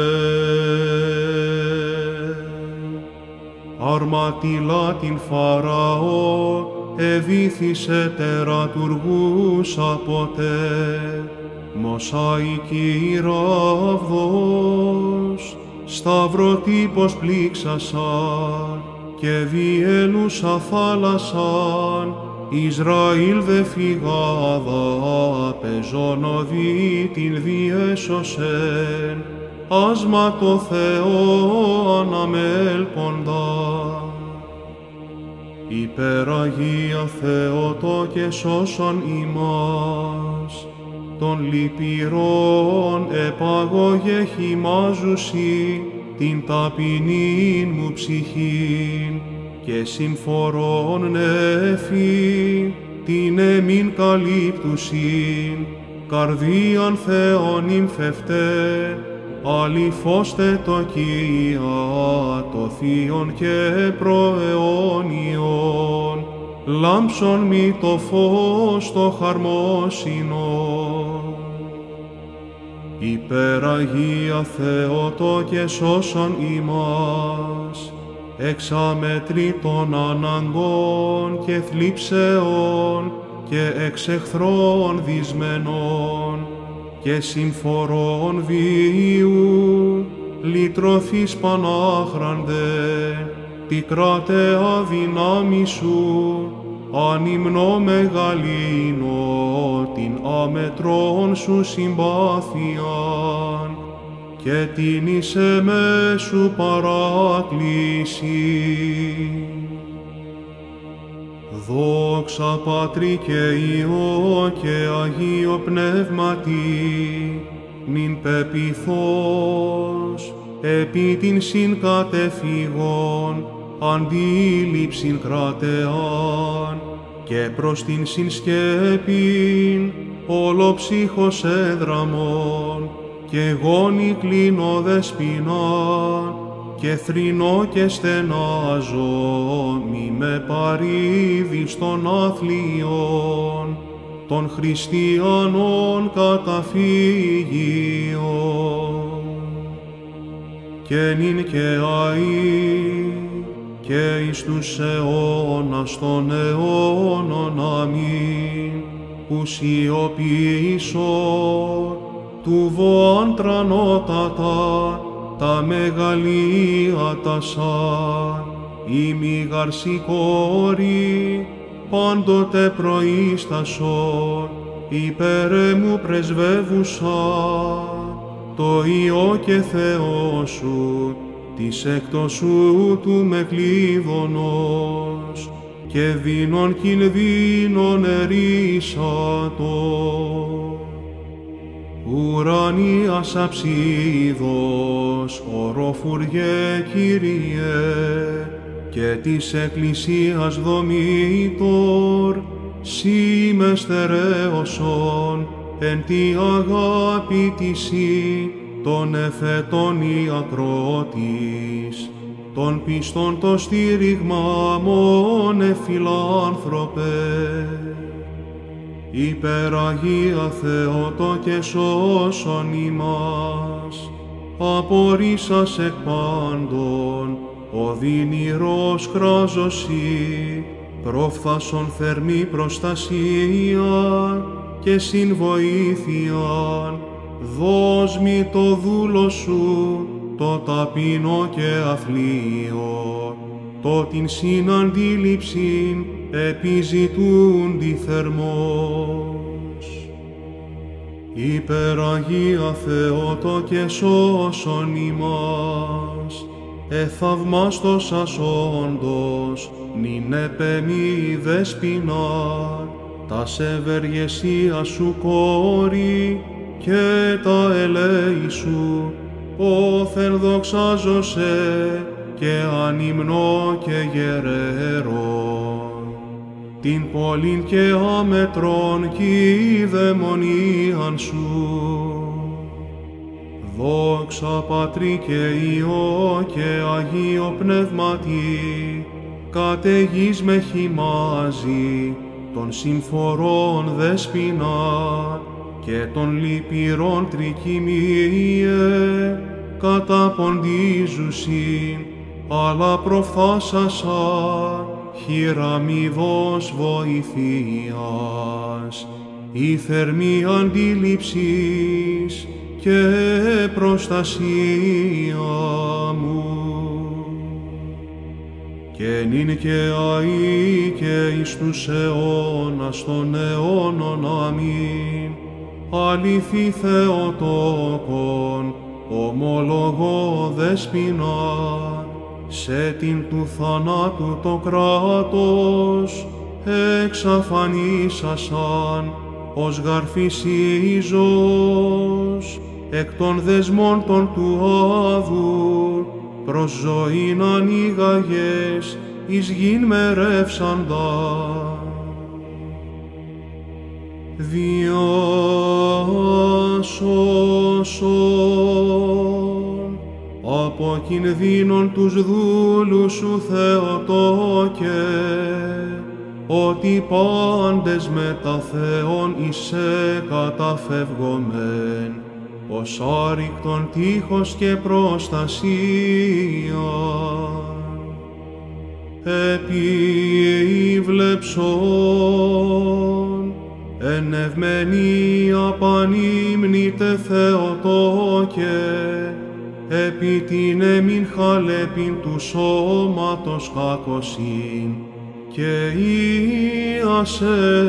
αρματιλά την Φαραώ εβήθησε τερατουργούσα ποτέ, μοσαϊκή ράβδος, σταυροτύπος πλήξασαν και διέλουσα θάλασσαν, Ισραήλ δε φυγάδα πεζόνοδη την διέσωσεν, άσμα το Θεό αναμέλποντα. Υπεραγία Θεότο και σώσον ημάς, των λυπηρών επαγωγέ χυμάζουσι την ταπεινήν μου ψυχήν και συμφορών νεφή την εμήν καλύπτουσιν, καρδίαν Θεόν υμφευτέ, αληθώστε το Κία, το Θείον και προαιώνιον, λάμψον μη το φως το χαρμόσυνο. Υπεραγία Θεότο και σώσον ημάς, εξαμετρήτων αναγκών και θλίψεων και εξ εχθρών δυσμενών και συμφορών βίου, λυτρωθείς πανάχραντε, τι κράτε αδυνάμει σου, ανυμνώ μεγαλύνω την αμετρών σου συμπάθειαν, και τίνησε μέσου παράκληση. Δόξα Πατρί και Υιό και Αγίο Πνεύματι, νυν πεποιθώς, επί την συγκατεφύγων αντίληψην κρατεάν, και προς την συνσκέπην ολοψύχος έδραμον, και γόνι κλείνω δεσποινάν, και θρηνώ και στενάζω, μη με παρήδεις των αθλίων, των χριστιανών καταφύγιων. Και νυν και αεί, και εις τους αιώνας των αιώνων, αμήν, που σιωπήσω του βοάν τρανότατα, τα μεγαλεία σαν, η μηγαρ σηκώρη, πάντοτε προείστασον, υπέρ μου πρεσβεύουσα, το Υιό και Θεό σου, της έκτος σου του με κλείδωνος, και δίνων κινδύνων ερίσατο. Ουρανίας αψίδος, οροφουργέ Κύριε, και της Εκκλησίας δομήτωρ, σύ με στερέωσον, εν τη αγάπη τισι, των εφετών η ακρότης, των πιστών το στήριγμα μόνε φιλάνθρωπε. Υπεραγία Θεότο και σώσον ημάς, απορρίσας εκ πάντων, οδυνηρός κράζωσι, προφθάσον θερμή προστασία και συνβοήθειαν, δώσ' μη το δούλο σου, το ταπεινό και αθλίο, το την συναντήληψην επιζητούντι θερμός. Υπεραγία Θεότο και σώσον ημάς, εθαυμάστος ασόντος, νυν επεμεί δεσποινά, τας ευεργεσίας σου κόρη και τα ελέη σου, όθεν δοξάζωσε και ανυμνώ και γεραίρο. Την πόλην και άμετρον κηδαιμονίαν σου. Δόξα Πατρί και Υιό και Αγίο Πνεύματι, καταιγείς με χυμάζει των συμφορών δεσποινά και των λυπηρών τρικυμίε καταποντίζουσιν, αλλά προφθάσασα χειραμιδός βοηθείας, η θερμή αντίληψης και προστασία μου. Και νυν και αεί και εις τους αιώνας των αιώνων, αμήν. Αληθή Θεοτόκον, ομολογώ δεσποινά, σε την του θανάτου το κράτος εξαφανίσασαν, ως γαρφισίζος εκ των δεσμών των του Άδου, προς ζωήν ανοίγαγες εις γην μερεύσαντα. Διάσωσον από κινδύνων τους δούλους σου Θεοτόκε, ότι πάντες με τα Θεόν εισέ καταφεύγομεν, ως άρρηκτον τείχος και προστασία. Επίβλεψον, εν ευμενία πανύμνητε Θεοτόκε, επί την εμήν χαλέπιν του σώματος κακοσύν, και ίασε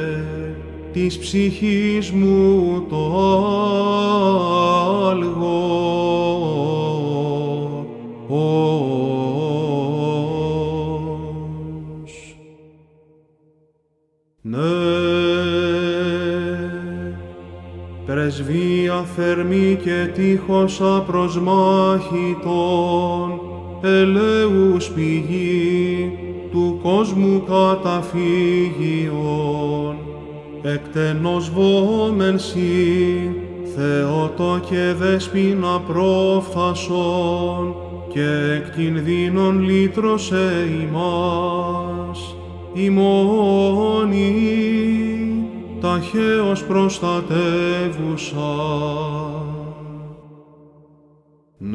της ψυχής μου το άλγο. πρεσβεία θερμή και τείχος απροσμάχητον, ελέους πηγή του κόσμου καταφύγιον, εκτενώς βόμεν σοι, Θεότο και δέσποινα πρόφθασον, και εκ κινδύνων λύτρωσε ημάς, ημώνη ταχαίως προστατεύουσα. Ναι,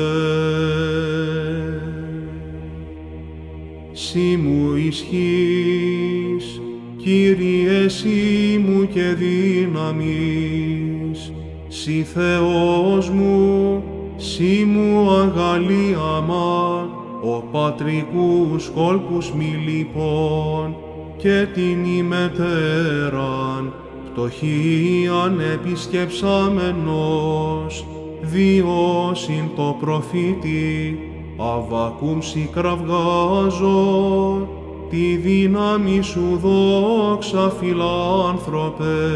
σύ μου ισχύς, Κύριε σύ μου και δύναμις, σύ Θεός μου, σύ μου αγαλίαμα, ο πατρικούς κόλπους μη λοιπόν, και την ημετέραν, πτωχίαν επισκεψάμενος, διώσιν το προφήτη, Αββακούμ σοι κραυγάζω, τη δύναμη σου δόξα φιλάνθρωπε.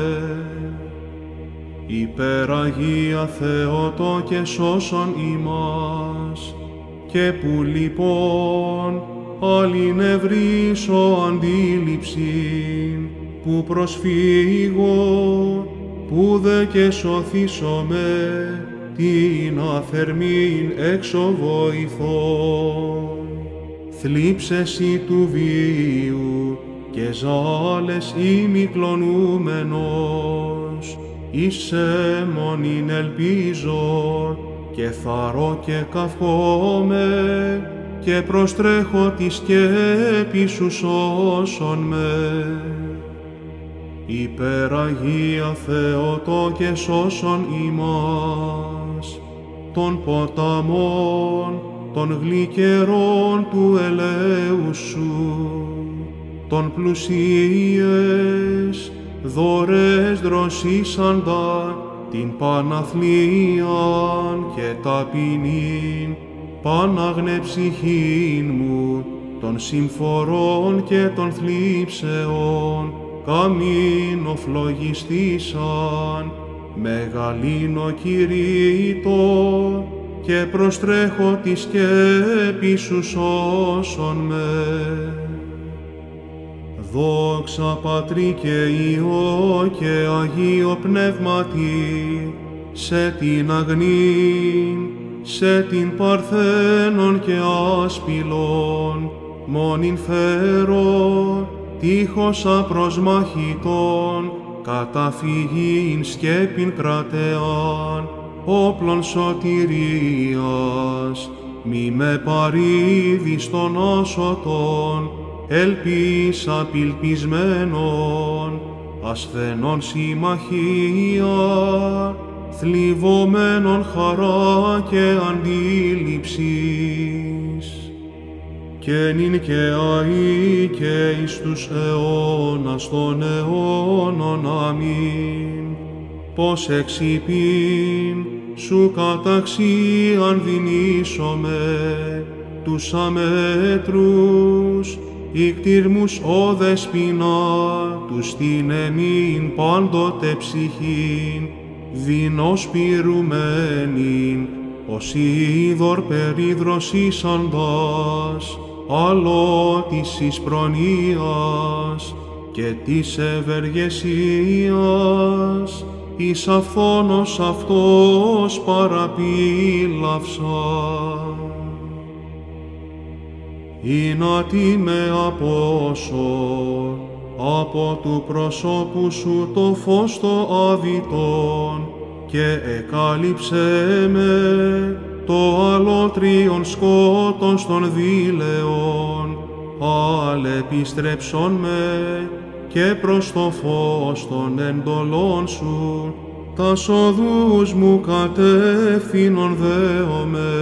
Υπεραγία Θεότο και σώσον ημάς, και που λοιπόν άλλην ευρύσω αντίληψην, που προσφύγω, που δε και σωθήσομαι, την αθερμήν έξω βοηθώ. Θλίψεσι του βίου και ζάλες ημικλονούμενος, εις αίμονην ελπίζω, και θαρώ και καυχόμαι, και προστρέχω τη σκέπη σου σώσον με. Υπεραγία Θεότο και σώσον ημάς, των ποταμών, των γλυκερών του ελέους σου, των πλουσίες, δωρές δροσίσαντα, την παναθλίαν και ταπεινήν, πάναγνε ψυχήν μου, των συμφορών και των θλίψεων, καμήν οφλογιστήσαν, μεγαλύνω κηρύττω, και προστρέχω τη σκέπη σου σώσον με. Δόξα Πατρί και Υιό και Αγίο Πνεύματι, σε την αγνήν, σε την παρθένον και άσπυλον, μόνην φέρω, τείχος απροσμάχητον, καταφυγήν σκέπην κρατεάν, όπλων σωτηρίας, μη με παρήδεις των άσωτων, ελπίς απελπισμένων, ασθενών συμμαχία, θλιβωμένων χαρά και αντίληψης. Και νυν και αεί και εις τους αιώνας των αιώνων. Αμήν. Πως εξυπήν σου καταξίαν δυνήσομαι, τους αμέτρους, ικτήρμους ο δεσποινά, τους την εμήν πάντοτε ψυχήν, δεινός πυρουμένην, ως είδωρ περιδροσίσαντας, άλλο της προνοίας και της ευεργεσίας, εις αυθόνος αυτός παραπήλαυσα. Ή να τι με απόσω, από του προσώπου σου το φως το αβητόν, και εκάλυψέ με το αλότριον σκότος των δίλεων, αλεπιστρέψον με και προς το φως των εντολών σου, τα οδούς μου κατεύθυνον δέομαι.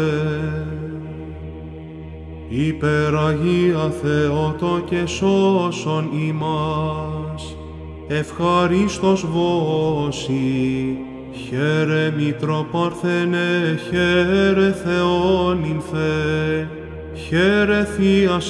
Υπεραγία Θεότο και σώσον ημάς, ευχαρίστως βόση, χαίρε Μήτρο Παρθενέ, χαίρε Θεόν νυμφέ, χαίρε Θεία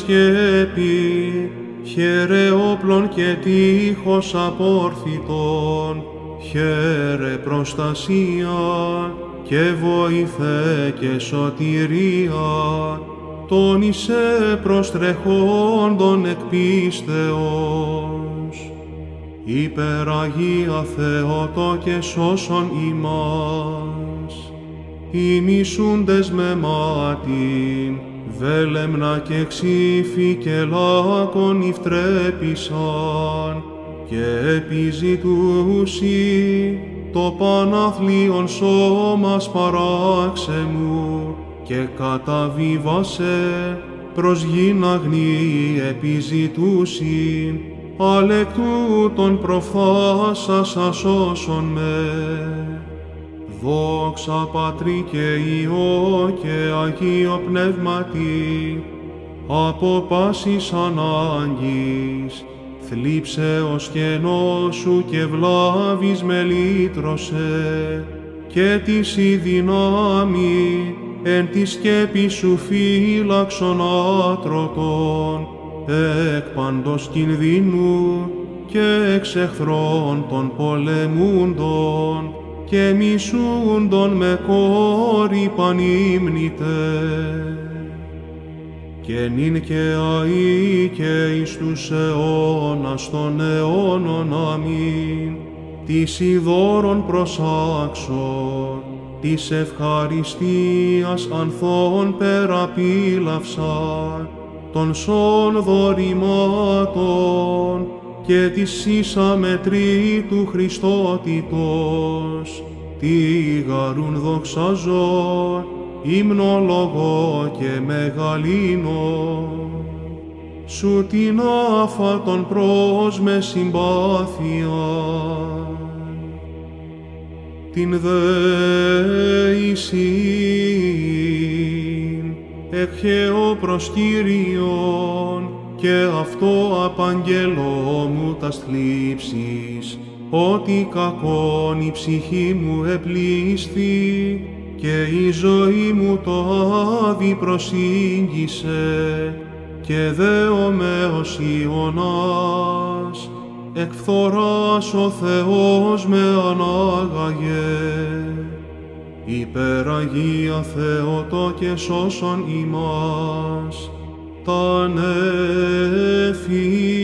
Σκέπη, χαίρε όπλων και τείχος απόρθητον, χαίρε προστασία και βοηθέ και σωτηρία, τον εισέ προστρεχόντων εκ πίστεως. Υπεραγία Θεότο και σώσον ημάς, ημισούντες με μάτιν, βέλεμνα και ξύφη και λάκων υφτρέπησαν, και επιζητούσι το παναθλίον σώμας παράξεμου, και καταβίβασε προς γην αγνή επιζητούσιν, αλεκ τούτων προφθάσας ασώσον με. Δόξα Πατρί και Υιό και Αγίο Πνεύματι, από πάσης ανάγκης, θλίψεως κενός σου και βλάβης με λύτρωσε, και της η δυνάμει εν τη σκέπη σου φύλαξον άτρωτον, εκ παντός κινδύνου και εξ εχθρών των πολεμούντων, και μισούντων με κόρη πανύμνητε. Και νυν και αεί και εις τους αιώνας των αιώνων αμήν, της ειδώρων προσάξω, της ευχαριστίας ανθών περαπήλαυσα, των σών δωρημάτων και της εις αμετρήτου Χριστότητος, τι γαρούν δοξαζώ, ύμνολογώ και μεγαλύνω, σου την άφατον προς με συμπάθεια. Την δεησήν εκχαιώ προς Κύριον, και αυτό απαγγελώ μου τας θλίψεις, ότι κακόν η ψυχή μου επλήσθη, και η ζωή μου το άδει προσήγγισε, και δέομαι ως Ιωνάς, εκ φθοράς ο Θεός με ανάγαγε. Υπεραγία Θεότο και σώσον ημάς, τα νέφη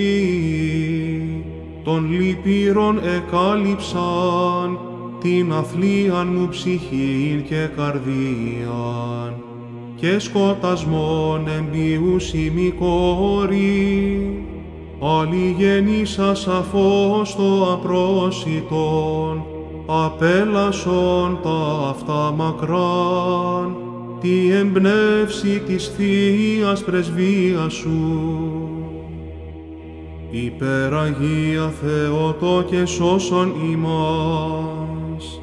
των λυπήρων εκάλυψαν, την αθλίαν μου ψυχήν και καρδίαν, και σκοτασμόν εμπιούσι μη κόρη, αλληγενήσα σαφώς το απρόσιτον, απέλασον τα αυτά μακράν, τη εμπνεύση της Θείας πρεσβείας σου. Υπεραγία Θεότο και σώσον ημάς,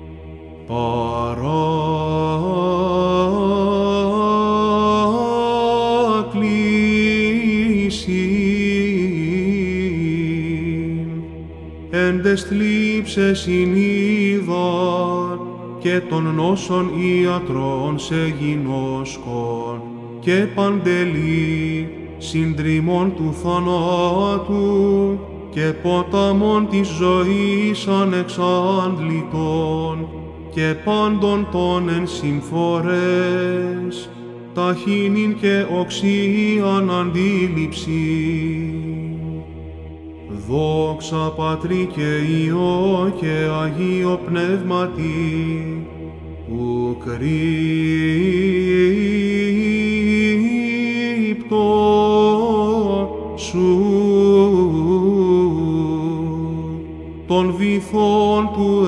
παράκλησιν, εν τες θλίψες συνείδαν, και των νόσων ιατρών σε γινώσκον, και παντελή συντριμών του θανάτου, και ποταμών της ζωής ανεξάντλητον, και πάντων των εν συμφορές, ταχύνην και οξίαν αντίληψη. Δόξα Πατρί και Υιό και Αγίο Πνεύματι, που κρύπτω σου των βυθών του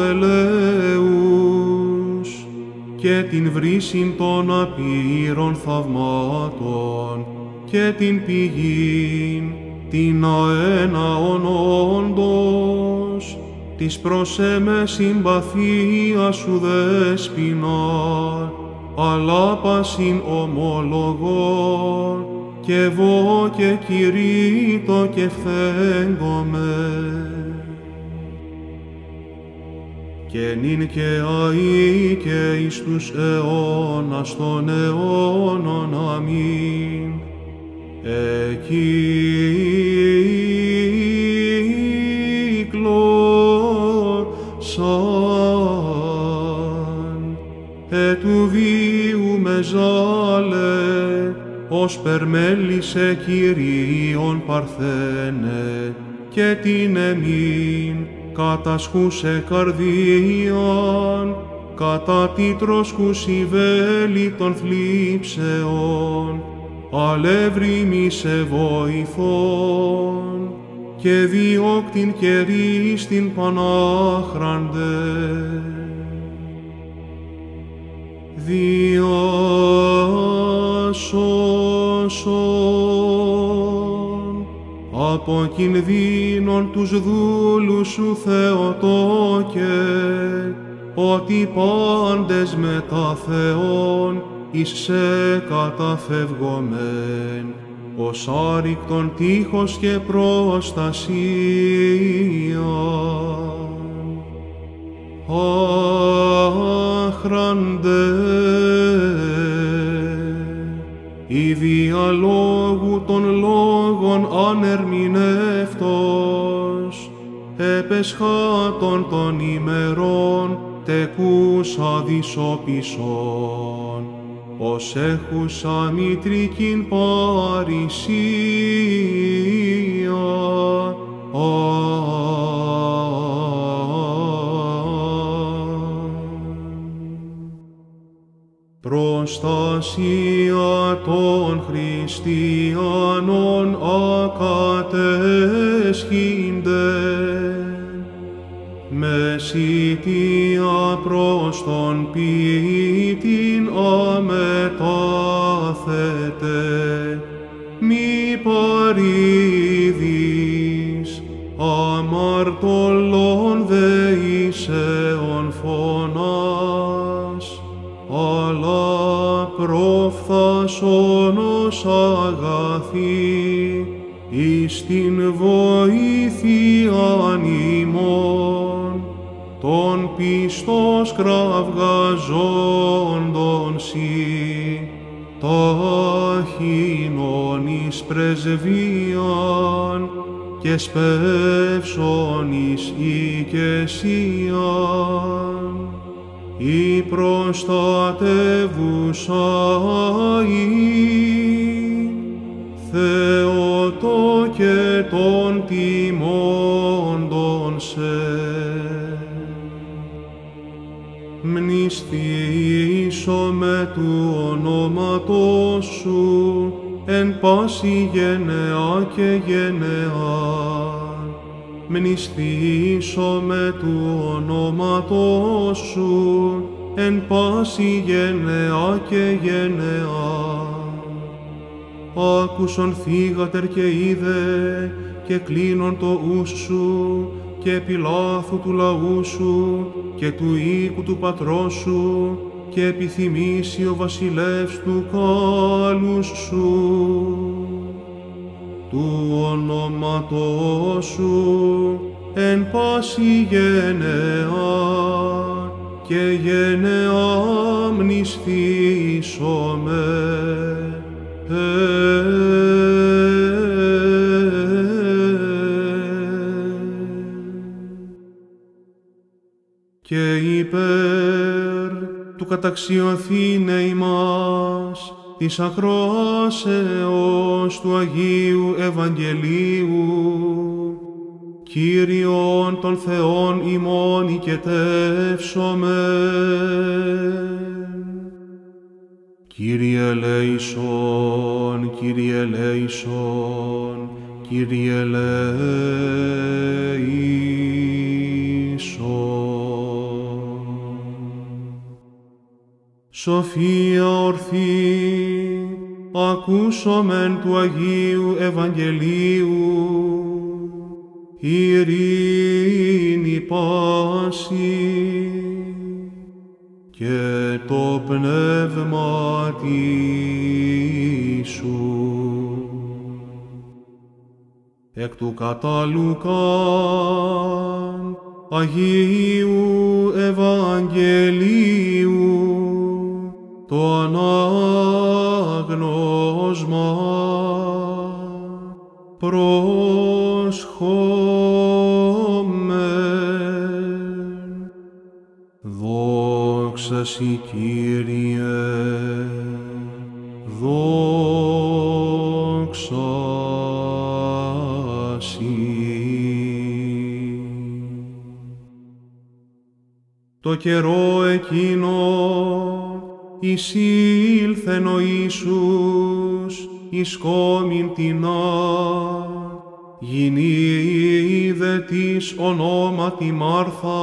ελέους, και την βρύσιν των απείρων θαυμάτων, και την πηγήν την αέναον όντως, της προς εμέ συμπαθίας σου δέσποινα, αλλά πασιν ομολογώ, και βω και κηρύττω και φθέγγομαι. Και νυν και αεί και εις τους αιώνας των αιώνων αμήν. Εκύκλω του βίου μεζάλε, ως περμέλησε Κυρίων παρθένε, και την εμήν κατασχούσε καρδίαν, κατά τη τροσκούση βέλη των θλίψεων, αλεύρημη σε βοηθών, και διώκτην καιρή στην πανάχραντε. Διάσωσον από κινδύνων τους δούλους σου Θεοτόκε, ότι πάντες μετά Θεόν εις σε καταφευγομεν, ως άρρηκτον τείχος και προστασία. Άχραντε, η διαλόγου των λόγων ανερμηνεύτος, επεσχάτων των ημερών τεκούσα δισοπισών, ως έχουσα μητρικήν παρησία. Προστασία των χριστιανών ακατέσχυνται, μεσίτια προς τον ποιητήν αμετάθετε, μη παρήδεις, αμαρτωλών δεήσεων φωνάς, αλλά προφθάσον ως αγαθή, εις την βοήθειαν ημών, των πιστός κραυγαζόντων σοι, ταχύνων εις πρεσβείαν, και σπεύσον εις οικεσίαν, η προστατεύουσα Θεοτόκε των τιμώντων σε. Μνηστήσομαι του ονόματός σου εν πάση γενεά και γενεά. Μνηστήσομαι του ονόματός σου εν πάση γενεά και γενεά. Άκουσον θύγατερ και είδε, και κλείνον το ους σου, και επιλάθου του λαού σου, και του οίκου του πατρός σου, και επιθυμήσει ο βασιλεύς του κάλους σου. Του ονόματός σου εν πάση γενεά και γενεά μνηστήσομαι. Και υπέρ του καταξιωθήνε ημάς της ακροάσεως του Αγίου Ευαγγελίου, Κύριον των Θεών ημών οικετεύσομεν. Κύριε ελέησον, Κύριε ελέησον, Κύριε ελέησον. Σοφία ορθή, ακούσομεν του Αγίου Ευαγγελίου, ειρήνη πάση και το πνεύμα σου. Εκ του κατά Λουκάν Αγίου Ευαγγελίου το ανάγνωσμα προσχόμεν. Δόξα Συ, Κύριε, δόξα Συ. Το καιρό εκείνο εισήλθεν ο Ιησούς εις κόμην τινά, γυνή δε της ονόματι Μάρθα,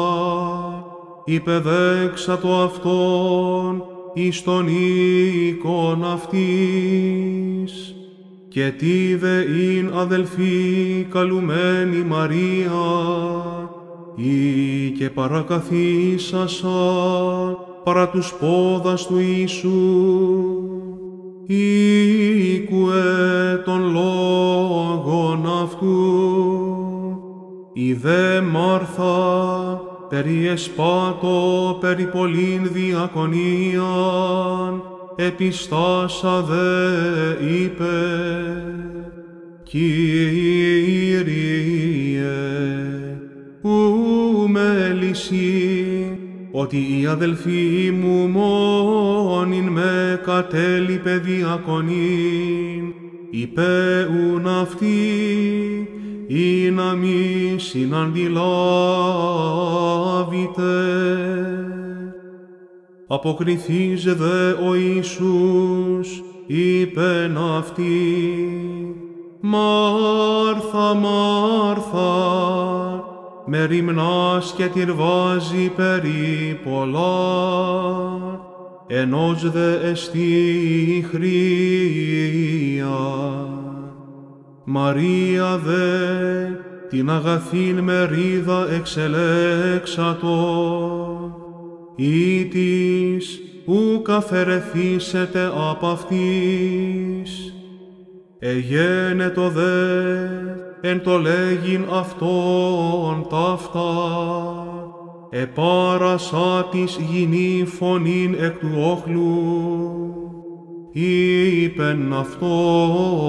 υπεδέξατο αυτόν εις τον οίκον αυτής, και τι δε ειν αδελφή καλουμένη Μαρία, ή και παρακαθίσασα παρά τους πόδας του Ιησού, ήκουε των λόγων αυτού. Η δε Μάρθα περιεσπάτω περί πολλήν διακονίαν, επιστάσα δε είπε, Κύριε, ου μέλησι, ότι η αδελφή μου μόνην με κατέλειπε διακονήν, υπέουν αυτή, ή να μη συναντιλάβητε. Αποκριθείς δε ο Ιησούς, είπεν αυτή, Μάρθα, Μάρθα, με ρημνάς και τυρβάζει περί πολλά, ενός δε εστί η χρία. Μαρία δε την αγαθήν μερίδα εξελέξατο, ή της ουκ αφαιρεθήσετε απ' αυτής. Εγένετο δε εν το λέγειν αυτόν ταύτα, επάρασά της γυνή φωνήν εκ του όχλου, είπεν αυτό,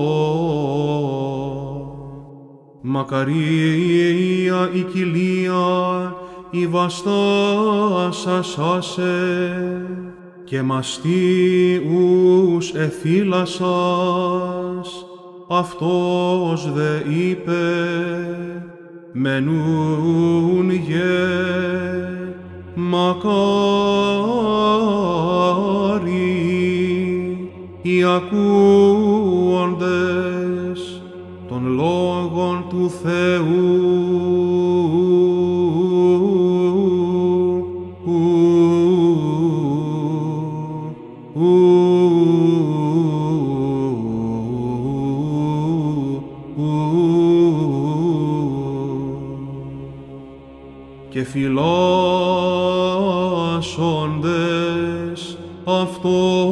μακαρία η κοιλία, η βαστάσασάσε, και μαστίους εθύλασας, αυτός δε είπε, μενούν γε, μακάρι οι ακούοντες των λόγων του Θεού. Και φυλάσσοντες αυτό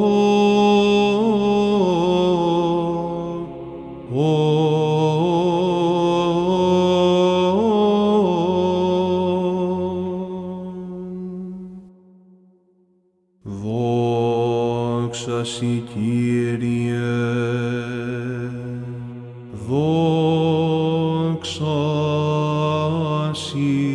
δόξα Συ, Κύριε, δόξα Συ.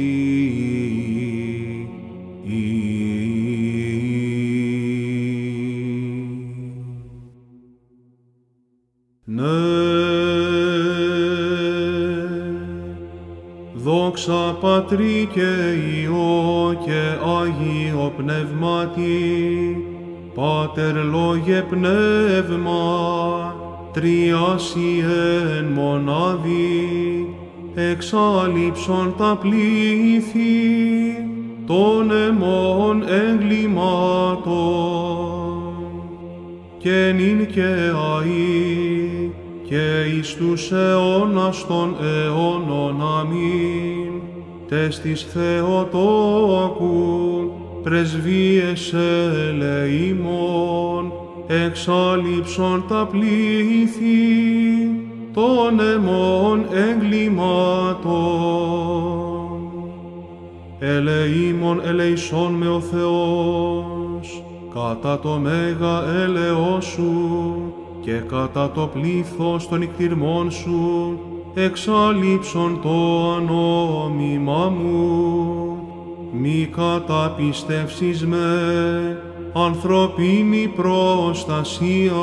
Δόξα Πατρί και Υιό και Άγιο Πνεύματι, Πάτερ Λόγε Πνεύμα, τριάσι εν μονάδι, εξάλειψον τα πλήθη των αιμών εγκλημάτων, και νυν και αεί, και εις τους αιώνας των αιώνων αμήν, τες της Θεοτόκου πρεσβείες ελεήμων, εξάλειψον τα πλήθη των αιμών εγκλημάτων. Ελεήμων ελεησόν με ο Θεός, κατά το μέγα έλεος σου, και κατά το πλήθος των εκτιρμών σου, εξάλειψον το ανόμιμά μου, μη καταπιστεύσεις με ανθρωπίνη προστασία,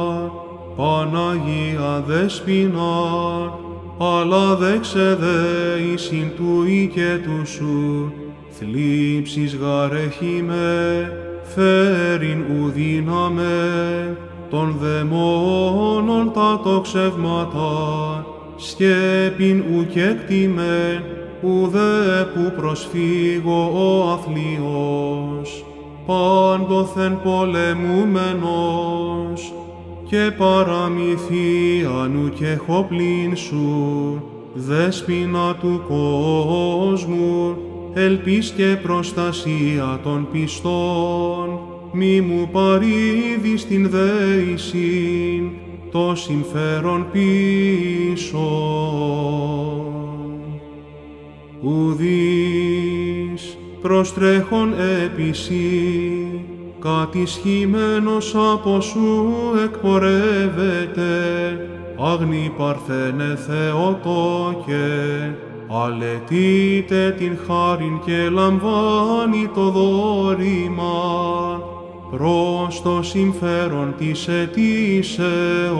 Παναγία Δέσποινα, αλλά δέξε δε εισιν του οίκετου σου, θλίψεις γαρέχει με, φέρειν ουδύναμε, των δαιμόνων τα τοξεύματα, σκέπην ουκέκτημεν, ουδέ που προσφύγω ο αθλίος, πάντοθεν πολεμούμενος, και παραμυθίαν ουκ πλήν σου, Δέσποινα του κόσμου, ελπίς και προστασία των πιστών, μη μου παρήδεις την δέησιν, το συμφέρον πίσω. Ουδείς προστρέχον επισή, κατισχυμένος από σου εκπορεύεται, άγνη παρθένε Θεοτόκε, αλετείτε την χάριν και λαμβάνει το δόρημα, προς το συμφέρον της αιτήσεως.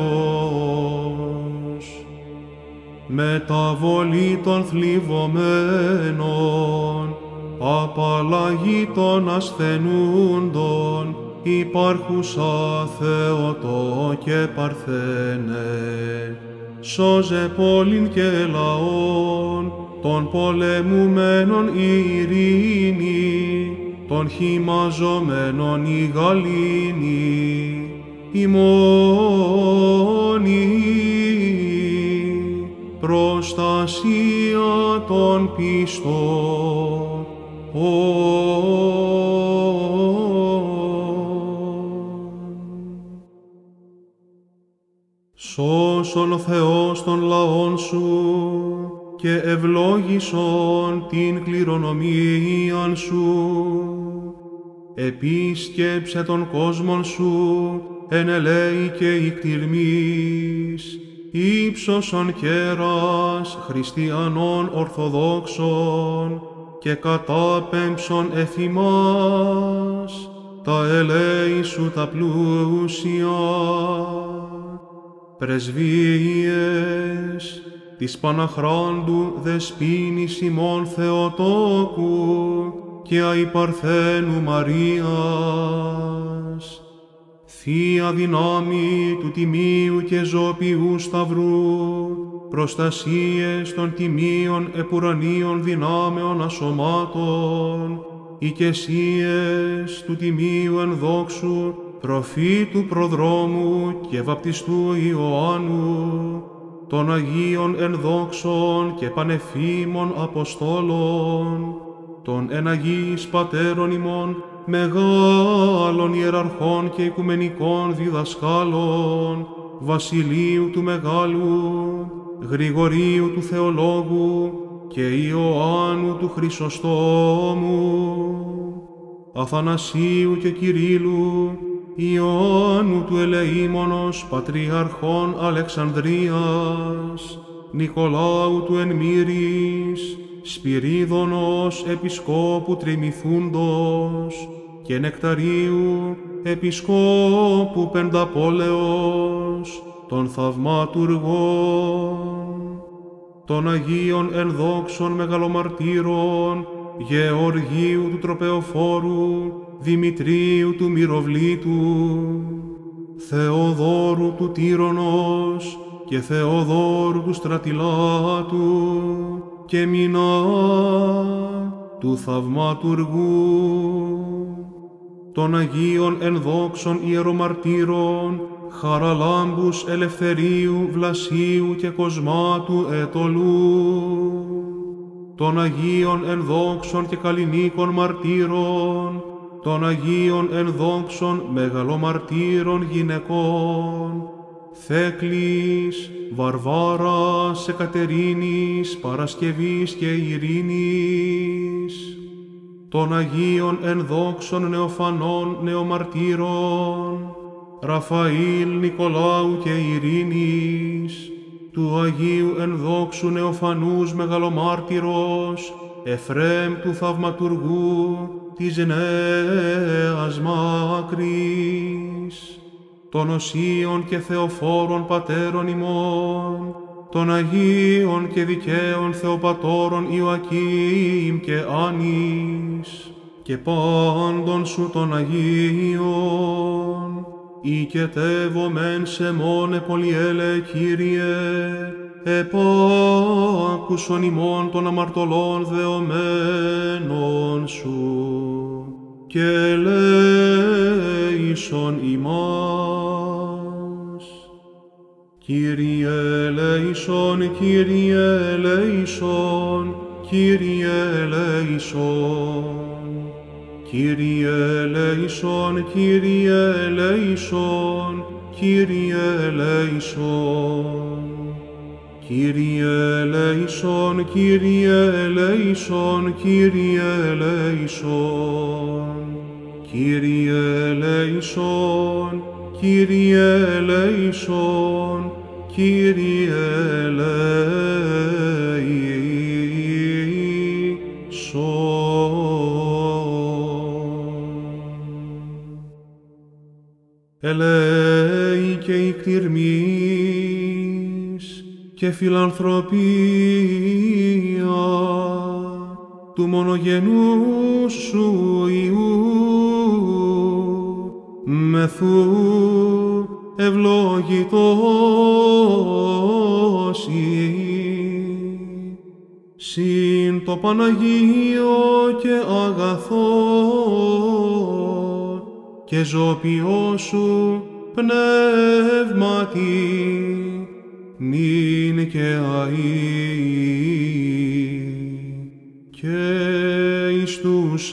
Μεταβολή των θλιβωμένων, απαλλαγή των ασθενούντων, υπάρχουσα Θεοτόκε Παρθένε, σώζε πόλην και λαών, των πολεμουμένων η ειρήνη, των χυμαζομένων η γαλήνη, η μόνη προστασία των πιστών. Σώσον ο Θεός των λαών σου και ευλόγησον την κληρονομίαν σου. Επίσκεψε τον κόσμον σου εν ελέη και ικτυρμής, ύψωσον κέρας χριστιανών ορθοδόξων και κατάπεμψον εφημάς τα ελέη σου τα πλούσια. Πρεσβείες της Παναχράντου Δεσποίνης ημών Θεοτόκου και αϊπαρθένου Μαρίας, Θεία δυνάμει του Τιμίου και Ζωπιού Σταυρού, προστασίες των τιμίων επουρανίων δυνάμεων ασωμάτων, οικεσίες του Τιμίου ενδόξου προφήτου προδρόμου και βαπτιστού Ιωάννου, των Αγίων ενδόξων και πανεφήμων Αποστόλων, των εν Αγίης Πατέρων ημών, μεγάλων ιεραρχών και οικουμενικών διδασκάλων, Βασιλείου του Μεγάλου, Γρηγορίου του Θεολόγου και Ιωάννου του Χρυσοστόμου, Αθανασίου και Κυρίλλου, Ιωάννου του Ελεήμονος Πατριαρχών Αλεξανδρίας, Νικολάου του Ενμύρης, Σπυρίδωνος Επισκόπου Τριμηθούντος και Νεκταρίου Επισκόπου Πενταπόλεως, των θαυματουργών, των Αγίων ενδόξων μεγαλομαρτύρων, Γεωργίου του Τροπεοφόρου, Δημητρίου του Μυροβλήτου, Θεοδόρου του Τύρονος και Θεοδόρου του Στρατιλάτου και Μινά του Θαυματουργού, των Αγίων ενδόξων ιερομαρτύρων, Χαραλάμπους Ελευθερίου, Βλασίου και Κοσμάτου Ετωλού, των Αγίων ενδόξων και καλλινίκων μαρτύρων, των Αγίων ενδόξων μεγαλομαρτύρων γυναικών, Θέκλης, Βαρβάρας, Εκατερίνης, Παρασκευής και Ειρήνης, των Αγίων ενδόξων νεοφανών νεομαρτύρων, Ραφαήλ, Νικολάου και Ειρήνης, του Αγίου ενδόξου νεοφανούς μεγαλομάρτυρος, Εφραίμ του θαυματουργού της νέας μακρής, των οσίων και θεοφόρων πατέρων ημών, των Αγίων και δικαίων Θεοπατώρων Ιωακήμ και Άννης, και πάντων σου των Αγίων, οικετεύομεν σε μόνε πολυέλε, Κύριε, επάκουσον ημών των αμαρτωλών δεωμένων σου, και ελέησον ημάς. Κύριε ελέησον, Κύριε ελέησον, Κύριε ελέησον. Κύριε ελέησον, Κύριε ελέησον, Κύριε ελέησον. Κύριε ελέησον, Κύριε ελέησον, Κύριε ελέησον. Κύριε ελέησον, Κύριε ελέησον, Κύριε ελέη και η κτηρμής και φιλανθρωπία του μονογενού σου Υιού, μεθού ευλογητός συν το Παναγίο και αγαθό και ζωπιό σου πνεύματι, νυν και αεί και εις τους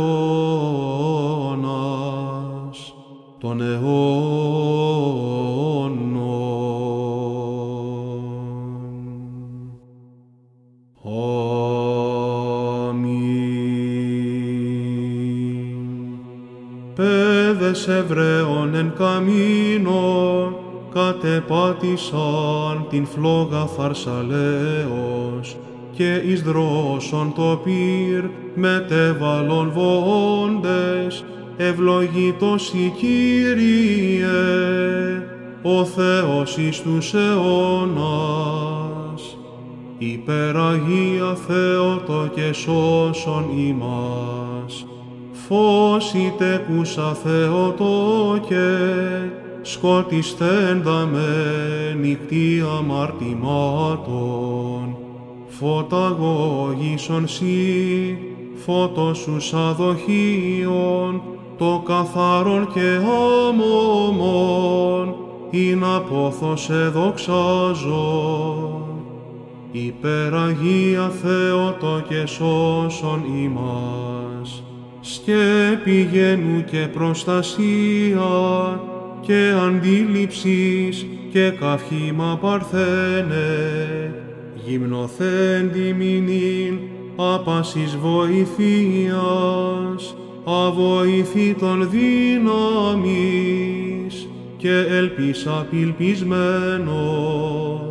αιώνας των αιώνων. Πέδες Εβραίων εν καμίνο κατεπάτησαν την φλόγα Φαρσαλέως και εις δρόσον το πυρ μετέβαλον βοώντες, ευλογητός η Κύριε, ο Θεός εις τους αιώνας. Υπεραγία Θεότο και σώσον ημάς, φως η τέκουσα Θεότο και σκοτισθέντα με νυχτή αμαρτημάτων, φωταγώγησον σοι, φώτος σου σαδοχείων, το καθαρόν και άμωμον, ειν απόθος εδοξάζω. Υπεραγία Θεότο και σώσον ημάς, σκέπη γένου και προστασία και αντίληψης και καυχήμα παρθένε, γυμνοθέντη μηνύν άπασης βοηθείας, αβοηθήτων δύναμης και ελπίς απελπισμένων.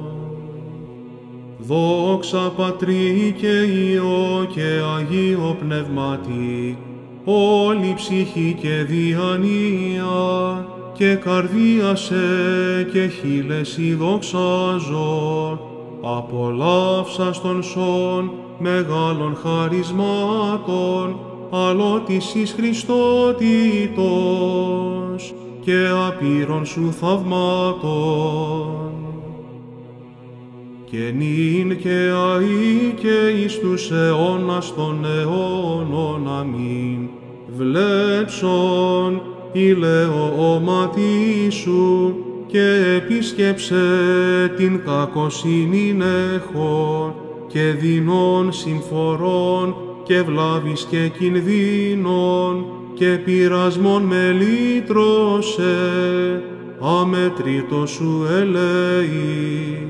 Δόξα Πατρί και Υιό και Αγίο Πνεύματι, όλη ψυχή και διανία και καρδία σε και χείλες δοξάζω, απολαύσας των σών μεγάλων χαρισμάτων, αλότης εις Χριστότητος και απείρων σου θαυμάτων. Και νυν και αεί και εις τους αιώνας των αιώνων, αμήν. Βλέψον ηλαιόματι σου και επίσκεψε την κακοσύνην έχων και δεινών συμφορών και βλάβης και κινδύνων και πειρασμών με λύτρωσε, αμετρήτω σου ελέη.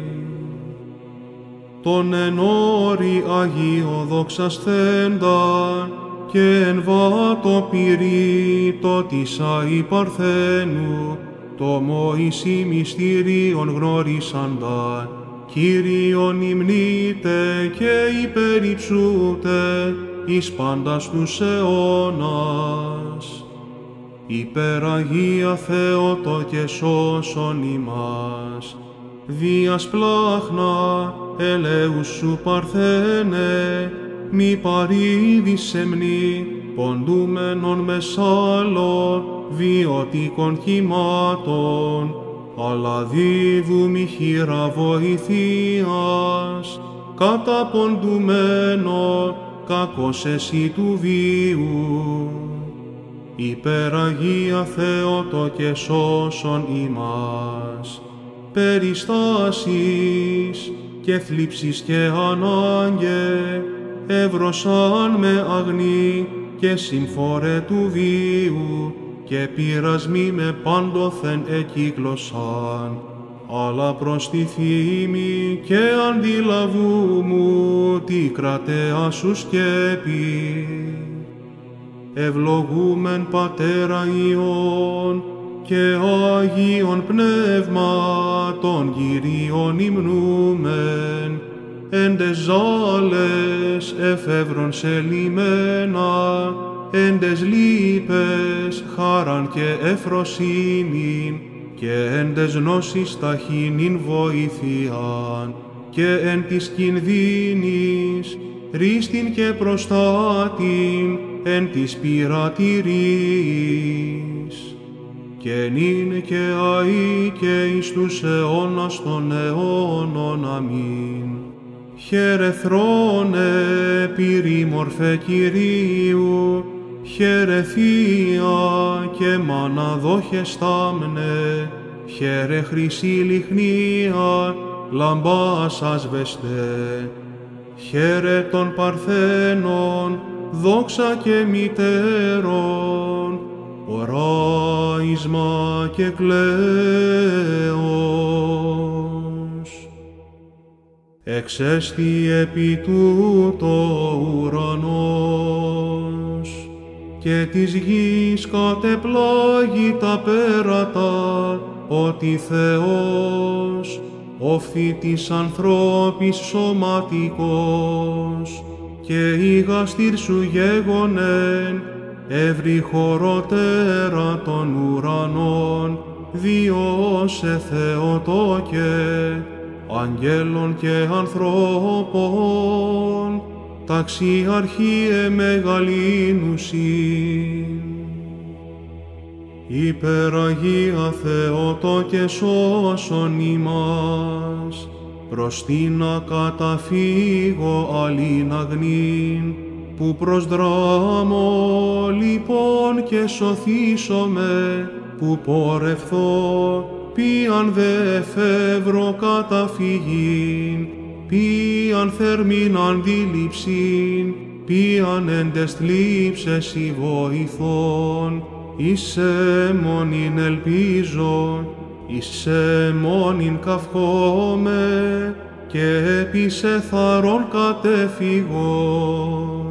Τον εν όρη Αγίο δοξασθέντα και εν βάτο πυρήτω της Αΐ Παρθένου, το Μωυσή μυστηρίων γνωρίσαντα, Κύριον υμνείτε και υπερυψούτε εις πάντας τους αιώνας. Υπεραγία Θεότο και σώσον ημάς, δίας πλάχνα ελέους σου παρθένε, μη παρήδης σεμνή, ποντούμενον μεσάλλο, βιωτικών κυμάτων, αλλά δίδουμη χείρα βοηθείας, καταποντουμένο, κακός εσύ του βίου. Υπεραγία Θεότο και σώσον ημάς, περιστάσεις και θλίψεις και ανάγκε, εύρωσαν με αγνή και συμφόρε του βίου, και πειρασμοί με πάντοθεν εκύκλωσαν, αλλά προς τη θύμη και αντιλαβού μου τη κρατέα σου σκέπη. Ευλογούμεν Πατέρα Υιόν και Άγιον Πνεύματον Κυρίων υμνούμεν, εν τες ζάλες εφεύρων σε λιμένα, εν τες λύπες χάραν και εφροσύνην, και εν τες γνώσεις ταχύνην βοήθειαν, και εν της κινδύνης ρίστην και προστάτην, εν της πειρατηρής. Και νυν και αεί και εις τους αιώνας των αιώνων. Αμήν. Χαίρε θρόνε πυρήμορφε Κυρίου, χαίρε Θεία και μάνα δόχεστάμνε, χαίρε χρυσή λιχνία λαμπάς ασβεστέ. Χαίρε των Παρθένων, δόξα και μητέρων, οράισμα και κλαίος. Εξέστη επί τούτο ουρανός, και της γης κατεπλάγει τα πέρατα, ότι Θεός οφθη της ανθρώπης σωματικός, και η γαστήρ σου γέγονεν, εύρη χωροτέρα των ουρανών, διώσε Θεοτόκε, αγγέλων και ανθρώπων, ταξιαρχίε μεγαλύνουσιν. Υπεραγία Θεοτόκε σώσον ημάς, προς την ακαταφύγω αλλήν αγνήν, που προς δράμω λοιπόν και σωθήσομαι, που πορευθώ, ποιαν δε εφεύρω καταφυγήν, ποιαν θερμήν αντίληψην, ποιαν εν τες θλίψες η βοηθών, εις μόνην ελπίζω, εις μόνην καυχόμαι, και επί σε θαρών κατεφυγών.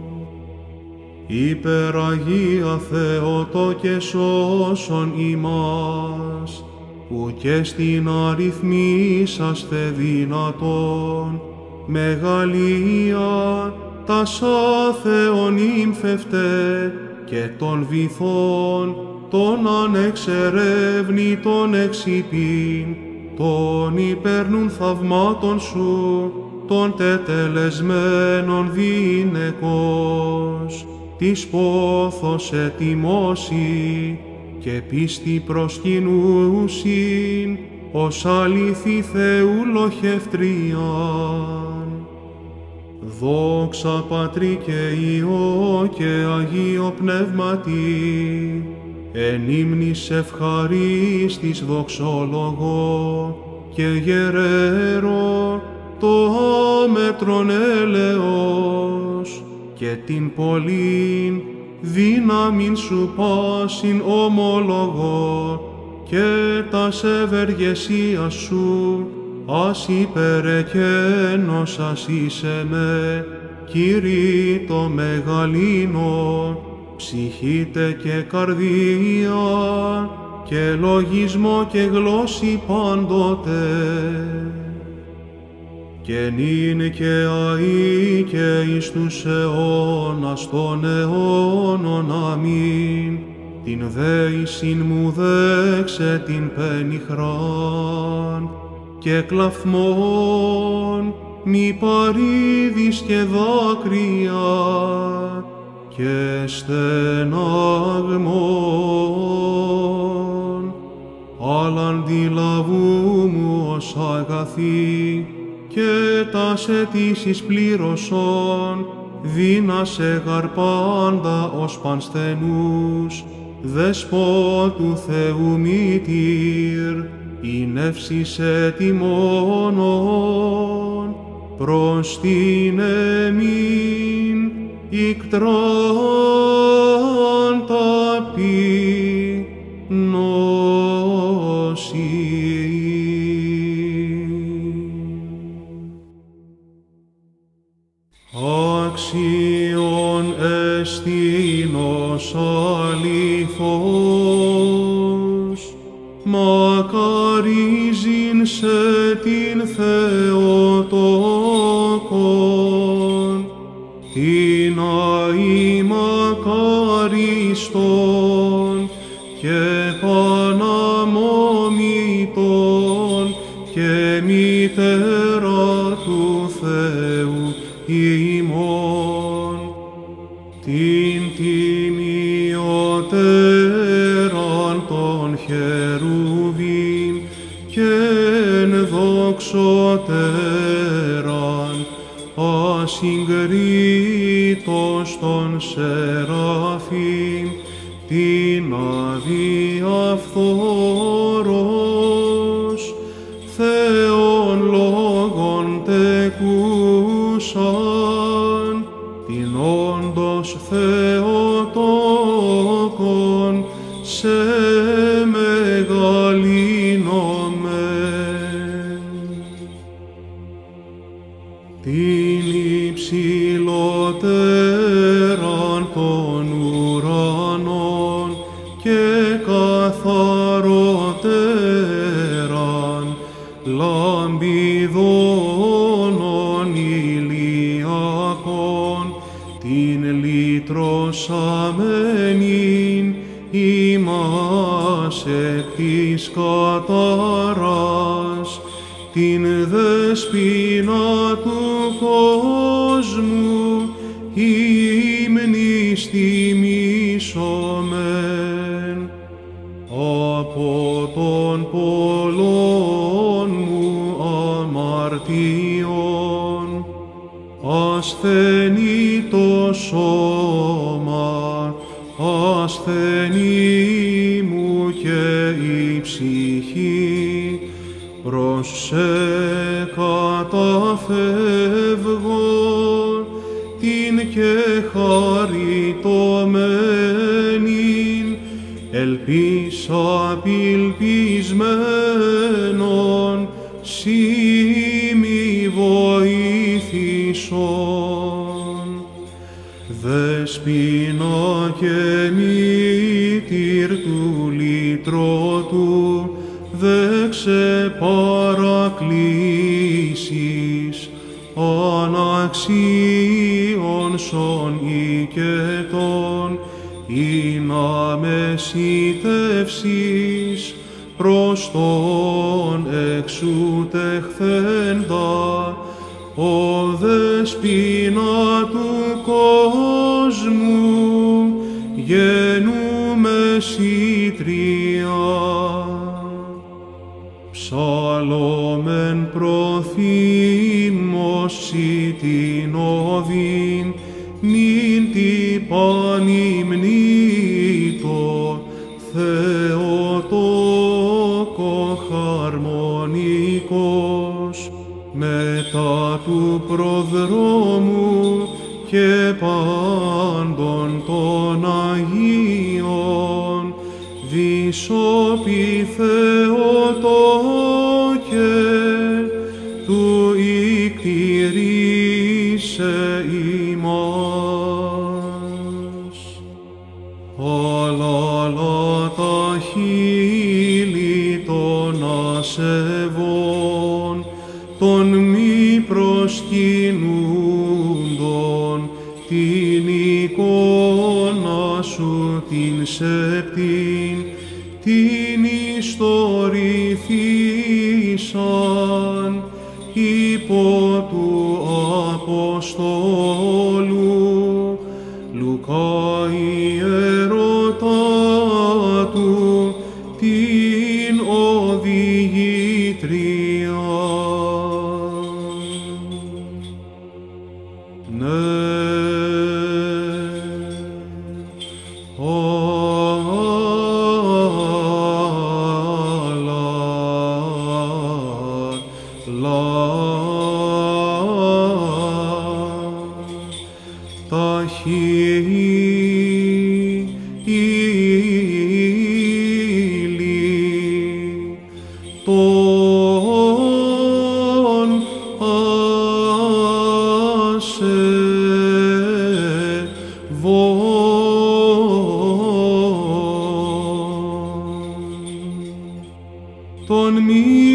Υπεραγία Θεότοκε σώσον ημάς, που και στην αριθμίσαστε δυνατόν, μεγαλεία τασά Θεον ύμφευτε, και των βυθών των ανεξερεύνητων εξυπήν, των υπέρνουν θαυμάτων σου, των τετελεσμένων δίνεκος, της πόθος ετοιμώσει, και πίστη προσκυνούσιν, ως αληθή Θεού λοχευτρίαν. Δόξα Πατρί και Υιό και Αγίο Πνεύματι, εν ύμνης ευχαρίστης δοξολογώ, και γεραίρω το άμετρον έλεος, και την πολλήν δύναμιν σου πάσιν ομολογώ, και τας ευεργεσίας σου ας υπερεκένος ας είσαι με, κηρύττω μεγαλύνω, ψυχήτε και καρδία, και λογισμό και γλώσση πάντοτε. και νυν και αεί και εις τους αιώνας των αιώνων. Αμήν. Την δέησιν μου δέξε την πενιχράν, και κλαυθμόν μη παρήδεις και δάκρυα, και στεναγμόν. Αλλά αντιλαβού μου ως αγαθή, και τας αιτήσεις πλήρωσον, δύνασε γαρπάντα ως πανσθενούς, δεσπότου Θεού μήτηρ, η νεύσης ετοιμόνων, προς την εμήν ικτράν ταπεινώσει. Άξιον εστίνος αληθώς, μακαρίζειν σε την Θεοτόκον, την αεί μακαριστον και παναμόμητον και μητέρα του Θεού ημών, την τιμιωτέραν των χερουβίμ και ενδοξωτέραν, ασυγκρίτως των σεραφείμ, την αδιαφθόρος Θεόν λόγων τεκούσαν, την όντως Θεοτόκον σε μεγαλύνομεν. Την υψηλότεραν των ουρανών και καθαρότεραν λαμπιδόνων ηλιακών, την λυτρωσαμένην ημάς εκ της κατάρας, την δεσποινα του κόσμου ύμνης τιμήσομεν. Από των πολλών μου αμαρτιών ασθενεί το σώμα, ασθενεί μου και η ψυχή, προς σε καταφεύγω την και χαριτωμένην, ελπίς απελπισμένον, σύ μη βοήθησον. Δεσποινα και μήτηρ του λυτρωτού, δέξε παρακλήσεις, αναξίων σον οικετών, ή να μεσητεύσεις προς τον εξουτεχθέντα, ο δεσποινα του κόσμου, γενούμε σύτρια. Ψαλόμεν προθύμωση την οδήν, νυν τι πανυμνήτω, Θεοτόκο χαρμονικός, μετά του προδρόμου και πάντων των Αγίων, δισόπι Θεοτόκε, του ικτηρίσε ημάς. Αλλά τα χείλη των ασεβών, των μη προσκυνούντον την εικόνα σου την σεπτήν, την ιστορηθήσαν υπό του Αποστόλου Λουκά ιερωτά του την οδηγήτρια. Τον μη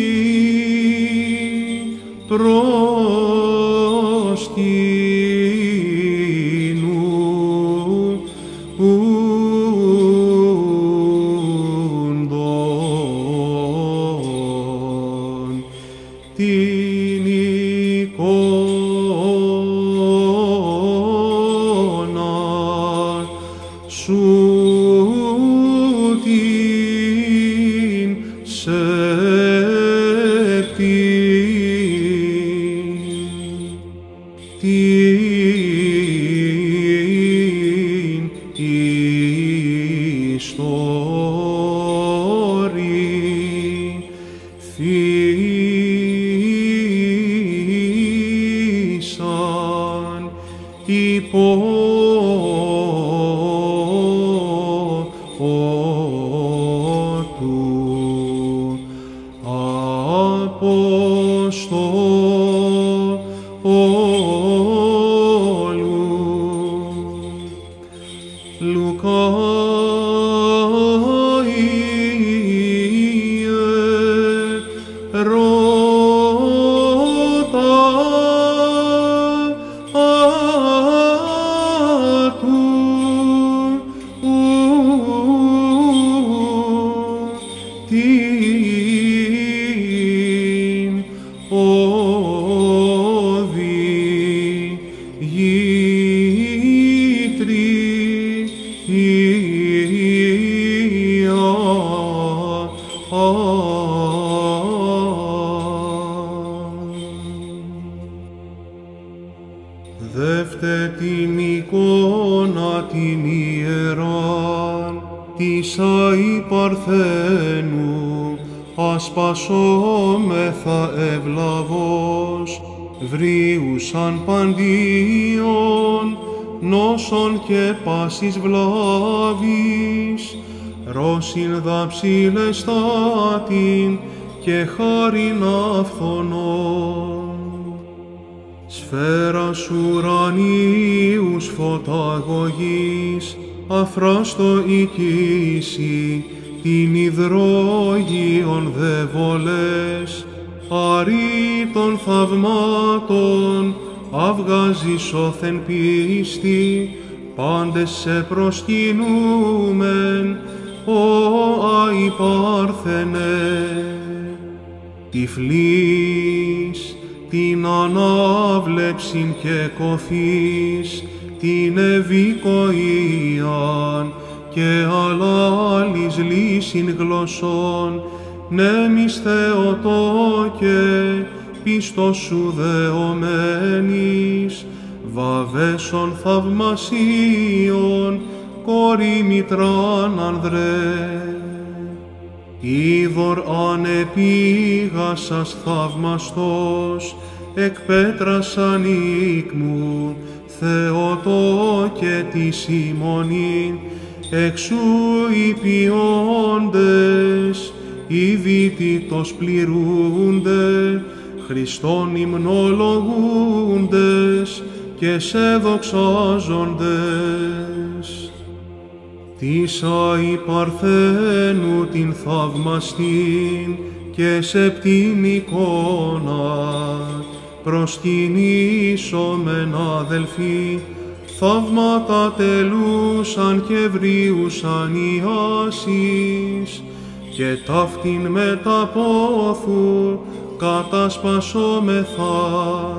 προσκυνούντον την εικόνα σου την σεπτήν, την ιστορηθήσαν υπό του Αποστόλου Λουκά την Δεύτε την εικόνα την ιεράν της Αΐ Παρθένου, ασπασόμεθα ευλαβώς, βρίουσαν παντίον, νόσων και πάσης βλάβης, ρώσιν δαψιλεστάτην και χάριν αυθονών. Σφαίρας ουρανίους φωταγωγής, αφράστο οικήσει, την υδρόγειον δε βολές, αρή των θαυμάτων, αυγάζεις όθεν πίστη, πάντες σε προσκυνούμεν, ο Αΐ Παρθενέ. Τυφλής, την ανάβλεψην και κοφής, την ευηκοίαν και αλλάλης λύσιν γλωσσών, νέμις Θεοτόκε, πίστος σου δεωμένης, βαβέσον θαυμασίων, κόρη μητράν ανδρέ. Είδωρ ανεπήγασας θαυμαστός, εκ πέτρας ανήκμου, Θεοτόκε της ημωνήν, εξού οι ποιόντες, οι δίτητος πληρούνται, Χριστόν υμνολογούντες και σε δοξάζοντες. Της Αΐ Παρθένου την θαυμαστήν και σεπτήν εικόνα, προσκυνήσομεν αδελφοί, θαύματα τελούσαν και βρίουσαν οι άσης, και ταύτην με τα πόθου κατασπασόμεθα.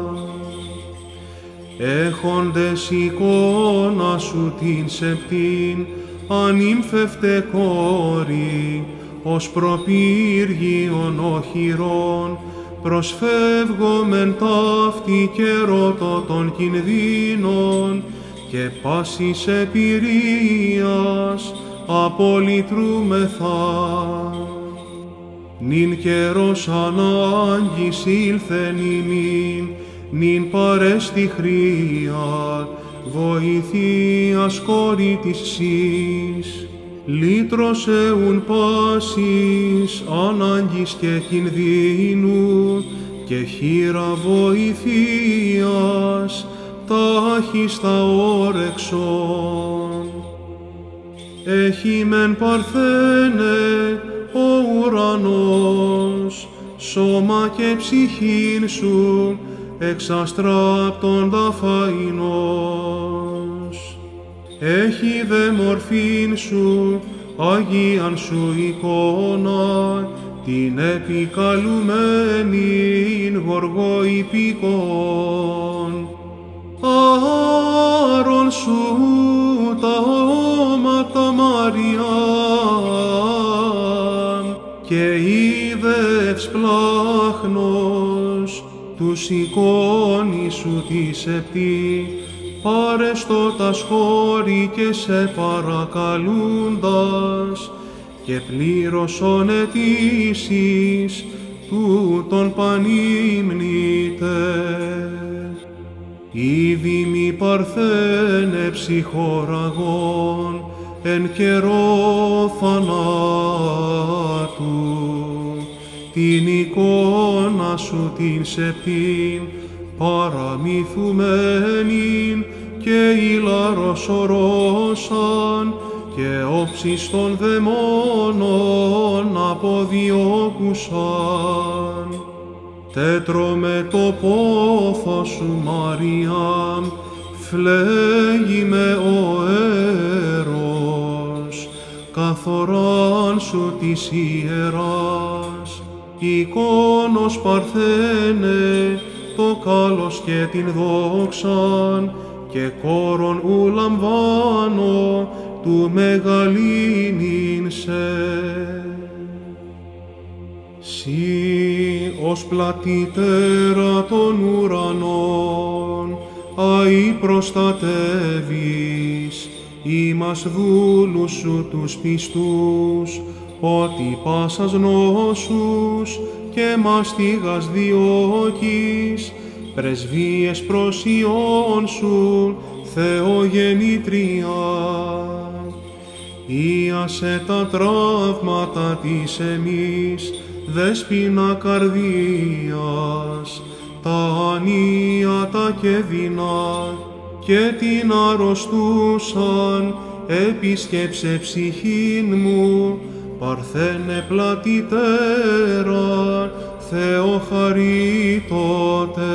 Έχοντες εικόνα σου την σεπτήν, ανήμφευτε κόρη, ως προπύργιον οχυρών, προσφεύγομεν ταύτη και ρώτο των κινδύνων, και πάσης επηρείας απολυτρούμεθα. Νυν καιρός ανάγκης ήλθεν ημίν, νυν παρέστη χρία, βοηθείας κόρη της σεις. Λύτρωσε ουν πάσης ανάγκης και κινδύνου, και χείρα βοηθείας τάχιστα όρεξον. Έχει μεν Παρθένε ο ουρανός, σώμα και ψυχήν σου εξαστράπτοντα φαϊνός. Έχει δε μορφήν σου, Αγίαν σου εικόνα, την επικαλουμένην γοργοϊπικών. Άρων σου τα όματα Μαριάμ, και είδες πλάχνος τους εικόνη σου τη σεπτή, πάρεστο τα σχόρη και σε παρακαλούντας, και πλήρωσον αιτήσεις τούτον πανύμνητε. Ήδη μη Παρθένε ψυχοραγών, εν καιρό θανάτου, την εικόνα σου την σεπτήν παραμυθουμένην, και ηλάρος ορώσαν, και όψεις των δαιμόνων αποδιώκουσαν. Τέτρο με το πόθο σου Μαριάμ, φλέγει με ο έρος, καθοράν σου της ιεράς, εικόνος Παρθένε, το κάλος και την δόξαν, και κόρον ου λαμβάνω του μεγαλύνειν σε. Συ ως πλατύτερα των ουρανών, αη προστατεύεις, ημάς δούλους σου τους πιστούς, ότι πάσας νόσους και μαστίγας διώκεις, πρεσβείες προς Υιόν σου, Θεογεννήτρια. Ήασε τα τραύματα της εμείς, δέσποινα καρδίας, τα ανίατα και δεινά, και την αρρωστούσαν, επισκέψε ψυχήν μου, Παρθένε πλατύτερα, Θεοχαρίτωτε.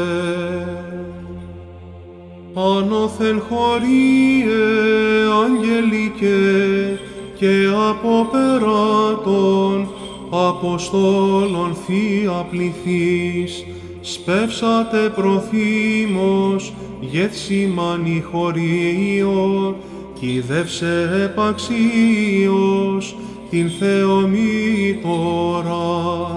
Άνωθεν χωρίε αγγελικέ, και από περάτων Αποστόλων θεία πληθείς, σπεύσατε προθύμως, γεύσιμαν χωρίω, κηδεύσε επαξίως την Θεομήτωρα.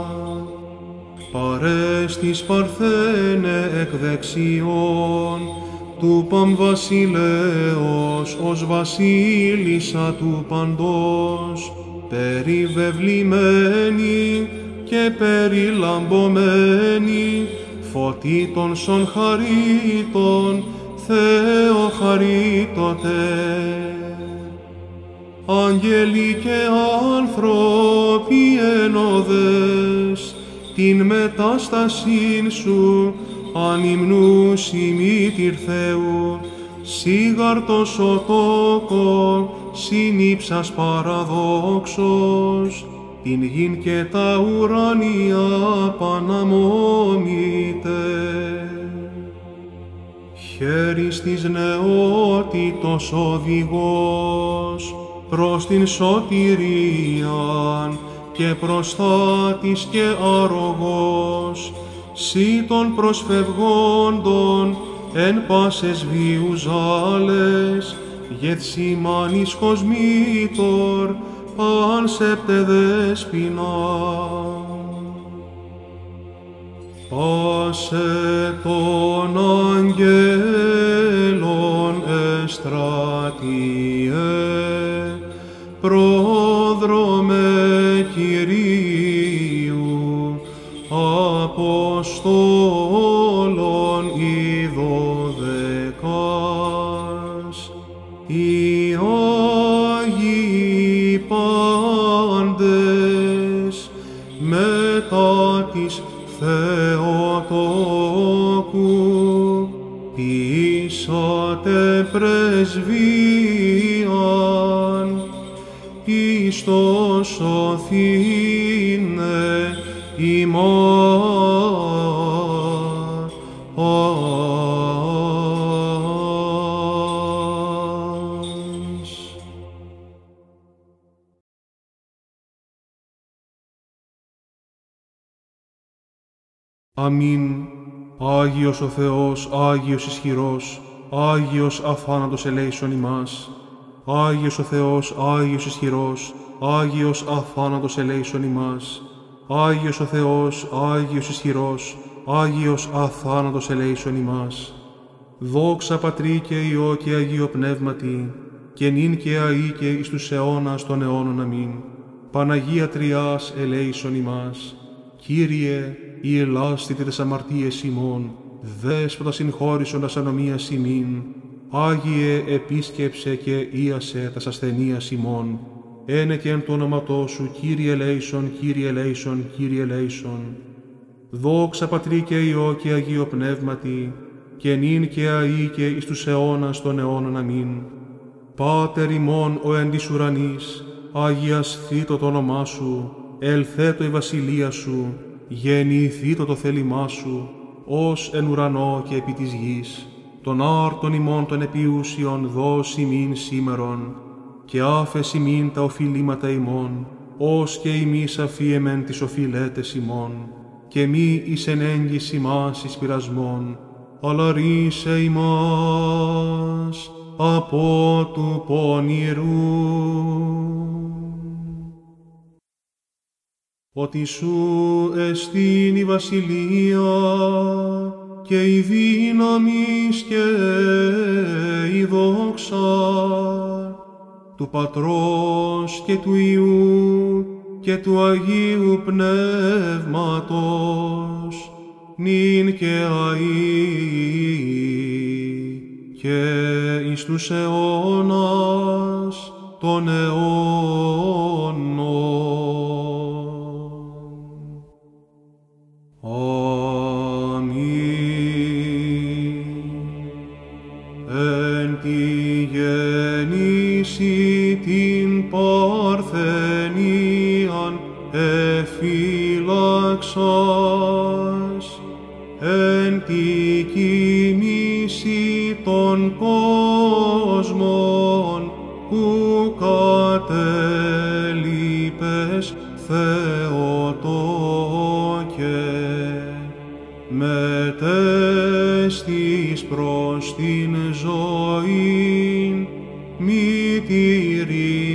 Παρέστης Παρθένε εκ δεξιών, του Παμβασιλέως ως βασίλισσα του παντός, περιβεβλημένη και περιλαμβωμένη, φωτίτων σον χαρίτων, Θεοχαρίτωτε. Άγγελοι και άνθρωποι ενώδες, την μετάστασήν σου ανυμνούς ημίτηρ Θεού, σίγαρτος ο τόκο, συνύψας παραδόξος, την γην και τα ουράνια παναμόμητε. χέρις της νεότητος οδηγός, προς την σωτηρίαν και προστάτης και αρρωγός, σύ των προσφευγόντων εν πάσες βίους ζάλες, γεθσιμάνης κοσμήτωρ, παν σέπτε δέσποινα. Πάσε των αγγέλων εστρατείε, πρόδρομε Κυρίου, Αποστόλων οι 12, οι Άγιοι πάντες, μετά της Θεοτόκου, ποιήσατε πρεσβείαν, εις το σωθήνε ημάς. Αμήν. Άγιος ο Θεός, Άγιος ισχυρός, Άγιος αθάνατος ελέησον ημάς. Άγιος ο Θεός, Άγιος ισχυρός, Άγιος αθάνατος ελέησον ημάς. Άγιος ο Θεός, Άγιος ισχυρός, Άγιος αθάνατος ελέησον ημάς. Δόξα Πατρί και Υιό και Αγίο Πνεύματι, και νυν και αεί και εις τους αιώνας των αιώνων. Αμήν. Παναγία Τριάς ελέησον ημάς. Κύριε, η ελάστητη τες αμαρτίες ημών, Δέσποτα συγχώρησον τας ανομίας ημίν, Άγιε επίσκεψε και ίασε τας ασθενείας ημών, ένε και εν το όνοματό σου, Κύριε ελέησον, Κύριε ελέησον, Κύριε ελέησον. Δόξα Πατρί και Υιό και Αγίο Πνεύματι, και νυν και αεί και εις τους αιώνας των αιώνων. Αμήν. Πάτερ ημών ο εν της ουρανής, αγιασθήτω το όνομά σου, ελθέτω η βασιλεία σου, γεννηθήτω το θέλημά σου, ως εν ουρανό και επί της γης. Τον άρτον ημών των επιούσιων δώσ' ημίν σήμερον, και άφες ημίν τα οφειλήματα ημών, ως και ημείς αφίεμεν τις οφειλέτες ημών, και μη εις εν έγκυς ημάς εις πειρασμόν, αλλά ρίσε ημάς από του πονηρού. Ότι σου εστίν η βασιλεία και η δύναμις και η δόξα του Πατρός και του Υιού και του Αγίου Πνεύματος, νυν και αεί και εις τους αιώνας των αιώνων. Αμήν. Εν τη γεννήση την παρθενίαν εφύλαξας, εν τη κοιμήσει των κόσμων που κατέλειπες Θεοτόκε, μετέστης προς την ζωήν, μήτηρ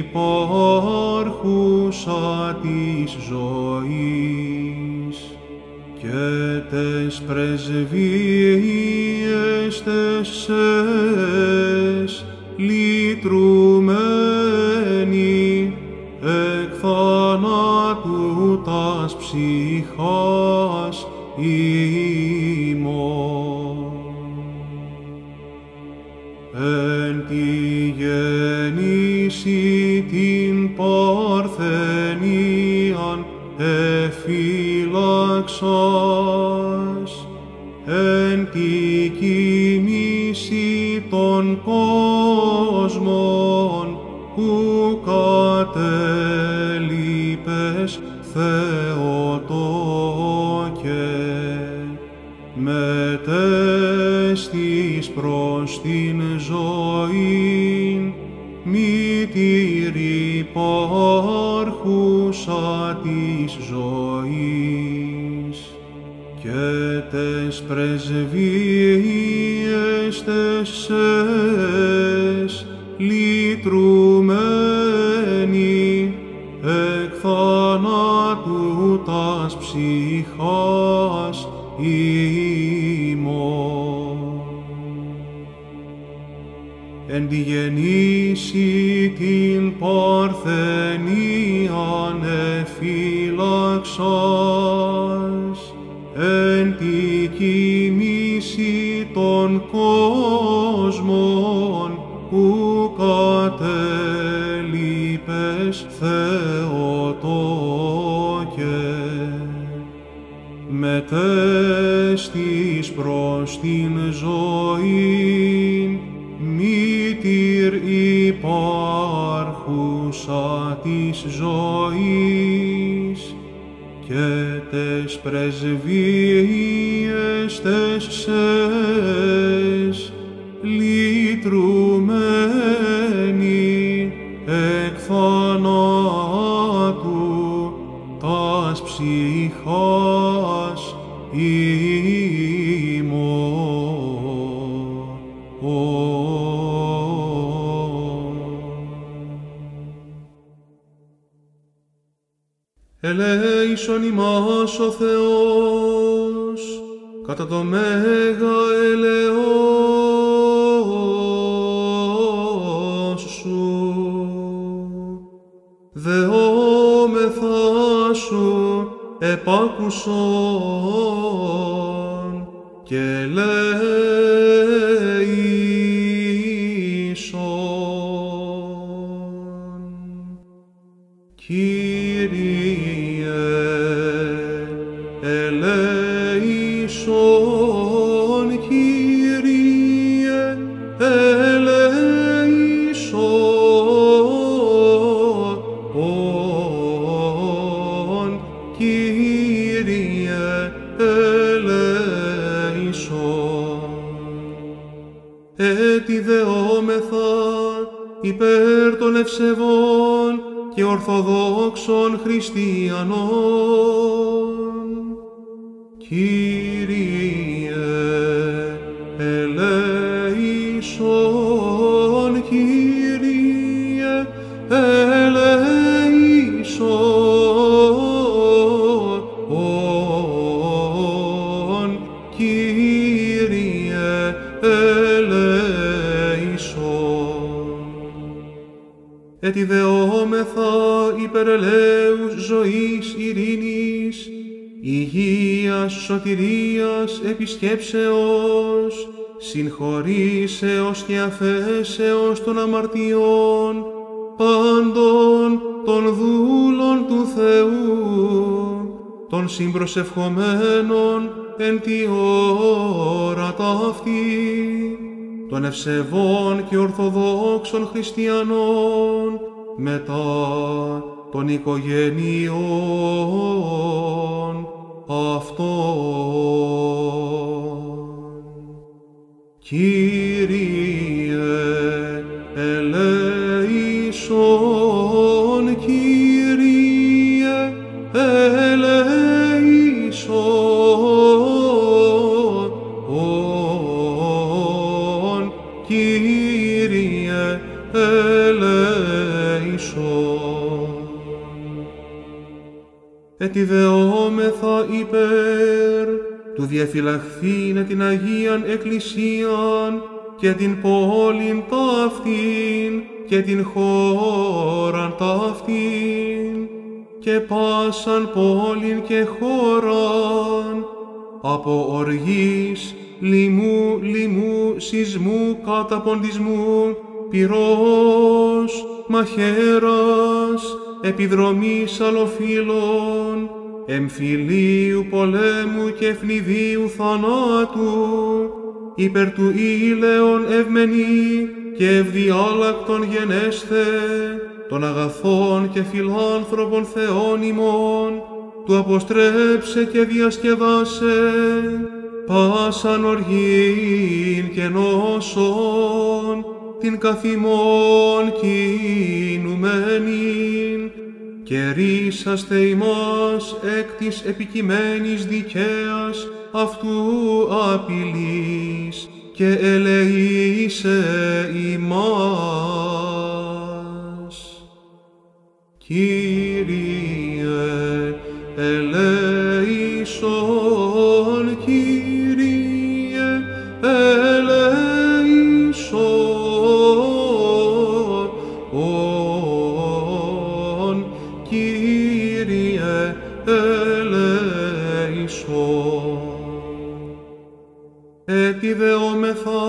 υπάρχουσα της ζωής, και τες πρεσβείες τεσσές λυτρουμένη εκ θανάτου τας ψυχάς ημών. Εν τη γεννήση την παρθενίαν εφύλαξας, εν τη κοιμήσει των κόσμων που κατέλειπες Θεοτόκε, μετέστης προς άρχουσα της ζωής, και τες πρεσβείες τεσσές λυτρουμένοι εκ θανάτου τας ψυχάς ημών. Εν τη γεννήση την παρθενίαν εφύλαξας, εν τη κοιμήσει των κόσμων που κατέλειπες Θεοτόκε, μετέστης προς την ζωήν, μήτηρ υπάρχουσα της ζωής, και τες πρεσβείες τεσσές λυτρουμένοι εκ θανάτου τας ψυχάς ημών. Ελέησον ημάς ο Θεός, κατά το μέγα ελεός σου, δεόμεθά σου επάκουσον και ελέησον. Κύριε, ελέησον, Κύριε, ελέησον, Κύριε, ελέησον. Έτι δεόμεθα υπέρ των ευσεβών και ορθοδόξων χριστιανών. Κύριε, ελέησον, Κύριε, ελέησον, Κύριε, ελέησον. Έτι δεόμεθα υπερ ελέους ζωής ειρήνης, υγείας, σωτηρίας, επισκέψεως, συγχωρήσεως και αφέσεως των αμαρτιών πάντων των δούλων του Θεού, των συμπροσευχομένων εν τη ώρα ταύτη, των ευσεβών και ορθοδόξων χριστιανών μετά των οικογενειών αυτών. Κύριε, ελέησον, Κύριε, ελέησον, Κύριε, ελέησον. Ετιδεόμεθα υπέρ του διαφυλαχθήνε την Αγίαν Εκκλησίαν και την πόλην ταύτην και την χώραν ταύτην και πάσαν πόλην και χώραν από οργής, λοιμού, σεισμού, καταποντισμού, πυρός, μαχαίρας, επιδρομής αλλοφύλων, εμφυλίου πολέμου και ευνηδίου θανάτου, υπέρ του ήλαιον ευμενή και ευδιάλακτον γενέσθε, των αγαθών και φιλάνθρωπων Θεών ημών, του αποστρέψε και διασκεδάσε, πάσαν οργήν και νόσον, την καθημών κινουμένην, και ρίσαστε ημάς εκ της επικειμένης δικαίας αυτού απειλής, και ελεήσε ημάς. Κύριε, ελέησον, Κύριε, ελέησον, Κύριε, ελέησον. Επιδεόμεθα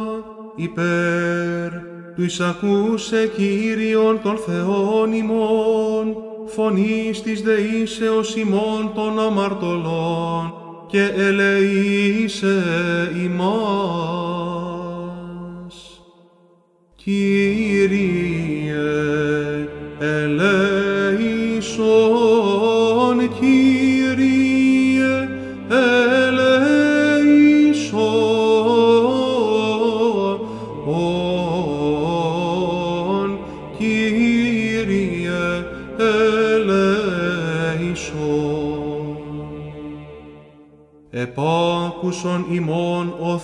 υπέρ του εισακούσε Κύριον των Θεών ημών, φωνής της δεήσεως ημών των αμαρτωλών, και ελεήσε ημάς. Κύριε, ελέησον, Κύριε, ελέησον, Κύριε, ελέησον. Επάκουσον ημών ο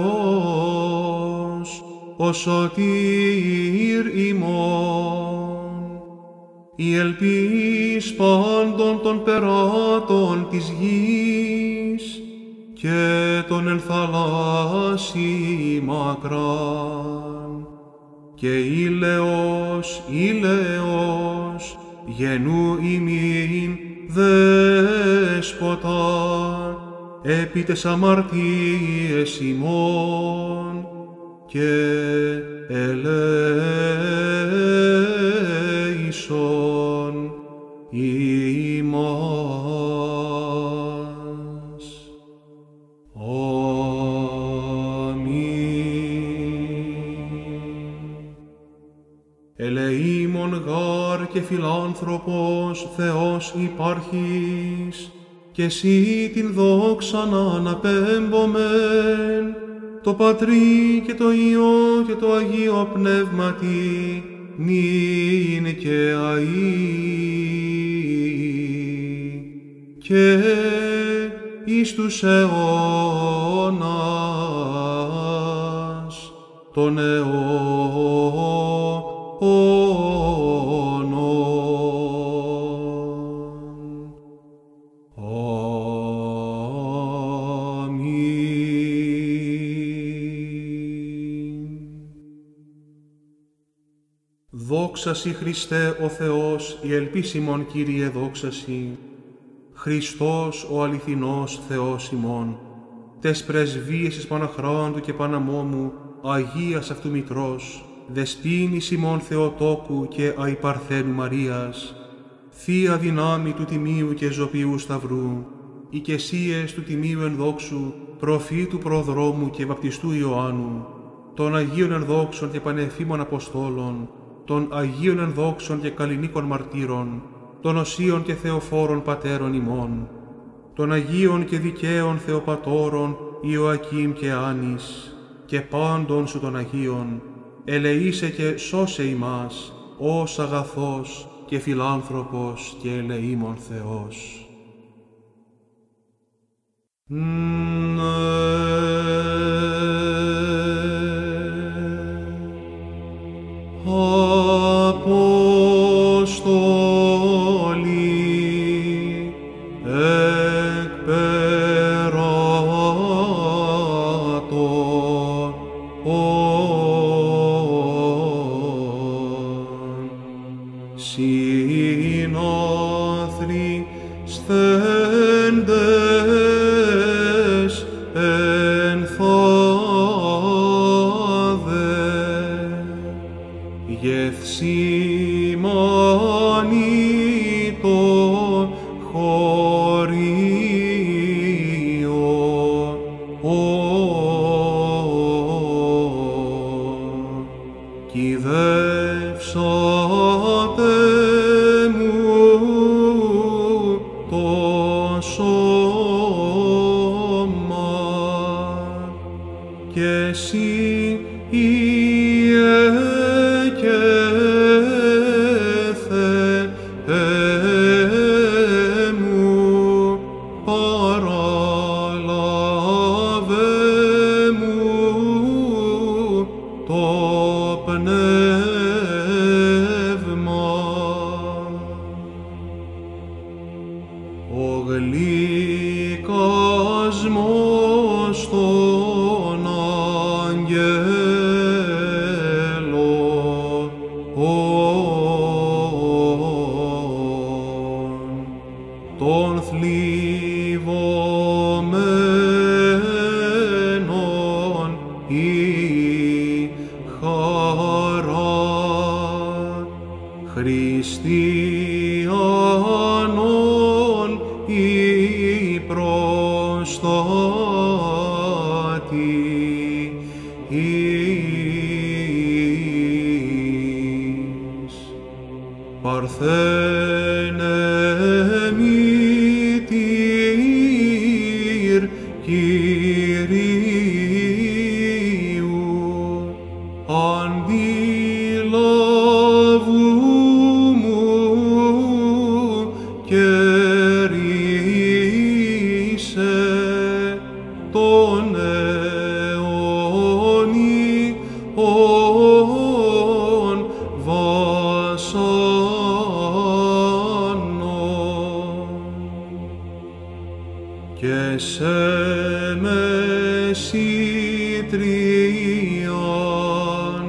Θεός, ο σωτήρ ημών, η ελπίς πάντων των περάτων της γης, και των εν θαλάσσι μακράν, και ήλαιος, γενού ημίν δέσποτα, επί τες αμαρτίες ημών, και ελέησον ημάς. Ελεήμων γάρ και φιλάνθρωπος Θεός υπάρχεις, και εσύ την δόξαν αναπέμπομεν, το Πατρί και το Υιό και το Αγίο Πνεύματι, νυν και αεί, και εις τους αιώνας των αιώνων. Δόξα Σοι Χριστέ ο Θεός, η ελπίσιμον Κύριε δόξα Σοι. Χριστός ο αληθινός Θεός ημών, τες πρεσβείες εις Παναχράντου και Παναμόμου, Αγίας αυτού Μητρός, Δεσποίνης ημών Θεοτόκου και αϊπαρθένου Μαρίας, Θεία δυνάμει του Τιμίου και Ζωπιού Σταυρού, οικεσίες του Τιμίου ενδόξου, προφήτου προδρόμου και βαπτιστού Ιωάννου, των Αγίων ενδόξων και πανεφήμων Αποστόλων, των Αγίων ενδόξων και καλλινίκων μαρτύρων, των οσίων και θεοφόρων πατέρων ημών, των Αγίων και δικαίων Θεοπατώρων Ιωακήμ και Άνης, και πάντων σου των Αγίων, ελεήσε και σώσε ημάς, ως αγαθός και φιλάνθρωπος και ελεήμων Θεός. Απόστολοι εκ περάτων συνάθροι σθέντες εν θάδε, γεθσιμάνι το χωρίο, κυδεύσατε μου το σώμα, και εσύ Ιε μου, παραλάβε μου το πνεύμα. Ο γλυκασμός των αγγέλων, των θλιβωμένων η χαρά, χριστιανών η προστάτη εις. Παρθένε μητήρ Κυρίου, αντιλαβού μου κερίσαι τον αιώνιον βασάνων, και σε μεσήτριαν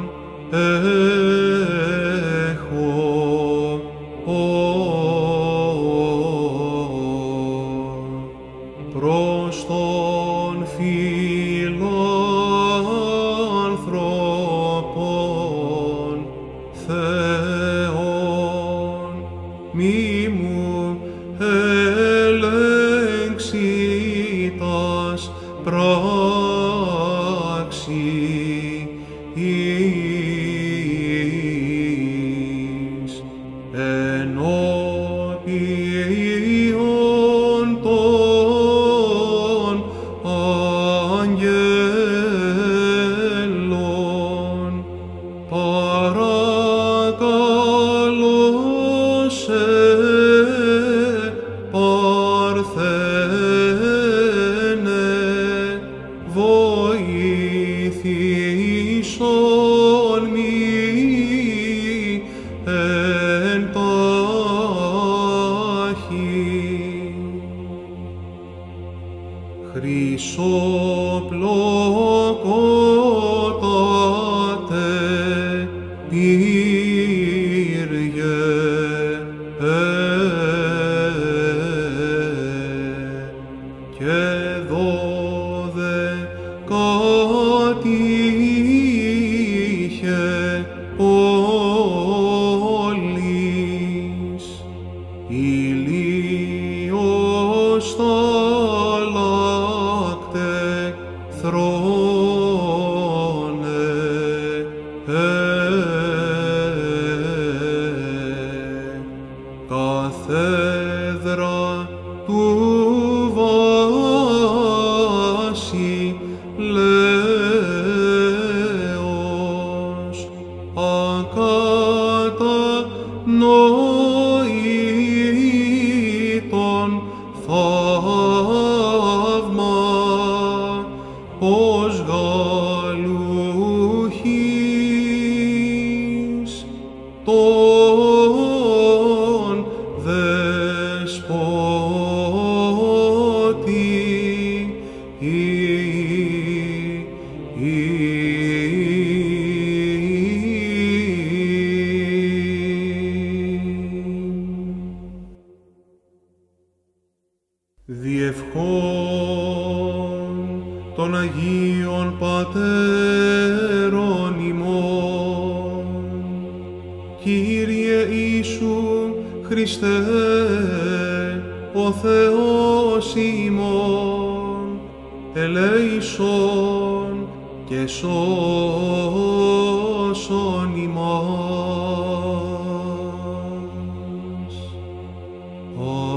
έχω προς τον φιλάνθρωπον Θεόν, μη μου ελέγξει τας πράξη εις, ενώπιον των αγγέλων, παρακαλώ σε, Παρθένε, βοήθησον μοι εν τάχει. Χρυσοπλοκότατε Κύριε, και δωδεκάτιχε πόλεις, ηλίος θαλάκτε θρόνε, καθέδρα του βασιλέως, ακατανοήτων θαύμα, ως γαλούχης τον δεσπότη διευχών των Αγίων Πατέρων ημών, Κύριε Ιησού Χριστέ, ο Θεός ημών, ελέησον και σώσον ημάς.